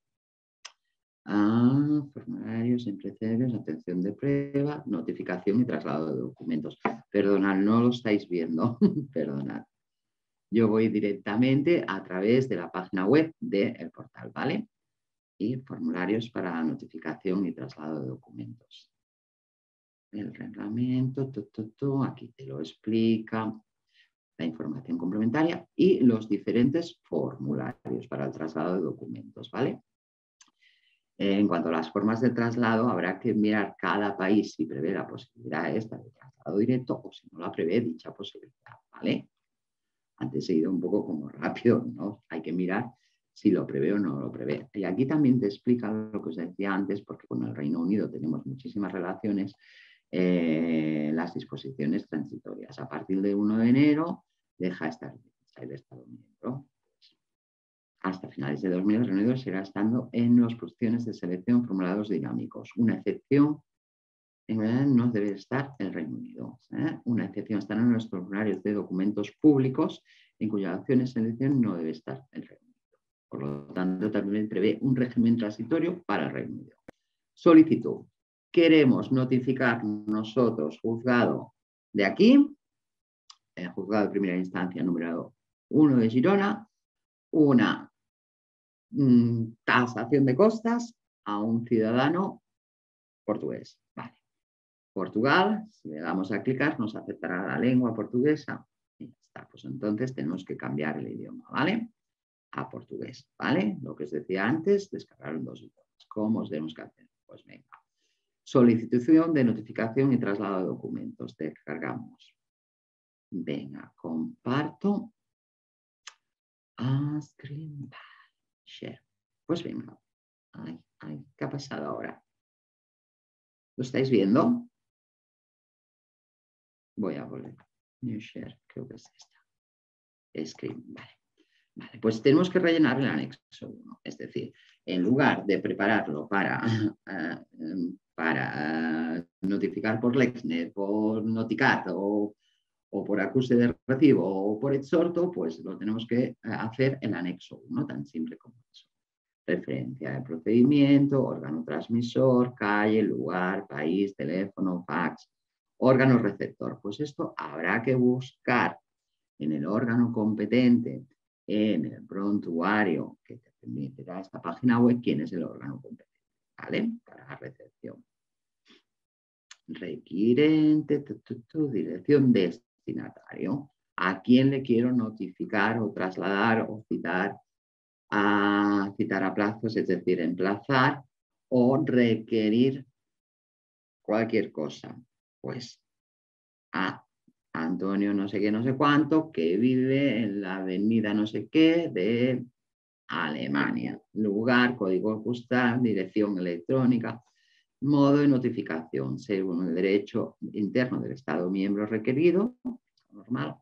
Formularios, imprecios, atención de prueba, notificación y traslado de documentos. Perdonad, no lo estáis viendo, perdonad. Yo voy directamente a través de la página web del portal, ¿vale? Y formularios para notificación y traslado de documentos. El reglamento, aquí te lo explica, la información complementaria y los diferentes formularios para el traslado de documentos, ¿vale? En cuanto a las formas de traslado, habrá que mirar cada país si prevé la posibilidad esta de traslado directo o si no la prevé dicha posibilidad, ¿vale? Antes he ido un poco como rápido, ¿no? Hay que mirar si lo prevé o no lo prevé. Y aquí también te explica lo que os decía antes, porque con el Reino Unido tenemos muchísimas relaciones, las disposiciones transitorias. A partir del 1 de enero deja estar el Estado miembro. Hasta finales de 2000 el Reino Unido seguirá estando en las posiciones de selección formulados dinámicos. Una excepción no debe estar el Reino Unido. Una excepción están en los formularios de documentos públicos en cuya acción de selección no debe estar el Reino Unido. Por lo tanto, también prevé un régimen transitorio para el Reino Unido. Solicitud. Queremos notificar nosotros, juzgado de aquí, el juzgado de primera instancia número 1 de Girona, una tasación de costas a un ciudadano portugués. Vale. Portugal, si le damos a clicar, nos aceptará la lengua portuguesa y ya está. Pues entonces tenemos que cambiar el idioma, ¿vale? A portugués, ¿vale? Lo que os decía antes, descargar en 2 idiomas. ¿Cómo os tenemos que hacer? Pues venga. Solicitación de notificación y traslado de documentos. Descargamos. Venga, comparto. Screen share. Pues venga. Ay, ¿qué ha pasado ahora? ¿Lo estáis viendo? Voy a volver. New share, creo que es esta. Screen, vale. Vale, pues tenemos que rellenar el anexo 1. Es decir, en lugar de prepararlo para notificar por Lexnet, por Noticat o por acuse de recibo o por exhorto, pues lo tenemos que hacer en anexo 1, tan simple como eso. Referencia de procedimiento, órgano transmisor, calle, lugar, país, teléfono, fax, órgano receptor. Pues esto habrá que buscar en el órgano competente, en el prontuario que te permitirá esta página web, quién es el órgano competente, ¿vale? Para la recepción. Requirente, dirección destinatario. ¿A quién le quiero notificar o trasladar o citar a plazos, es decir, emplazar o requerir cualquier cosa? Pues a Antonio no sé qué, no sé cuánto, que vive en la avenida no sé qué de Alemania. Lugar, código postal, dirección electrónica, modo de notificación, según el derecho interno del Estado miembro requerido, normal.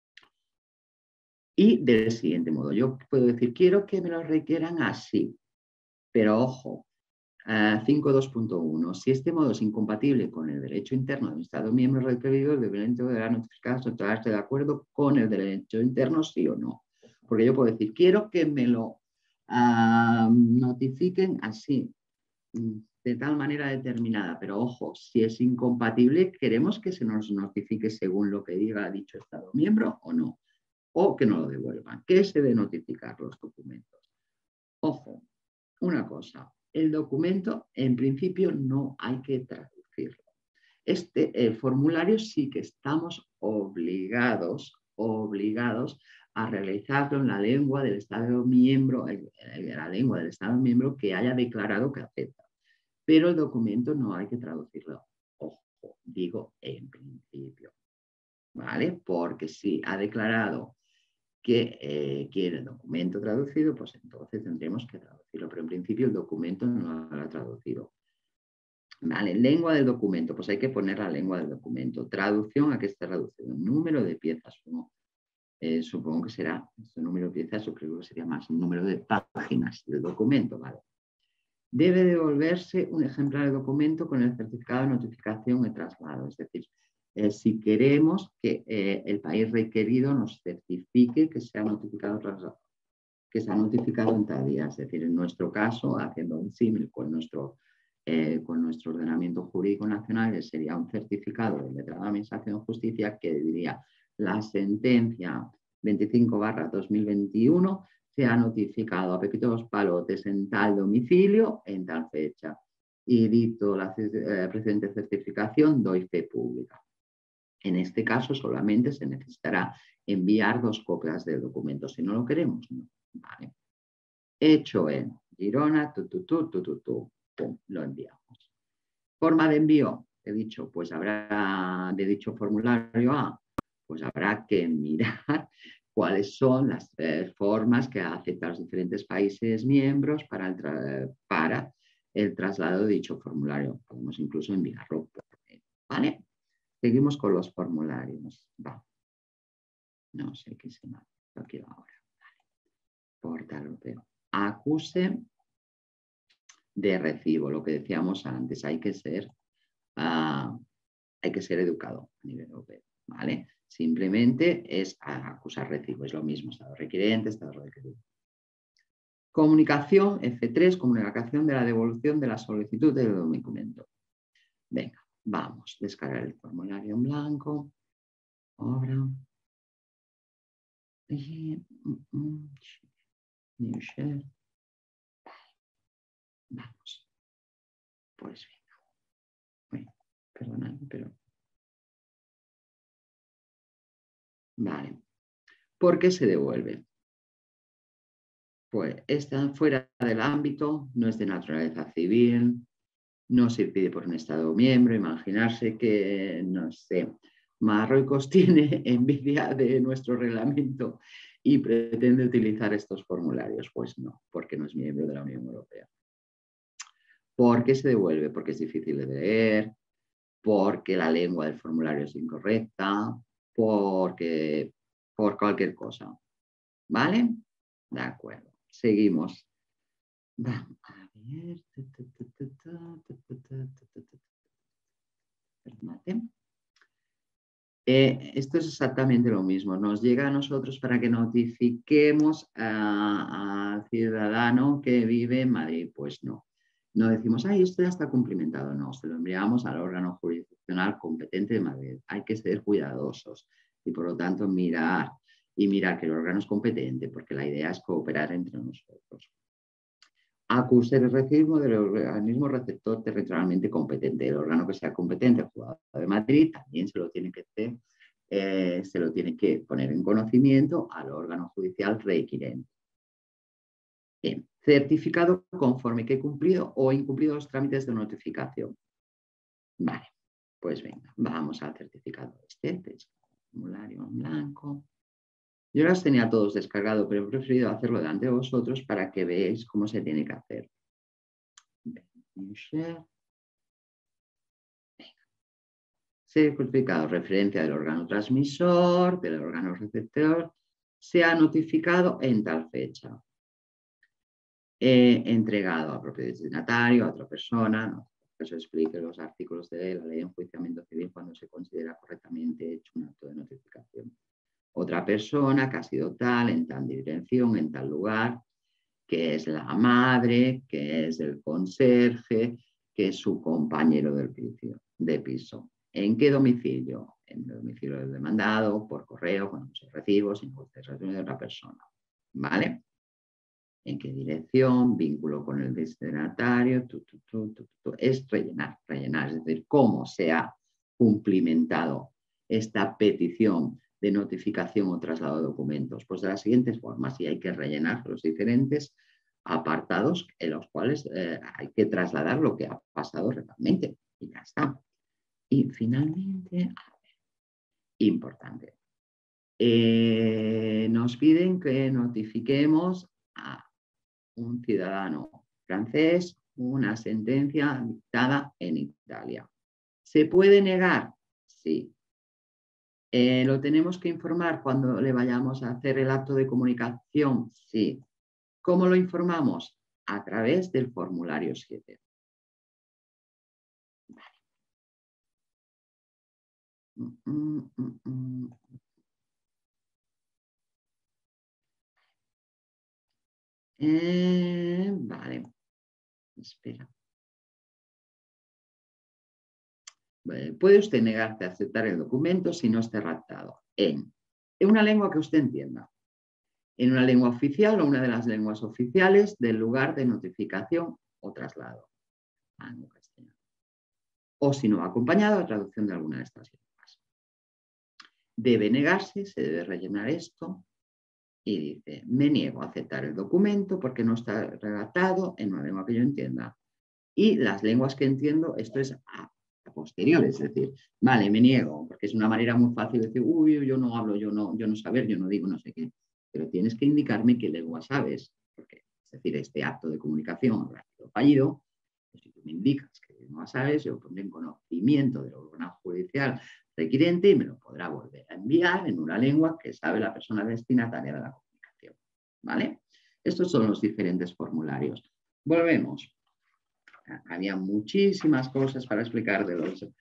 Y del siguiente modo, yo puedo decir, quiero que me lo requieran así, pero ojo, 5.2.1. Si este modo es incompatible con el derecho interno del Estado miembro requerido, el deberá notificar si esté de acuerdo con el derecho interno, sí o no. Porque yo puedo decir, quiero que me lo notifiquen así, de tal manera determinada, pero ojo, si es incompatible, queremos que se nos notifique según lo que diga dicho Estado miembro o no, o que no lo devuelvan. ¿Qué se debe notificar los documentos? Ojo, una cosa. El documento, en principio, no hay que traducirlo. El formulario sí que estamos obligados a realizarlo en la lengua del Estado miembro, la lengua del Estado miembro que haya declarado que acepta. Pero el documento no hay que traducirlo. Ojo, digo en principio, ¿vale? Porque si ha declarado que quiere el documento traducido, pues entonces tendremos que traducirlo, pero en principio el documento no lo ha traducido. Vale, lengua del documento, pues hay que poner la lengua del documento. Traducción, ¿a qué está traducido? Número de piezas, supongo que será, este número de piezas, yo creo que sería más un número de páginas del documento, ¿vale? Debe devolverse un ejemplar de documento con el certificado de notificación y traslado, es decir, si queremos que el país requerido nos certifique que se ha notificado en tal día. Es decir, en nuestro caso, haciendo un símil con nuestro ordenamiento jurídico nacional, sería un certificado del letrado de Administración de Justicia que diría la sentencia 25/2021 se ha notificado a Pepito Dos Palotes en tal domicilio, en tal fecha. Y dicto la presente certificación, doy fe pública. En este caso solamente se necesitará enviar 2 copias del documento. Si no lo queremos, no. Vale. Hecho en Girona, pum, lo enviamos. Forma de envío, he dicho, pues habrá de dicho formulario A, pues habrá que mirar cuáles son las formas que aceptan los diferentes países miembros para el traslado de dicho formulario. Podemos incluso enviarlo por mail, ¿vale? Seguimos con los formularios. Va. No sé qué se me ha aquí ahora. Vale. Portal europeo. Acuse de recibo, lo que decíamos antes, hay que ser educado a nivel europeo, ¿vale? Simplemente es acusar recibo, es lo mismo, estado requiriente, estado requerido. Comunicación, F3, comunicación de la devolución de la solicitud del documento. Venga, vamos, descargar el formulario en blanco. Obra. New share. Vamos. Pues venga. Perdonadme, pero... Vale. ¿Por qué se devuelve? Pues está fuera del ámbito, no es de naturaleza civil, no se pide por un Estado miembro. Imaginarse que, no sé, Marruecos tiene envidia de nuestro reglamento y pretende utilizar estos formularios. Pues no, porque no es miembro de la Unión Europea. ¿Por qué se devuelve? Porque es difícil de leer, porque la lengua del formulario es incorrecta, por cualquier cosa. ¿Vale? De acuerdo. Seguimos. Vamos a ver. Perdónate. Esto es exactamente lo mismo. Nos llega a nosotros para que notifiquemos al ciudadano que vive en Madrid. Pues no. No decimos, ay, esto ya está cumplimentado. No, se lo enviamos al órgano jurisdiccional competente de Madrid. Hay que ser cuidadosos y, por lo tanto, mirar que el órgano es competente, porque la idea es cooperar entre nosotros. Acuse de recibo del organismo receptor territorialmente competente. El órgano que sea competente, el juzgado de Madrid, también se lo tiene que poner en conocimiento al órgano judicial requirente. Bien. Certificado conforme que he cumplido o incumplido los trámites de notificación. Vale, pues venga, vamos al certificado formulario en blanco. Yo los tenía todos descargados, pero he preferido hacerlo delante de vosotros para que veáis cómo se tiene que hacer. Certificado, referencia del órgano transmisor, del órgano receptor, se ha notificado en tal fecha. Entregado a propio destinatario, a otra persona, ¿no? Que se explique los artículos de la ley de enjuiciamiento civil cuando se considera correctamente hecho un acto de notificación. Otra persona que ha sido tal, en tal dirección, en tal lugar, que es la madre, que es el conserje, que es su compañero de piso. ¿En qué domicilio? En el domicilio del demandado, por correo, con los recibos, sin contestación de otra persona. ¿Vale? ¿En qué dirección? Vínculo con el destinatario. Es rellenar. Es decir, cómo se ha cumplimentado esta petición de notificación o traslado de documentos. Pues de las siguientes formas, y hay que rellenar los diferentes apartados en los cuales hay que trasladar lo que ha pasado realmente. Y ya está. Y finalmente, importante, nos piden que notifiquemos a un ciudadano francés una sentencia dictada en Italia. ¿Se puede negar? Sí. ¿Lo tenemos que informar cuando le vayamos a hacer el acto de comunicación? Sí. ¿Cómo lo informamos? A través del formulario 7. Vale. Espera. Puede usted negarse a aceptar el documento si no esté redactado en una lengua que usted entienda, en una lengua oficial o una de las lenguas oficiales del lugar de notificación o traslado. O si no va acompañado a traducción de alguna de estas lenguas. Debe negarse, se debe rellenar esto y dice, me niego a aceptar el documento porque no está redactado en una lengua que yo entienda. Y las lenguas que entiendo, esto es a posteriori, es decir, vale, me niego, porque es una manera muy fácil de decir, uy, yo no hablo, yo no saber, yo no digo no sé qué, pero tienes que indicarme qué lengua sabes, porque, es decir, este acto de comunicación fallido, pues si tú me indicas qué lengua sabes, yo pondré en conocimiento del órgano judicial requirente y me lo podrá volver a enviar en una lengua que sabe la persona destinataria de la comunicación, ¿vale? Estos son los diferentes formularios. Volvemos. Había muchísimas cosas para explicar del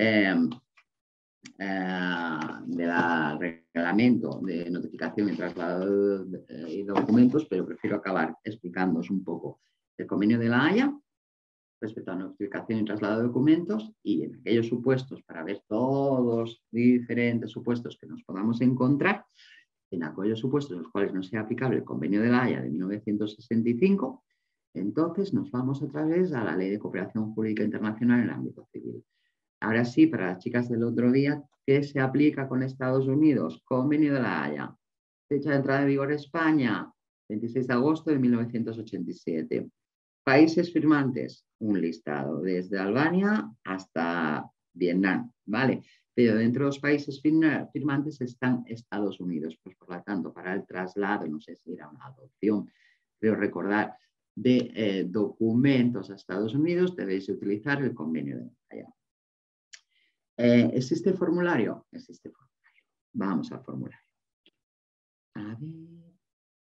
reglamento de notificación y traslado de documentos, pero prefiero acabar explicándoos un poco el convenio de La Haya respecto a notificación y traslado de documentos, y en aquellos supuestos, para ver todos los diferentes supuestos que nos podamos encontrar, en aquellos supuestos en los cuales no sea aplicable el convenio de La Haya de 1965, entonces nos vamos otra vez a la Ley de Cooperación Jurídica Internacional en el ámbito civil. Ahora sí, para las chicas del otro día, ¿qué se aplica con Estados Unidos? Convenio de La Haya. Fecha de entrada en vigor España, 26 de agosto de 1987. Países firmantes, un listado, desde Albania hasta Vietnam, ¿vale? Pero dentro de los países firmantes están Estados Unidos. Pues por lo tanto, para el traslado, no sé si era una adopción, pero recordar, de documentos a Estados Unidos, debéis utilizar el convenio de La Haya. ¿Existe el formulario? Existe el formulario. Vamos al formulario. A ver.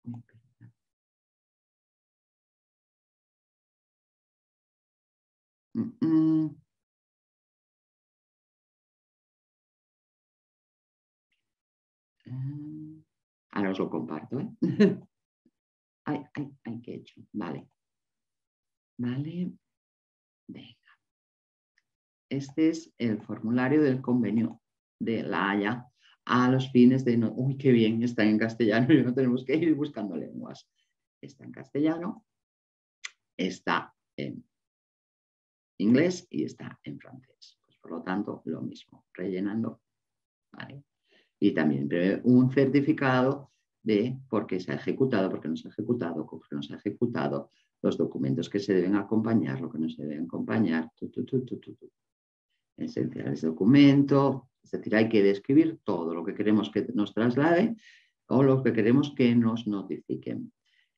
Ahora os lo comparto, ¿eh? Ay, qué he hecho. Vale. Vale. Venga. Este es el formulario del convenio de La Haya a los fines de... Uy, qué bien, está en castellano y no tenemos que ir buscando lenguas. Está en castellano, está en inglés y está en francés. Pues, por lo tanto, lo mismo, rellenando. ¿Vale? Y también un certificado de por qué se ha ejecutado, por qué no se ha ejecutado, por qué no se ha ejecutado, los documentos que se deben acompañar, lo que no se deben acompañar. Esenciales documento, es decir, hay que describir todo lo que queremos que nos traslade o lo que queremos que nos notifiquen.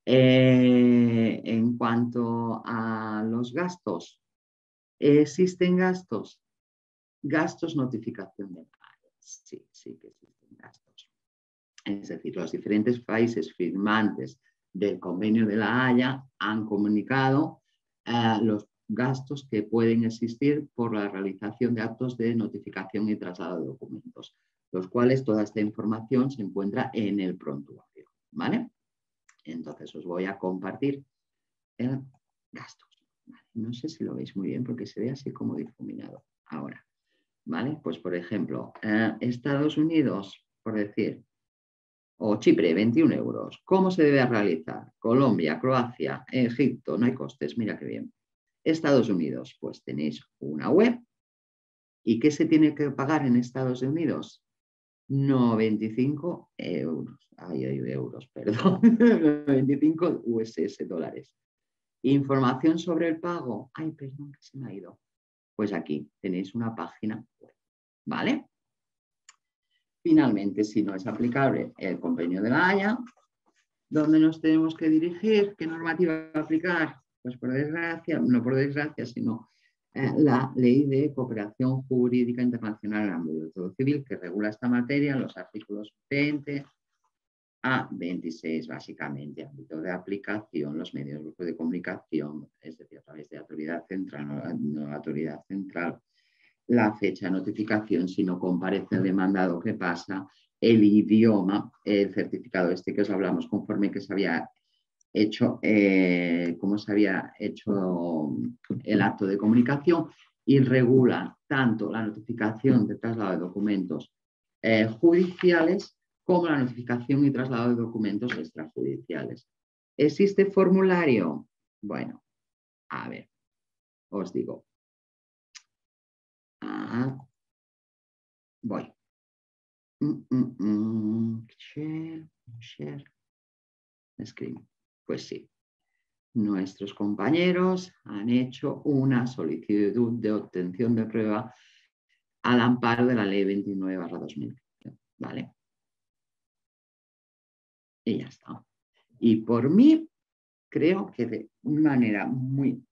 En cuanto a los gastos, ¿existen gastos? Gastos, notificación de pagos. Sí, sí que existen gastos. Es decir, los diferentes países firmantes del convenio de La Haya han comunicado los gastos que pueden existir por la realización de actos de notificación y traslado de documentos, los cuales toda esta información se encuentra en el prontuario, ¿vale? Entonces os voy a compartir el gastos. ¿Vale? No sé si lo veis muy bien porque se ve así como difuminado. Ahora, ¿vale? Pues por ejemplo, Estados Unidos, por decir, o Chipre, 21 euros. ¿Cómo se debe realizar? Colombia, Croacia, Egipto, no hay costes, mira qué bien. Estados Unidos, pues tenéis una web. ¿Y qué se tiene que pagar en Estados Unidos? 95 euros. Ay, euros, perdón. 95 USS, dólares. Información sobre el pago. Ay, perdón, que se me ha ido. Pues aquí tenéis una página web, ¿vale? Finalmente, si no es aplicable el convenio de La Haya, ¿dónde nos tenemos que dirigir? ¿Qué normativa aplicar? Pues por desgracia, no por desgracia, sino la Ley de Cooperación Jurídica Internacional en el ámbito civil, que regula esta materia, los artículos 20 a 26, básicamente, ámbito de aplicación, los medios de comunicación, es decir, a través de autoridad central, no autoridad central, la fecha de notificación, si no comparece el demandado, ¿qué pasa? El idioma, el certificado este que os hablamos, conforme que se había hecho, cómo se había hecho el acto de comunicación, y regula tanto la notificación de traslado de documentos judiciales como la notificación y traslado de documentos extrajudiciales. ¿Existe formulario? Bueno, a ver, os digo. Voy. Share. Screen. Pues sí. Nuestros compañeros han hecho una solicitud de obtención de prueba al amparo de la Ley 29/2000. ¿Vale? Y ya está. Y por mí, creo que de manera muy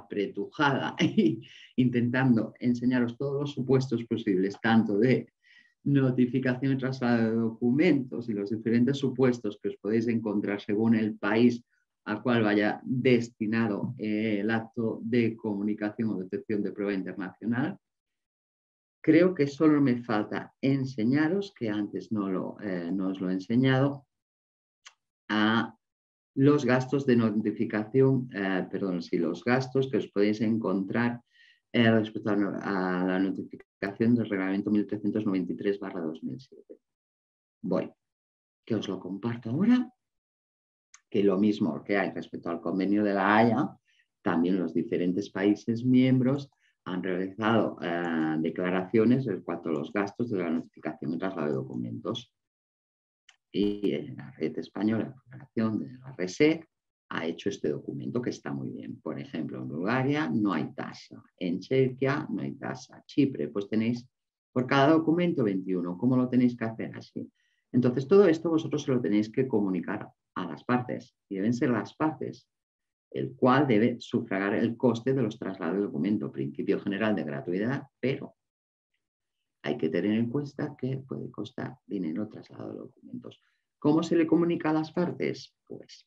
apretujada, intentando enseñaros todos los supuestos posibles, tanto de notificación y traslado de documentos y los diferentes supuestos que os podéis encontrar según el país al cual vaya destinado el acto de comunicación o detección de prueba internacional, creo que solo me falta enseñaros, que antes no os lo he enseñado, a los gastos de notificación, los gastos que os podéis encontrar respecto a la notificación del reglamento 1393/2007. Voy, que os lo comparto ahora, que lo mismo que hay respecto al convenio de la Haya, también los diferentes países miembros han realizado declaraciones en cuanto a los gastos de la notificación y traslado de documentos. Y en la red española, la Federación de la RESEC, ha hecho este documento que está muy bien. Por ejemplo, en Bulgaria no hay tasa, en Chequia no hay tasa, Chipre, pues tenéis por cada documento 21. ¿Cómo lo tenéis que hacer así? Entonces, todo esto vosotros se lo tenéis que comunicar a las partes, y deben ser las partes, el cual debe sufragar el coste de los traslados de documento, principio general de gratuidad, pero hay que tener en cuenta que puede costar dinero traslado de documentos. ¿Cómo se le comunica a las partes? Pues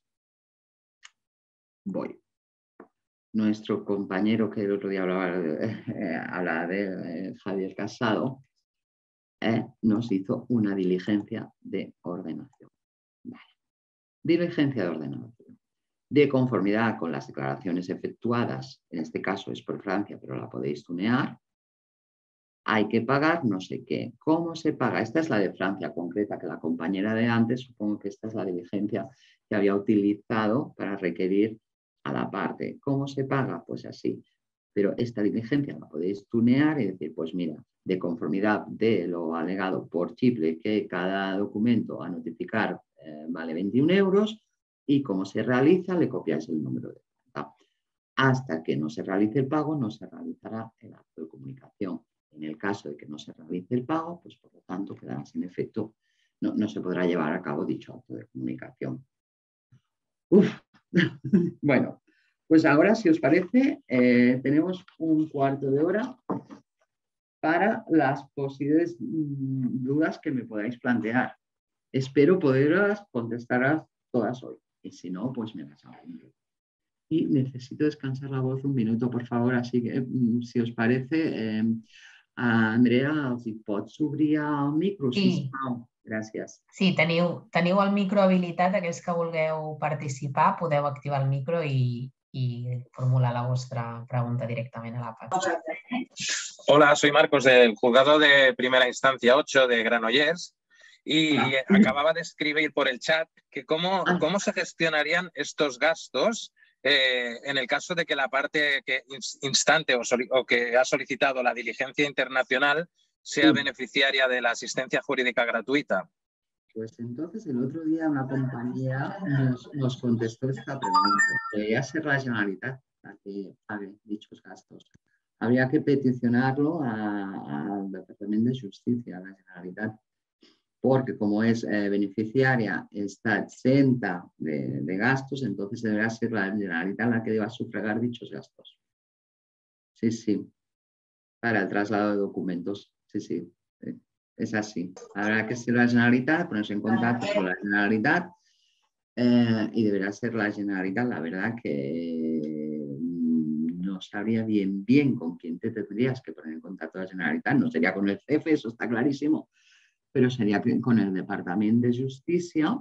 voy. Nuestro compañero que el otro día hablaba de Javier Casado, nos hizo una diligencia de ordenación. Vale. Diligencia de ordenación. De conformidad con las declaraciones efectuadas, en este caso es por Francia, pero la podéis tunear, hay que pagar no sé qué. ¿Cómo se paga? Esta es la de Francia concreta, que la compañera de antes, supongo que esta es la diligencia que había utilizado para requerir a la parte. ¿Cómo se paga? Pues así. Pero esta diligencia la podéis tunear y decir, pues mira, de conformidad de lo alegado por Chipre, que cada documento a notificar vale 21 euros, y cómo se realiza, le copiáis el número de cuenta. Hasta que no se realice el pago, no se realizará el acto de comunicación. En el caso de que no se realice el pago, pues por lo tanto quedará sin efecto, no se podrá llevar a cabo dicho acto de comunicación. Bueno, pues ahora, si os parece, tenemos un cuarto de hora para las posibles dudas que me podáis plantear. Espero poderlas contestar todas hoy, y si no, pues me las hago. Y necesito descansar la voz un minuto, por favor, así que, si us parece, Andrea, els hi pots obrir el micro, Sí. sisplau? Gràcies. Sí, teniu el micro habilitat, aquells que vulgueu participar, podeu activar el micro i formular la vostra pregunta directament a la pàgina. Hola, soy Marcos del Juzgado de Primera Instancia 8 de Granollers y acababa de escribir por el chat que cómo se gestionarían estos gastos en el caso de que la parte que instante o que ha solicitado la diligencia internacional sea beneficiaria de la asistencia jurídica gratuita. Pues entonces el otro día una compañía nos contestó esta pregunta. Debería ser la Generalitat la que pague dichos gastos. Habría que peticionarlo al Departamento de Justicia, a la Generalitat, porque como es beneficiaria, está exenta de gastos, entonces deberá ser la Generalitat la que deba sufragar dichos gastos. Sí, sí. Para el traslado de documentos. Sí, sí. Es así. Habrá que ser la Generalitat, ponerse en contacto con la Generalitat y deberá ser la Generalitat. La verdad que no sabría bien con quién te tendrías que poner en contacto la Generalitat. No sería con el jefe, eso está clarísimo, pero sería con el Departamento de Justicia.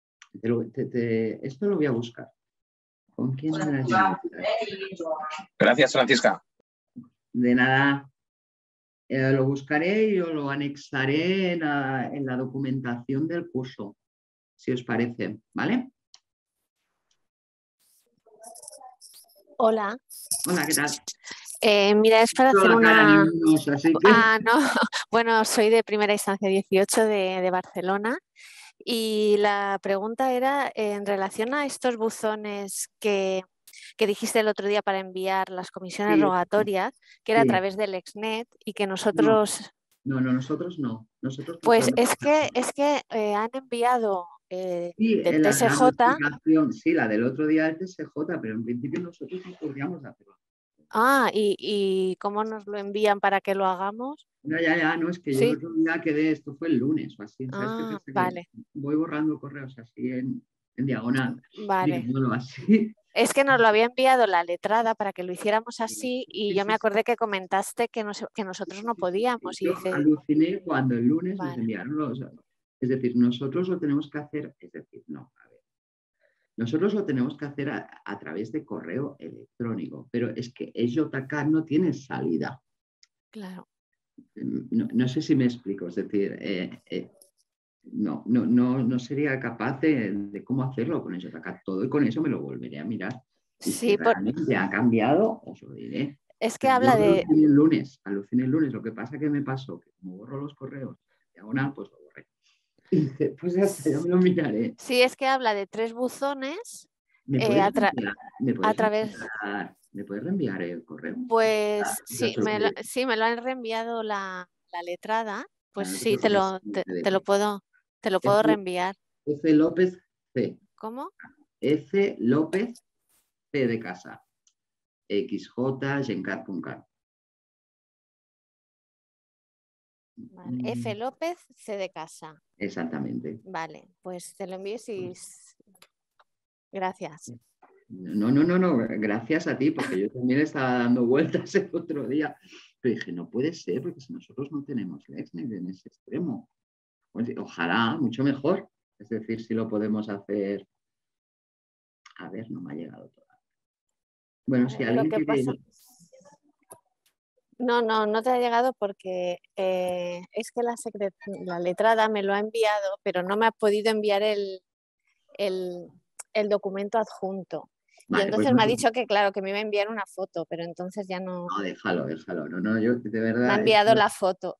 Esto lo voy a buscar. ¿Con quién de la Generalitat? Gracias, Francisca. De nada. Lo buscaré y lo anexaré en la documentación del curso, si os parece, ¿vale? Hola. Hola, ¿qué tal? Mira, es para hacer una... Así que... no. Bueno, soy de Primera Instancia 18 de Barcelona y la pregunta era en relación a estos buzones que dijiste el otro día para enviar las comisiones rogatorias, que era a través del Exnet y que nosotros... No, nosotros no. Nosotros pues es que han enviado del TSJ... Sí, la del otro día del TSJ, pero en principio nosotros no podríamos hacerlo. ¿Y cómo nos lo envían para que lo hagamos? No, ya, no, es que yo Sí. el otro día quedé, esto fue el lunes o así, ¿sabes qué pasa? Que Vale, voy borrando correos así en diagonal, vale. digámoslo así. Es que nos lo había enviado la letrada para que lo hiciéramos así y Sí, yo me sí, sí. acordé que comentaste que, que nosotros no podíamos y Yo dice, aluciné cuando el lunes nos vale, enviaron los... Es decir, nosotros lo tenemos que hacer, es decir, no, a ver, nosotros lo tenemos que hacer a través de correo electrónico, pero es que JK no tiene salida. claro. No sé si me explico, es decir, no sería capaz de cómo hacerlo con el JK todo y con eso me lo volveré a mirar. Y si Sí, realmente ha cambiado, os lo diré. es que Pero yo habla de, aluciné el lunes. Lo que pasa que me pasó, que como borro los correos diagonal, pues lo borré. Y dice, pues ya está, ya me lo miraré. sí, es que habla de 3 buzones ¿Me a, puedes reenviar, a través, ¿me puedes reenviar el correo? pues Ya sí, se lo diré. sí, me lo han reenviado la letrada, pues No te sí, preocupes, te lo puedo F, reenviar. F López C. ¿Cómo? F López C de casa. XJ Gencar.cat. Vale. F. López, C de casa. Exactamente. Vale, pues te lo envío y... Gracias. No, gracias a ti, porque yo también estaba dando vueltas el otro día. Pero dije, no puede ser, porque si nosotros no tenemos LexNet en ese extremo. Pues, ojalá, mucho mejor. Es decir, si lo podemos hacer. A ver, no me ha llegado todavía. Bueno, si Lo alguien que quiere. pasa... No te ha llegado porque es que la letrada me lo ha enviado, pero no me ha podido enviar el documento adjunto. Vale, Y entonces pues me ha dicho que, claro, que me iba a enviar una foto, pero entonces ya no... no, déjalo. No, yo de Me ha verdad. enviado la foto.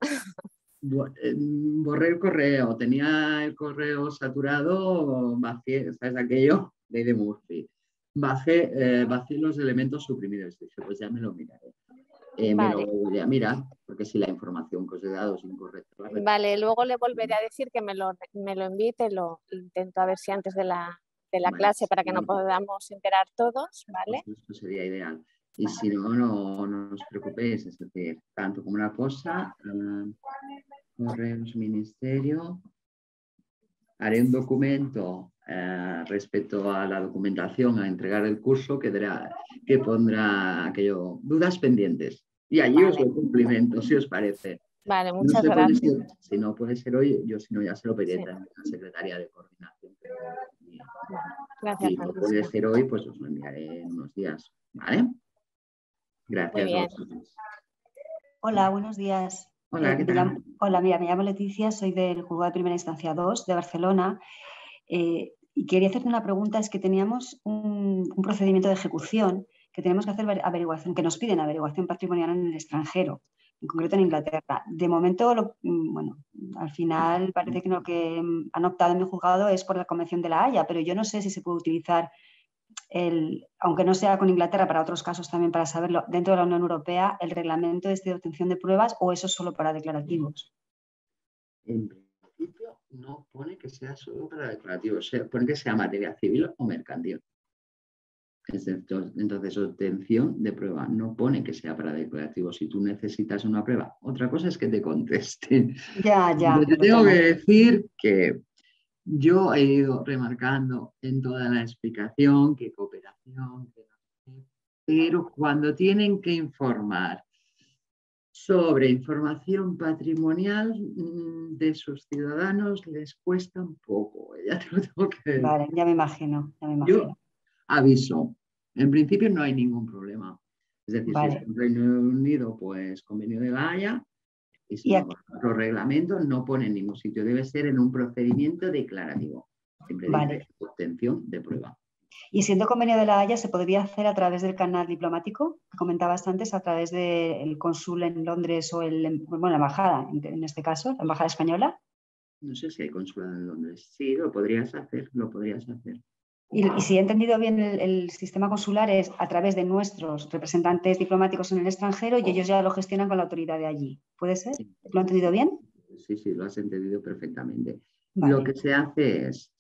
Borré el correo, tenía el correo saturado, vacié, ¿sabes aquello? Ley de Murphy. Vacié los elementos suprimidos. Dije, pues ya me lo miraré. Me lo Vale, volveré a mirar, porque si la información que os he dado es incorrecta. vale. Luego le volveré a decir que me lo envíe y te lo intento a ver si antes de la Vale, clase para que nos no, podamos enterar todos, ¿vale? pues esto sería ideal. Y si no, no os preocupéis, es decir, tanto como una cosa, correos ministerio, haré un documento respecto a la documentación a entregar el curso que pondrá aquello, dudas pendientes. Y allí os lo cumplimento, si os parece. Vale, No muchas se puede gracias. ser, si no puede ser hoy, yo si no ya se lo pediré Sí. también a la secretaria de coordinación. Gracias, Si no puede Francisco. ser hoy, pues os lo enviaré en unos días. ¿Vale? Muy Gracias a bien. vosotros. Hola, buenos días. Hola, ¿qué tal? Hola, mira, me llamo Leticia, soy del Juzgado de Primera Instancia 2 de Barcelona y quería hacerte una pregunta. Es que teníamos un procedimiento de ejecución que tenemos que hacer averiguación, que nos piden averiguación patrimonial en el extranjero, en concreto en Inglaterra. De momento, bueno, al final parece que lo que han optado en mi juzgado es por la Convención de la Haya, pero yo no sé si se puede utilizar aunque no sea con Inglaterra, para otros casos también para saberlo, dentro de la Unión Europea, el reglamento de obtención de pruebas, o eso es solo para declarativos. En principio no pone que sea solo para declarativos, pone que sea materia civil o mercantil. Entonces, obtención de prueba no pone que sea para declarativos. Si tú necesitas una prueba, otra cosa es que te contesten. Ya. Yo te tengo que decir que yo he ido remarcando en toda la explicación que cooperación, pero cuando tienen que informar sobre información patrimonial de sus ciudadanos les cuesta un poco. Ya te lo tengo que decir. Vale, ya me imagino. Yo aviso, en principio no hay ningún problema. Es decir, si es en Reino Unido, pues convenio de la Haya, y si no, los reglamentos no pone en ningún sitio. Debe ser en un procedimiento declarativo. Siempre dice obtención de prueba. Y siendo convenio de la Haya, ¿se podría hacer a través del canal diplomático que comentabas antes, a través del cónsul en Londres o la embajada, en este caso, la embajada española? No sé si hay consulado en Londres. Sí, lo podrías hacer. Y si he entendido bien, el sistema consular es a través de nuestros representantes diplomáticos en el extranjero y ellos ya lo gestionan con la autoridad de allí. ¿Puede ser? Sí. ¿Lo he entendido bien? Sí, lo has entendido perfectamente. Vale. Lo que se hace es,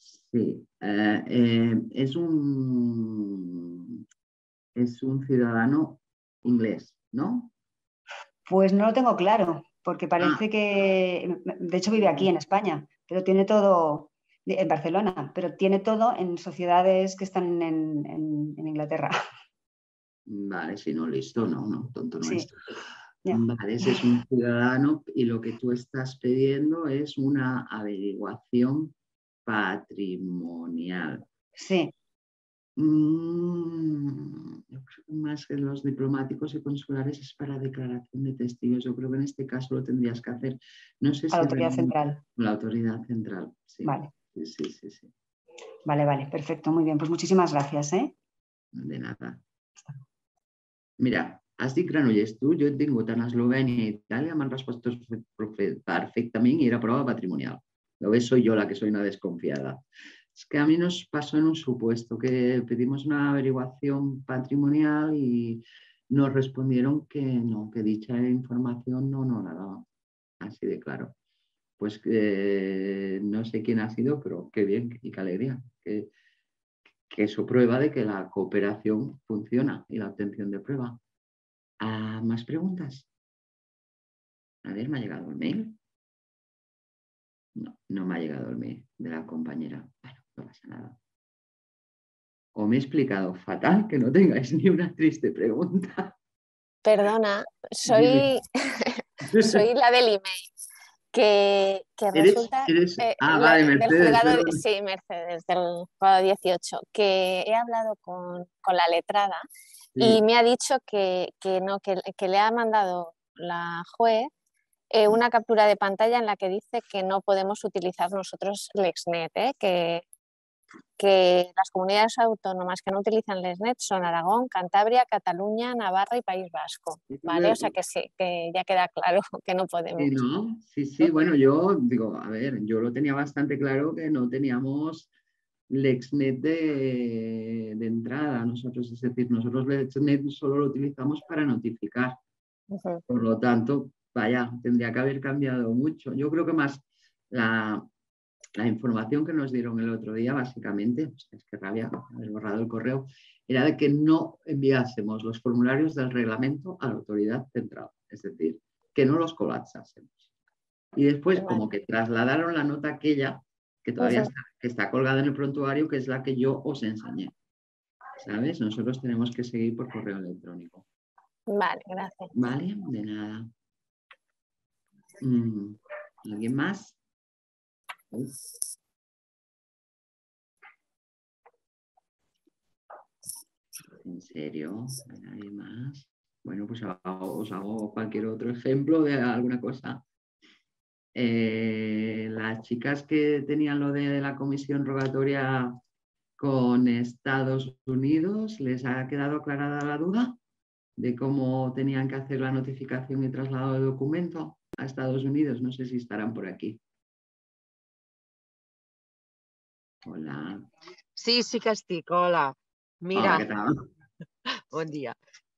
es un ciudadano inglés, ¿no? Pues no lo tengo claro, porque parece que, de hecho vive aquí en España, pero tiene todo, en Barcelona, pero tiene todo en sociedades que están en Inglaterra. Vale, si no, listo, no, tonto no Sí, es. ya. Vale, ese es un ciudadano y lo que tú estás pidiendo es una averiguación patrimonial. Sí. Yo creo que más que los diplomáticos y consulares es para declaración de testigos. Yo creo que en este caso lo tendrías que hacer. No sé A si la autoridad central. la autoridad central, sí. Vale. Sí. Vale, perfecto, muy bien. Pues muchísimas gracias, ¿eh? De nada. Mira, has dit Granollers, tu, jo he tingut en Eslovènia i Itàlia, m'han respost tots perfectament i era prova patrimonial. Lo ves, soy yo la que soy una desconfiada. Es que a mí nos pasó en un supuesto que pedimos una averiguación patrimonial y nos respondieron que no, que dicha información no la daban. Así de claro. Pues no sé quién ha sido, pero qué bien y qué alegría. Que eso prueba de que la cooperación funciona y la obtención de prueba. ¿Más preguntas? A ver, ¿me ha llegado el mail? No me ha llegado el mail de la compañera. Bueno, no pasa nada. O me he explicado fatal que no tengáis ni una triste pregunta. Perdona, soy la del email. Que resulta vale, Mercedes, del juzgado, sí, Mercedes, del juzgado 18, que he hablado con la letrada y me ha dicho que le ha mandado la juez una captura de pantalla en la que dice que no podemos utilizar nosotros LexNet, que las comunidades autónomas que no utilizan LexNet son Aragón, Cantabria, Cataluña, Navarra y País Vasco, ¿vale? O sea que sí, que ya queda claro que no podemos. Sí, ¿no? Sí, bueno, yo digo, a ver, yo lo tenía bastante claro que no teníamos LexNet de entrada nosotros, es decir, nosotros LexNet solo lo utilizamos para notificar. Por lo tanto, vaya, tendría que haber cambiado mucho. Yo creo que más la información que nos dieron el otro día, básicamente, es que rabia haber borrado el correo, era de que no enviásemos los formularios del reglamento a la autoridad central, es decir, que no los colapsásemos. Y después, como que trasladaron la nota aquella, que todavía está colgada en el prontuario, que es la que yo os enseñé. ¿Sabes? Nosotros tenemos que seguir por correo electrónico. Vale, gracias. Vale, de nada. ¿Alguien más? ¿En serio? ¿Nadie más? Bueno, pues os hago cualquier otro ejemplo de alguna cosa. Las chicas que tenían lo de la comisión rogatoria con Estados Unidos, ¿les ha quedado aclarada la duda de cómo tenían que hacer la notificación y traslado de documento a Estados Unidos? No sé si estarán por aquí. Hola. Sí que estic. Hola. Mira. Hola, què tal? Bon dia.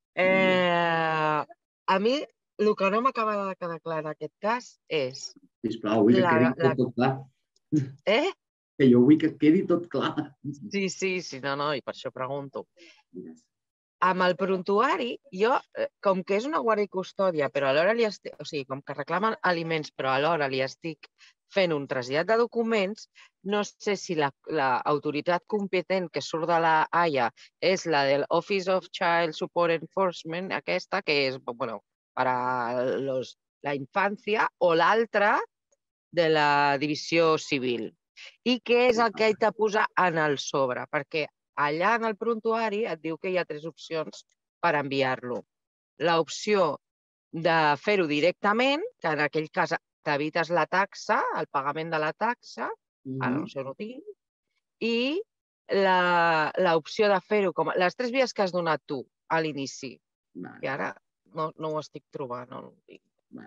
A mi el que no m'acaba de quedar clar en aquest cas és... Sisplau, vull que quedi tot clar. Que jo vull que quedi tot clar. Sí, no, i per això pregunto. Amb el prontuari, jo, com que és una guàrdia i custòdia, però alhora li estic... O sigui, com que reclamen aliments, però alhora li estic fent un trasllat de documents, no sé si l'autoritat competent que surt de la AIA és la del Office of Child Support Enforcement, aquesta, que és, bueno, per a la infància, o l'altra de la divisió civil. I què és el que haig de posar en el sobre? Perquè allà en el prontuari et diu que hi ha 3 opcions per enviar-lo. L'opció de fer-ho directament, que en aquell cas t'evites la taxa, el pagament de la taxa, ara no sé on ho tinc, i l'opció de fer-ho com... Les 3 vies que has donat tu a l'inici, que ara no ho estic trobant, no ho tinc.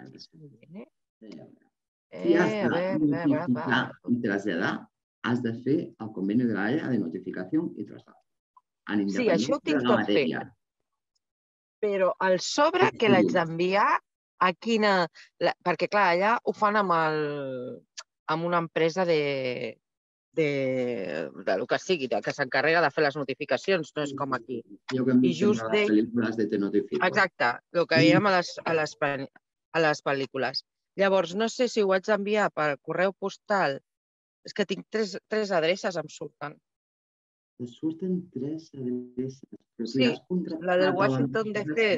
Si has de notificar y trasladar, has de fer el convenio de la AIA de notificación y traslado. Sí, això ho tinc tot fet. Però el sobre que l'haig d'enviar a quina... Perquè, clar, allà ho fan amb una empresa de lo que sigui, que s'encarrega de fer les notificacions, no és com aquí. Jo que hem vist sempre les pel·lícules de Te Notifico. Exacte, el que veiem a les pel·lícules. Llavors, no sé si ho haig d'enviar per correu postal. És que tinc tres adreces, em surten. Et surten 3 adreces. Però Sí, la del Washington DC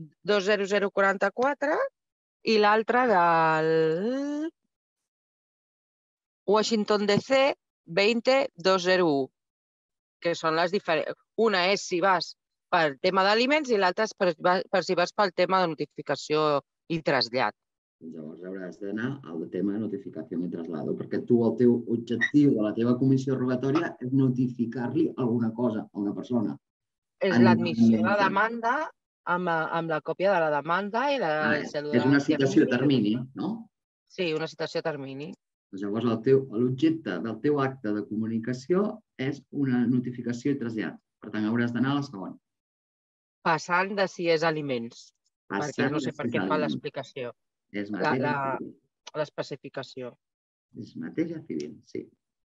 20044 i l'altra del Washington DC 20201, que són les diferents. Una és si vas pel tema d'aliments i l'altra és per si vas pel tema de notificació i trasllat. Llavors hauràs d'anar al tema de notificació i traslado, perquè tu el teu objectiu de la teva comissió rogatòria és notificar-li alguna cosa a una persona. És l'admissió de la demanda amb la còpia de la demanda i la cèdula. És una citació a termini, no? Sí, una citació a termini. Llavors l'objecte del teu acte de comunicació és una notificació i trasllat. Per tant, hauràs d'anar a la segona. Passant de si és aliments, perquè no sé per què fa l'explicació. És matèria civil. L'especificació. És matèria civil, sí.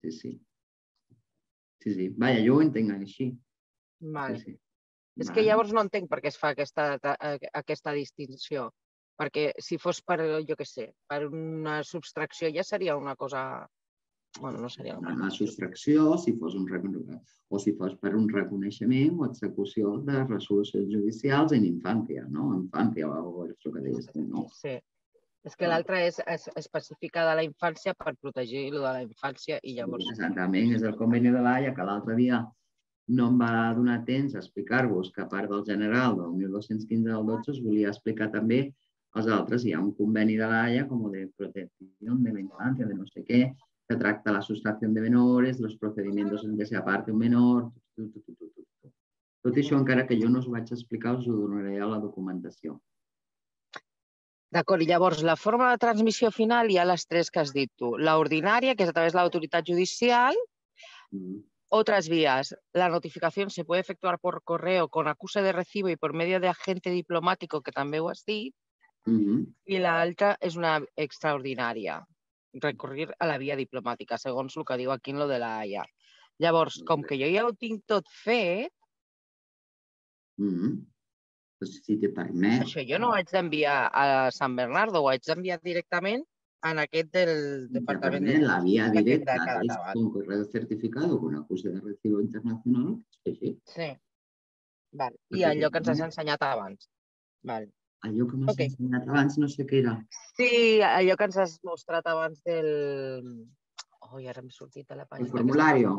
Sí. Vaja, jo ho entenc així. Sí. És que llavors no entenc per què es fa aquesta distinció. Perquè si fos per, jo què sé, per una subtracció ja seria una cosa... Bueno, no seria una subtracció, si fos o si fos per un reconeixement o execució de resolucions judicials en infància, no? Infància o això que deies, no? Sí. És que l'altra és específica de la infància per protegir lo de la infància i llavors... Exactament, és el conveni de l'Haia, que l'altre dia no em va donar temps a explicar-vos que a part del general del 1215 del 12 us volia explicar també els altres. Hi ha un conveni de l'Haia com de protecció de la infància, de no sé què, que tracta la sustracción de menores, los procedimientos en que se aparte un menor... Tot això, encara que jo no us ho vaig explicar, us ho donaré a la documentació. D'acord, i llavors la forma de transmissió final hi ha les tres que has dit tu. La ordinaria, que és a través de la autoridad judicial. Otras vías. La notificación se puede efectuar por correo con acuse de recibo y por medio de agente diplomático, que també ho has dit. I l'altra és una extraordinària. Recurrir a la via diplomàtica, segons el que diu aquí en lo de la Haia. Llavors, com que jo ja ho tinc tot fet... Si te permet... Això jo no ho haig d'enviar a San Bernardo, ho haig d'enviar directament en aquest del Departament de La vía directa es con correo certificado con acuse de recibo internacional. Sí. I allò que ens has ensenyat abans. Allò que m'has ensenyat abans no sé què era. Sí, allò que ens has mostrat abans del... Ara m'he sortit de la pàgina. El formulario.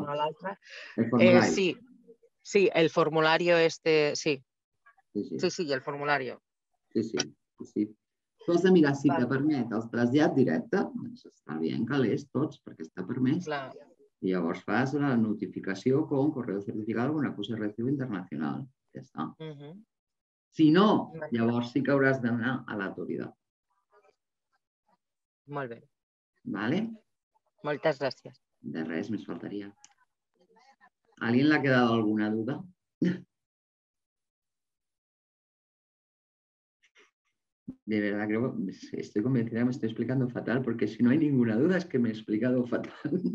Sí, el formulario este, sí. Sí, el formulario. Sí. Tu has de mirar si te permet el trasllat directe, està bé que l'és tots, perquè està permès. I llavors fas la notificació con correo certificado con acuse de recibo internacional. Ja està. Si no, llavors sí que hauràs d'anar a l'autoritat. Molt bé. Vale? Moltes gràcies. De res, més faltaria. ¿A alguien le ha quedado alguna duda? De verdad, estoy convencida que me estoy explicando fatal, porque si no hay ninguna duda es que me he explicado fatal.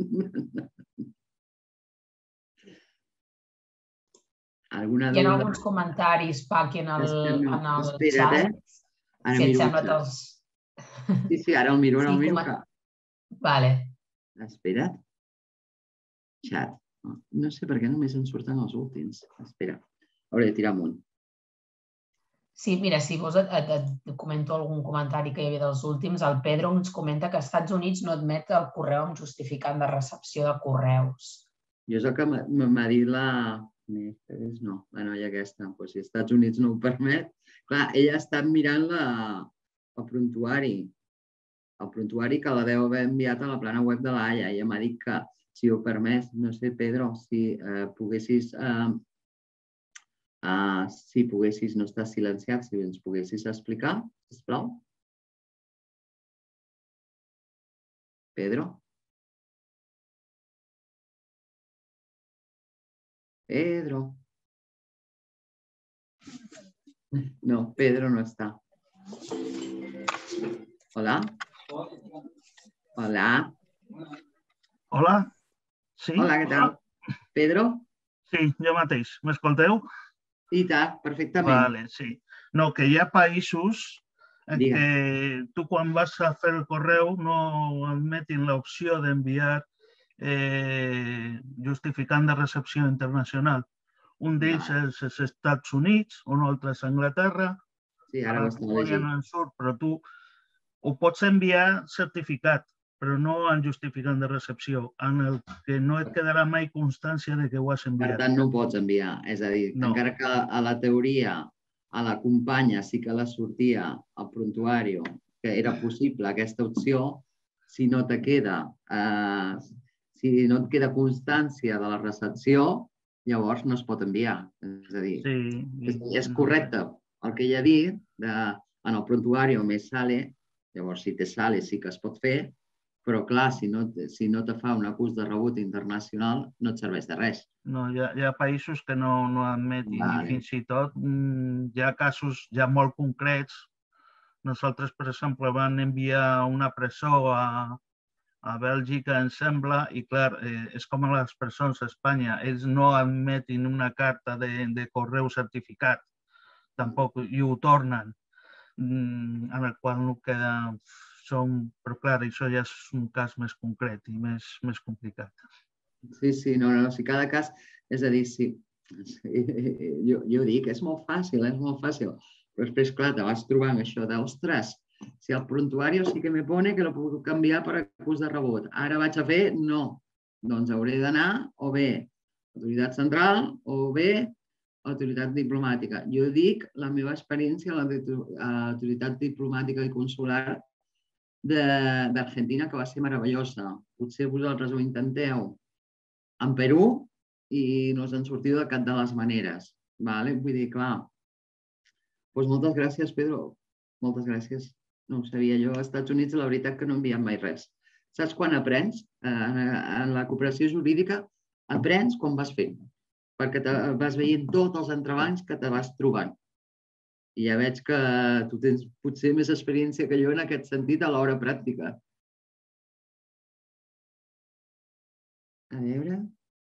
¿Alguna duda? Hi ha alguns comentaris, Paqui, en el xat. Si et sembla te'ls... Sí, ara el miro, Vale. Espera't. Xat. No sé per què només em surten els últims. Espera, hauré de tirar amunt. Sí, mira, si vols et comento algun comentari que hi havia dels últims. El Pedro ens comenta que als Estats Units no admet el correu amb justificant de recepció de correus. Jo és el que m'ha dit la noia aquesta. Si als Estats Units no ho permet, clar, ella ha estat mirant el prontuari. El prontuari que la deu haver enviat a la plana web de l'Haia. Ella m'ha dit que si ho permès, no sé, Pedro, si poguessis no estar silenciat, si ens poguessis explicar, sisplau. Pedro? Pedro? No, Pedro no està. Hola? Hola? Hola? Sí? Hola, què tal? Pedro? Sí, jo mateix. M'escolteu? I tant, perfectament. Vale, sí. No, que hi ha països que tu quan vas a fer el correu no admetin l'opció d'enviar justificant de recepció internacional. Un d'ells és els Estats Units, un altre és Anglaterra, Sí, ara ho estava llegint. no en surt, però tu ho pots enviar certificat, però no en justificant de recepció, en el que no et quedarà mai constància de que ho has Per enviat. tant, no ho pots enviar. És a dir, encara que a la teoria a la companya sí que la sortia al prontuari, que era possible aquesta opció, si no te queda, si no et queda constància de la recepció, llavors no es pot enviar. És a dir, és correcte el que ella ha dit, en el prontuari me sale, llavors si te sale sí que es pot fer, però clar, si no te fa un acús de rebut internacional no et serveix de res. No, hi ha països que no admetin i fins i tot hi ha casos ja molt concrets. Nosaltres, per exemple, vam enviar una presó a Bèlgica, em sembla, i clar, és com a les presons a Espanya. Ells no admetin una carta de correu certificat, tampoc, i ho tornen, en el qual no queda... Però clar, això ja és un cas més concret i més complicat. Sí, no, si cada cas, és a dir, sí, jo dic, és molt fàcil, però després, clar, te vas trobant això d'ostres, si el prontuari sí que me pone que lo puc canviar per acús de rebut. Ara vaig a fer, no. Doncs hauré d'anar o bé a l'autoritat central o bé a l'autoritat diplomàtica. Jo dic la meva experiència a l'autoritat diplomàtica i consular d'Argentina, que va ser meravellosa. Potser vosaltres ho intenteu en Perú i no us en sortiu de cap de les maneres. Vull dir, clar, doncs moltes gràcies, Pedro. Moltes gràcies. No ho sabia jo. Als Estats Units, la veritat que no envien mai res. Saps quan aprens? En la cooperació jurídica aprens quan vas fent, perquè vas veient tots els entrebancs que te vas trobant. I ja veig que tu tens potser més experiència que jo en aquest sentit a l'hora pràctica. A veure,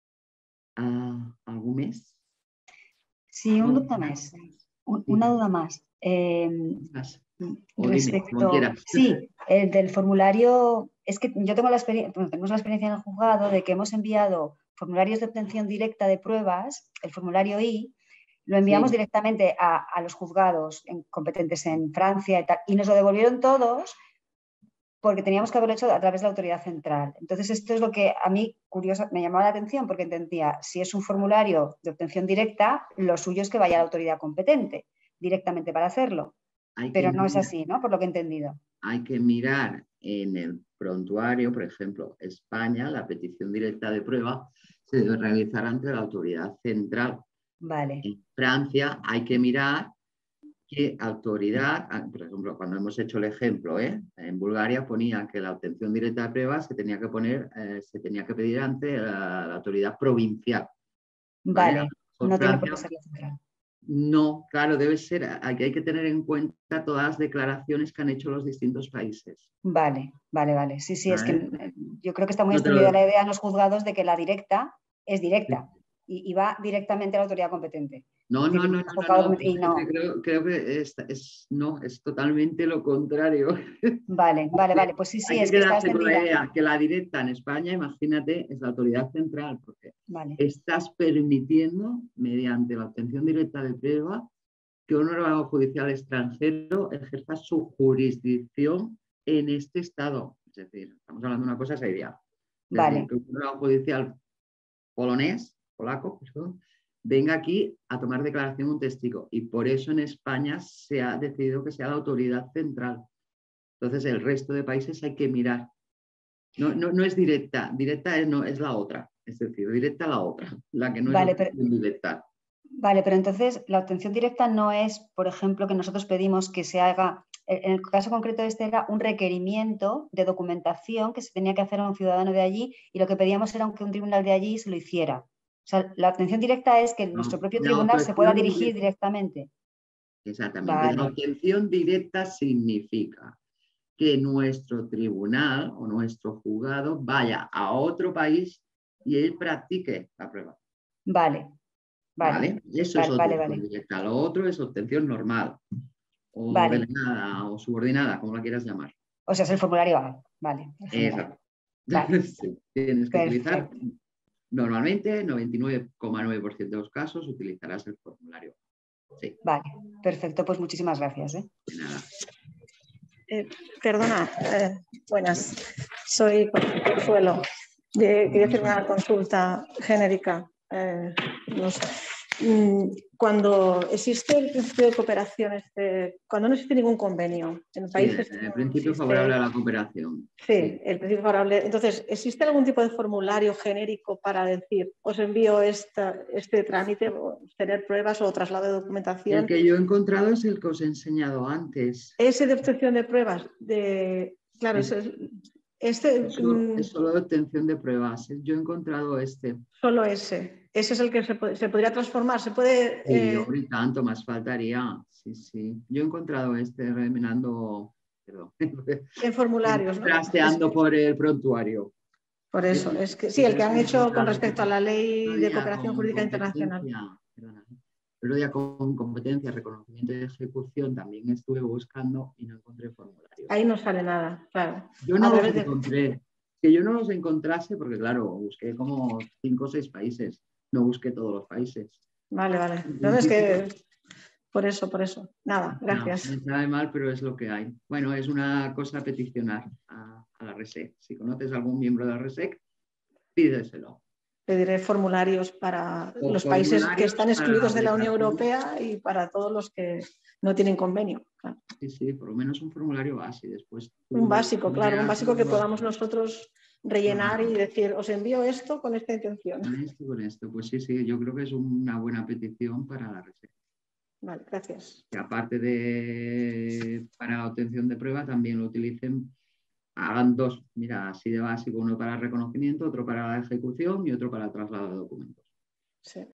algú més? Sí, un dubte més. Una duda más. Respecto, sí, el del formulario, es que yo tengo la experiencia en el juzgado de que hemos enviado formularios de obtención directa de pruebas, el formulario I, lo enviamos directamente a los juzgados competentes en Francia y nos lo devolvieron todos porque teníamos que haberlo hecho a través de la autoridad central. Entonces, esto es lo que a mí, curioso, me llamaba la atención porque entendía, si es un formulario de obtención directa, lo suyo es que vaya a la autoridad competente directamente para hacerlo. Pero no es así, ¿no? Por lo que he entendido. Hay que mirar en el prontuario, por ejemplo, España, la petición directa de prueba se debe realizar ante la autoridad central. Vale. En Francia hay que mirar qué autoridad, por ejemplo, cuando hemos hecho el ejemplo, en Bulgaria ponía que la obtención directa de pruebas se tenía que pedir ante la autoridad provincial. Vale, no tiene por qué ser la central. No, claro, debe ser, aquí hay que tener en cuenta todas las declaraciones que han hecho los distintos países. Vale. Sí, es que yo creo que está muy extendida la idea en los juzgados de que la directa es directa y va directamente a la autoridad competente. No. Creo que es totalmente lo contrario. Vale, pues sí, es que está extendida. La idea que la directa en España, imagínate, es la autoridad central, porque estás permitiendo, mediante la obtención directa de prueba, que un órgano judicial extranjero ejerza su jurisdicción en este estado. Es decir, estamos hablando de una cosa seria. Vale. Que un órgano judicial polaco, venga aquí a tomar declaración un testigo. Y por eso en España se ha decidido que sea la autoridad central. Entonces, el resto de países hay que mirar. No es directa. Directa es la otra. Es decir, directa la otra. La que no es directa. Vale, pero entonces la obtención directa no es, por ejemplo, que nosotros pedimos que se haga, en el caso concreto este era un requerimiento de documentación que se tenía que hacer a un ciudadano de allí y lo que pedíamos era que un tribunal de allí se lo hiciera. O sea, la obtención directa es que nuestro propio tribunal se pueda dirigir directamente. Exactamente. Vale. La obtención directa significa que nuestro tribunal o nuestro juzgado vaya a otro país y él practique la prueba. Vale. Eso es obtención directa. Lo otro es obtención normal. o Vale. delegada o subordinada, como la quieras llamar. O sea, es el formulario A. Vale. Exacto. Vale. Sí, tienes que utilizar, Perfecto. normalmente, 99,9% de los casos utilizarás el formulario. Sí, Vale, perfecto. Pues muchísimas gracias. de nada. Perdona, buenas. Soy Consuelo. Quería hacer una consulta genérica. No sé. Cuando existe el principio de cooperación, cuando no existe ningún convenio en países... Sí, el principio favorable a la cooperación. Sí, el principio favorable. Entonces, ¿existe algún tipo de formulario genérico para decir, os envío este trámite, tener pruebas o traslado de documentación? El que yo he encontrado es el que os he enseñado antes. Ese de obtención de pruebas, claro, Es solo de obtención de pruebas. Yo he encontrado este. Solo ese. Ese es el que se podría transformar. Se puede. Sí, hombre, tanto más faltaría. Sí, sí. Yo he encontrado este reminando, perdón, En formularios, ¿no? trasteando por el prontuario. Por eso, es que sí, el que han hecho con respecto a la Ley de Cooperación Jurídica Internacional. Pero ya con competencia, reconocimiento y ejecución también estuve buscando y no encontré formularios. Ahí no sale nada, claro. Yo no los encontré. Que yo no los encontrase porque, claro, busqué como 5 o 6 países. No busqué todos los países. Vale, vale. No, es que por eso. Nada, gracias. No, me sabe mal, pero es lo que hay. Bueno, es una cosa a peticionar a la RESEC. Si conoces a algún miembro de la RESEC, pídeselo. Pediré formularios para los países que están excluidos de la Unión Europea y para todos los que no tienen convenio. Claro. Sí, sí, por lo menos un formulario base. Después un básico, claro, un básico que podamos nosotros rellenar y decir, os envío esto con esta intención. Con esto. Pues sí, sí, yo creo que es una buena petición para la RESEC. Vale, gracias. Que aparte de para la obtención de prueba, también lo utilicen, hagan 2, mira, así de básico, uno para el reconocimiento, otro para la ejecución y otro para el traslado de documentos. Sí.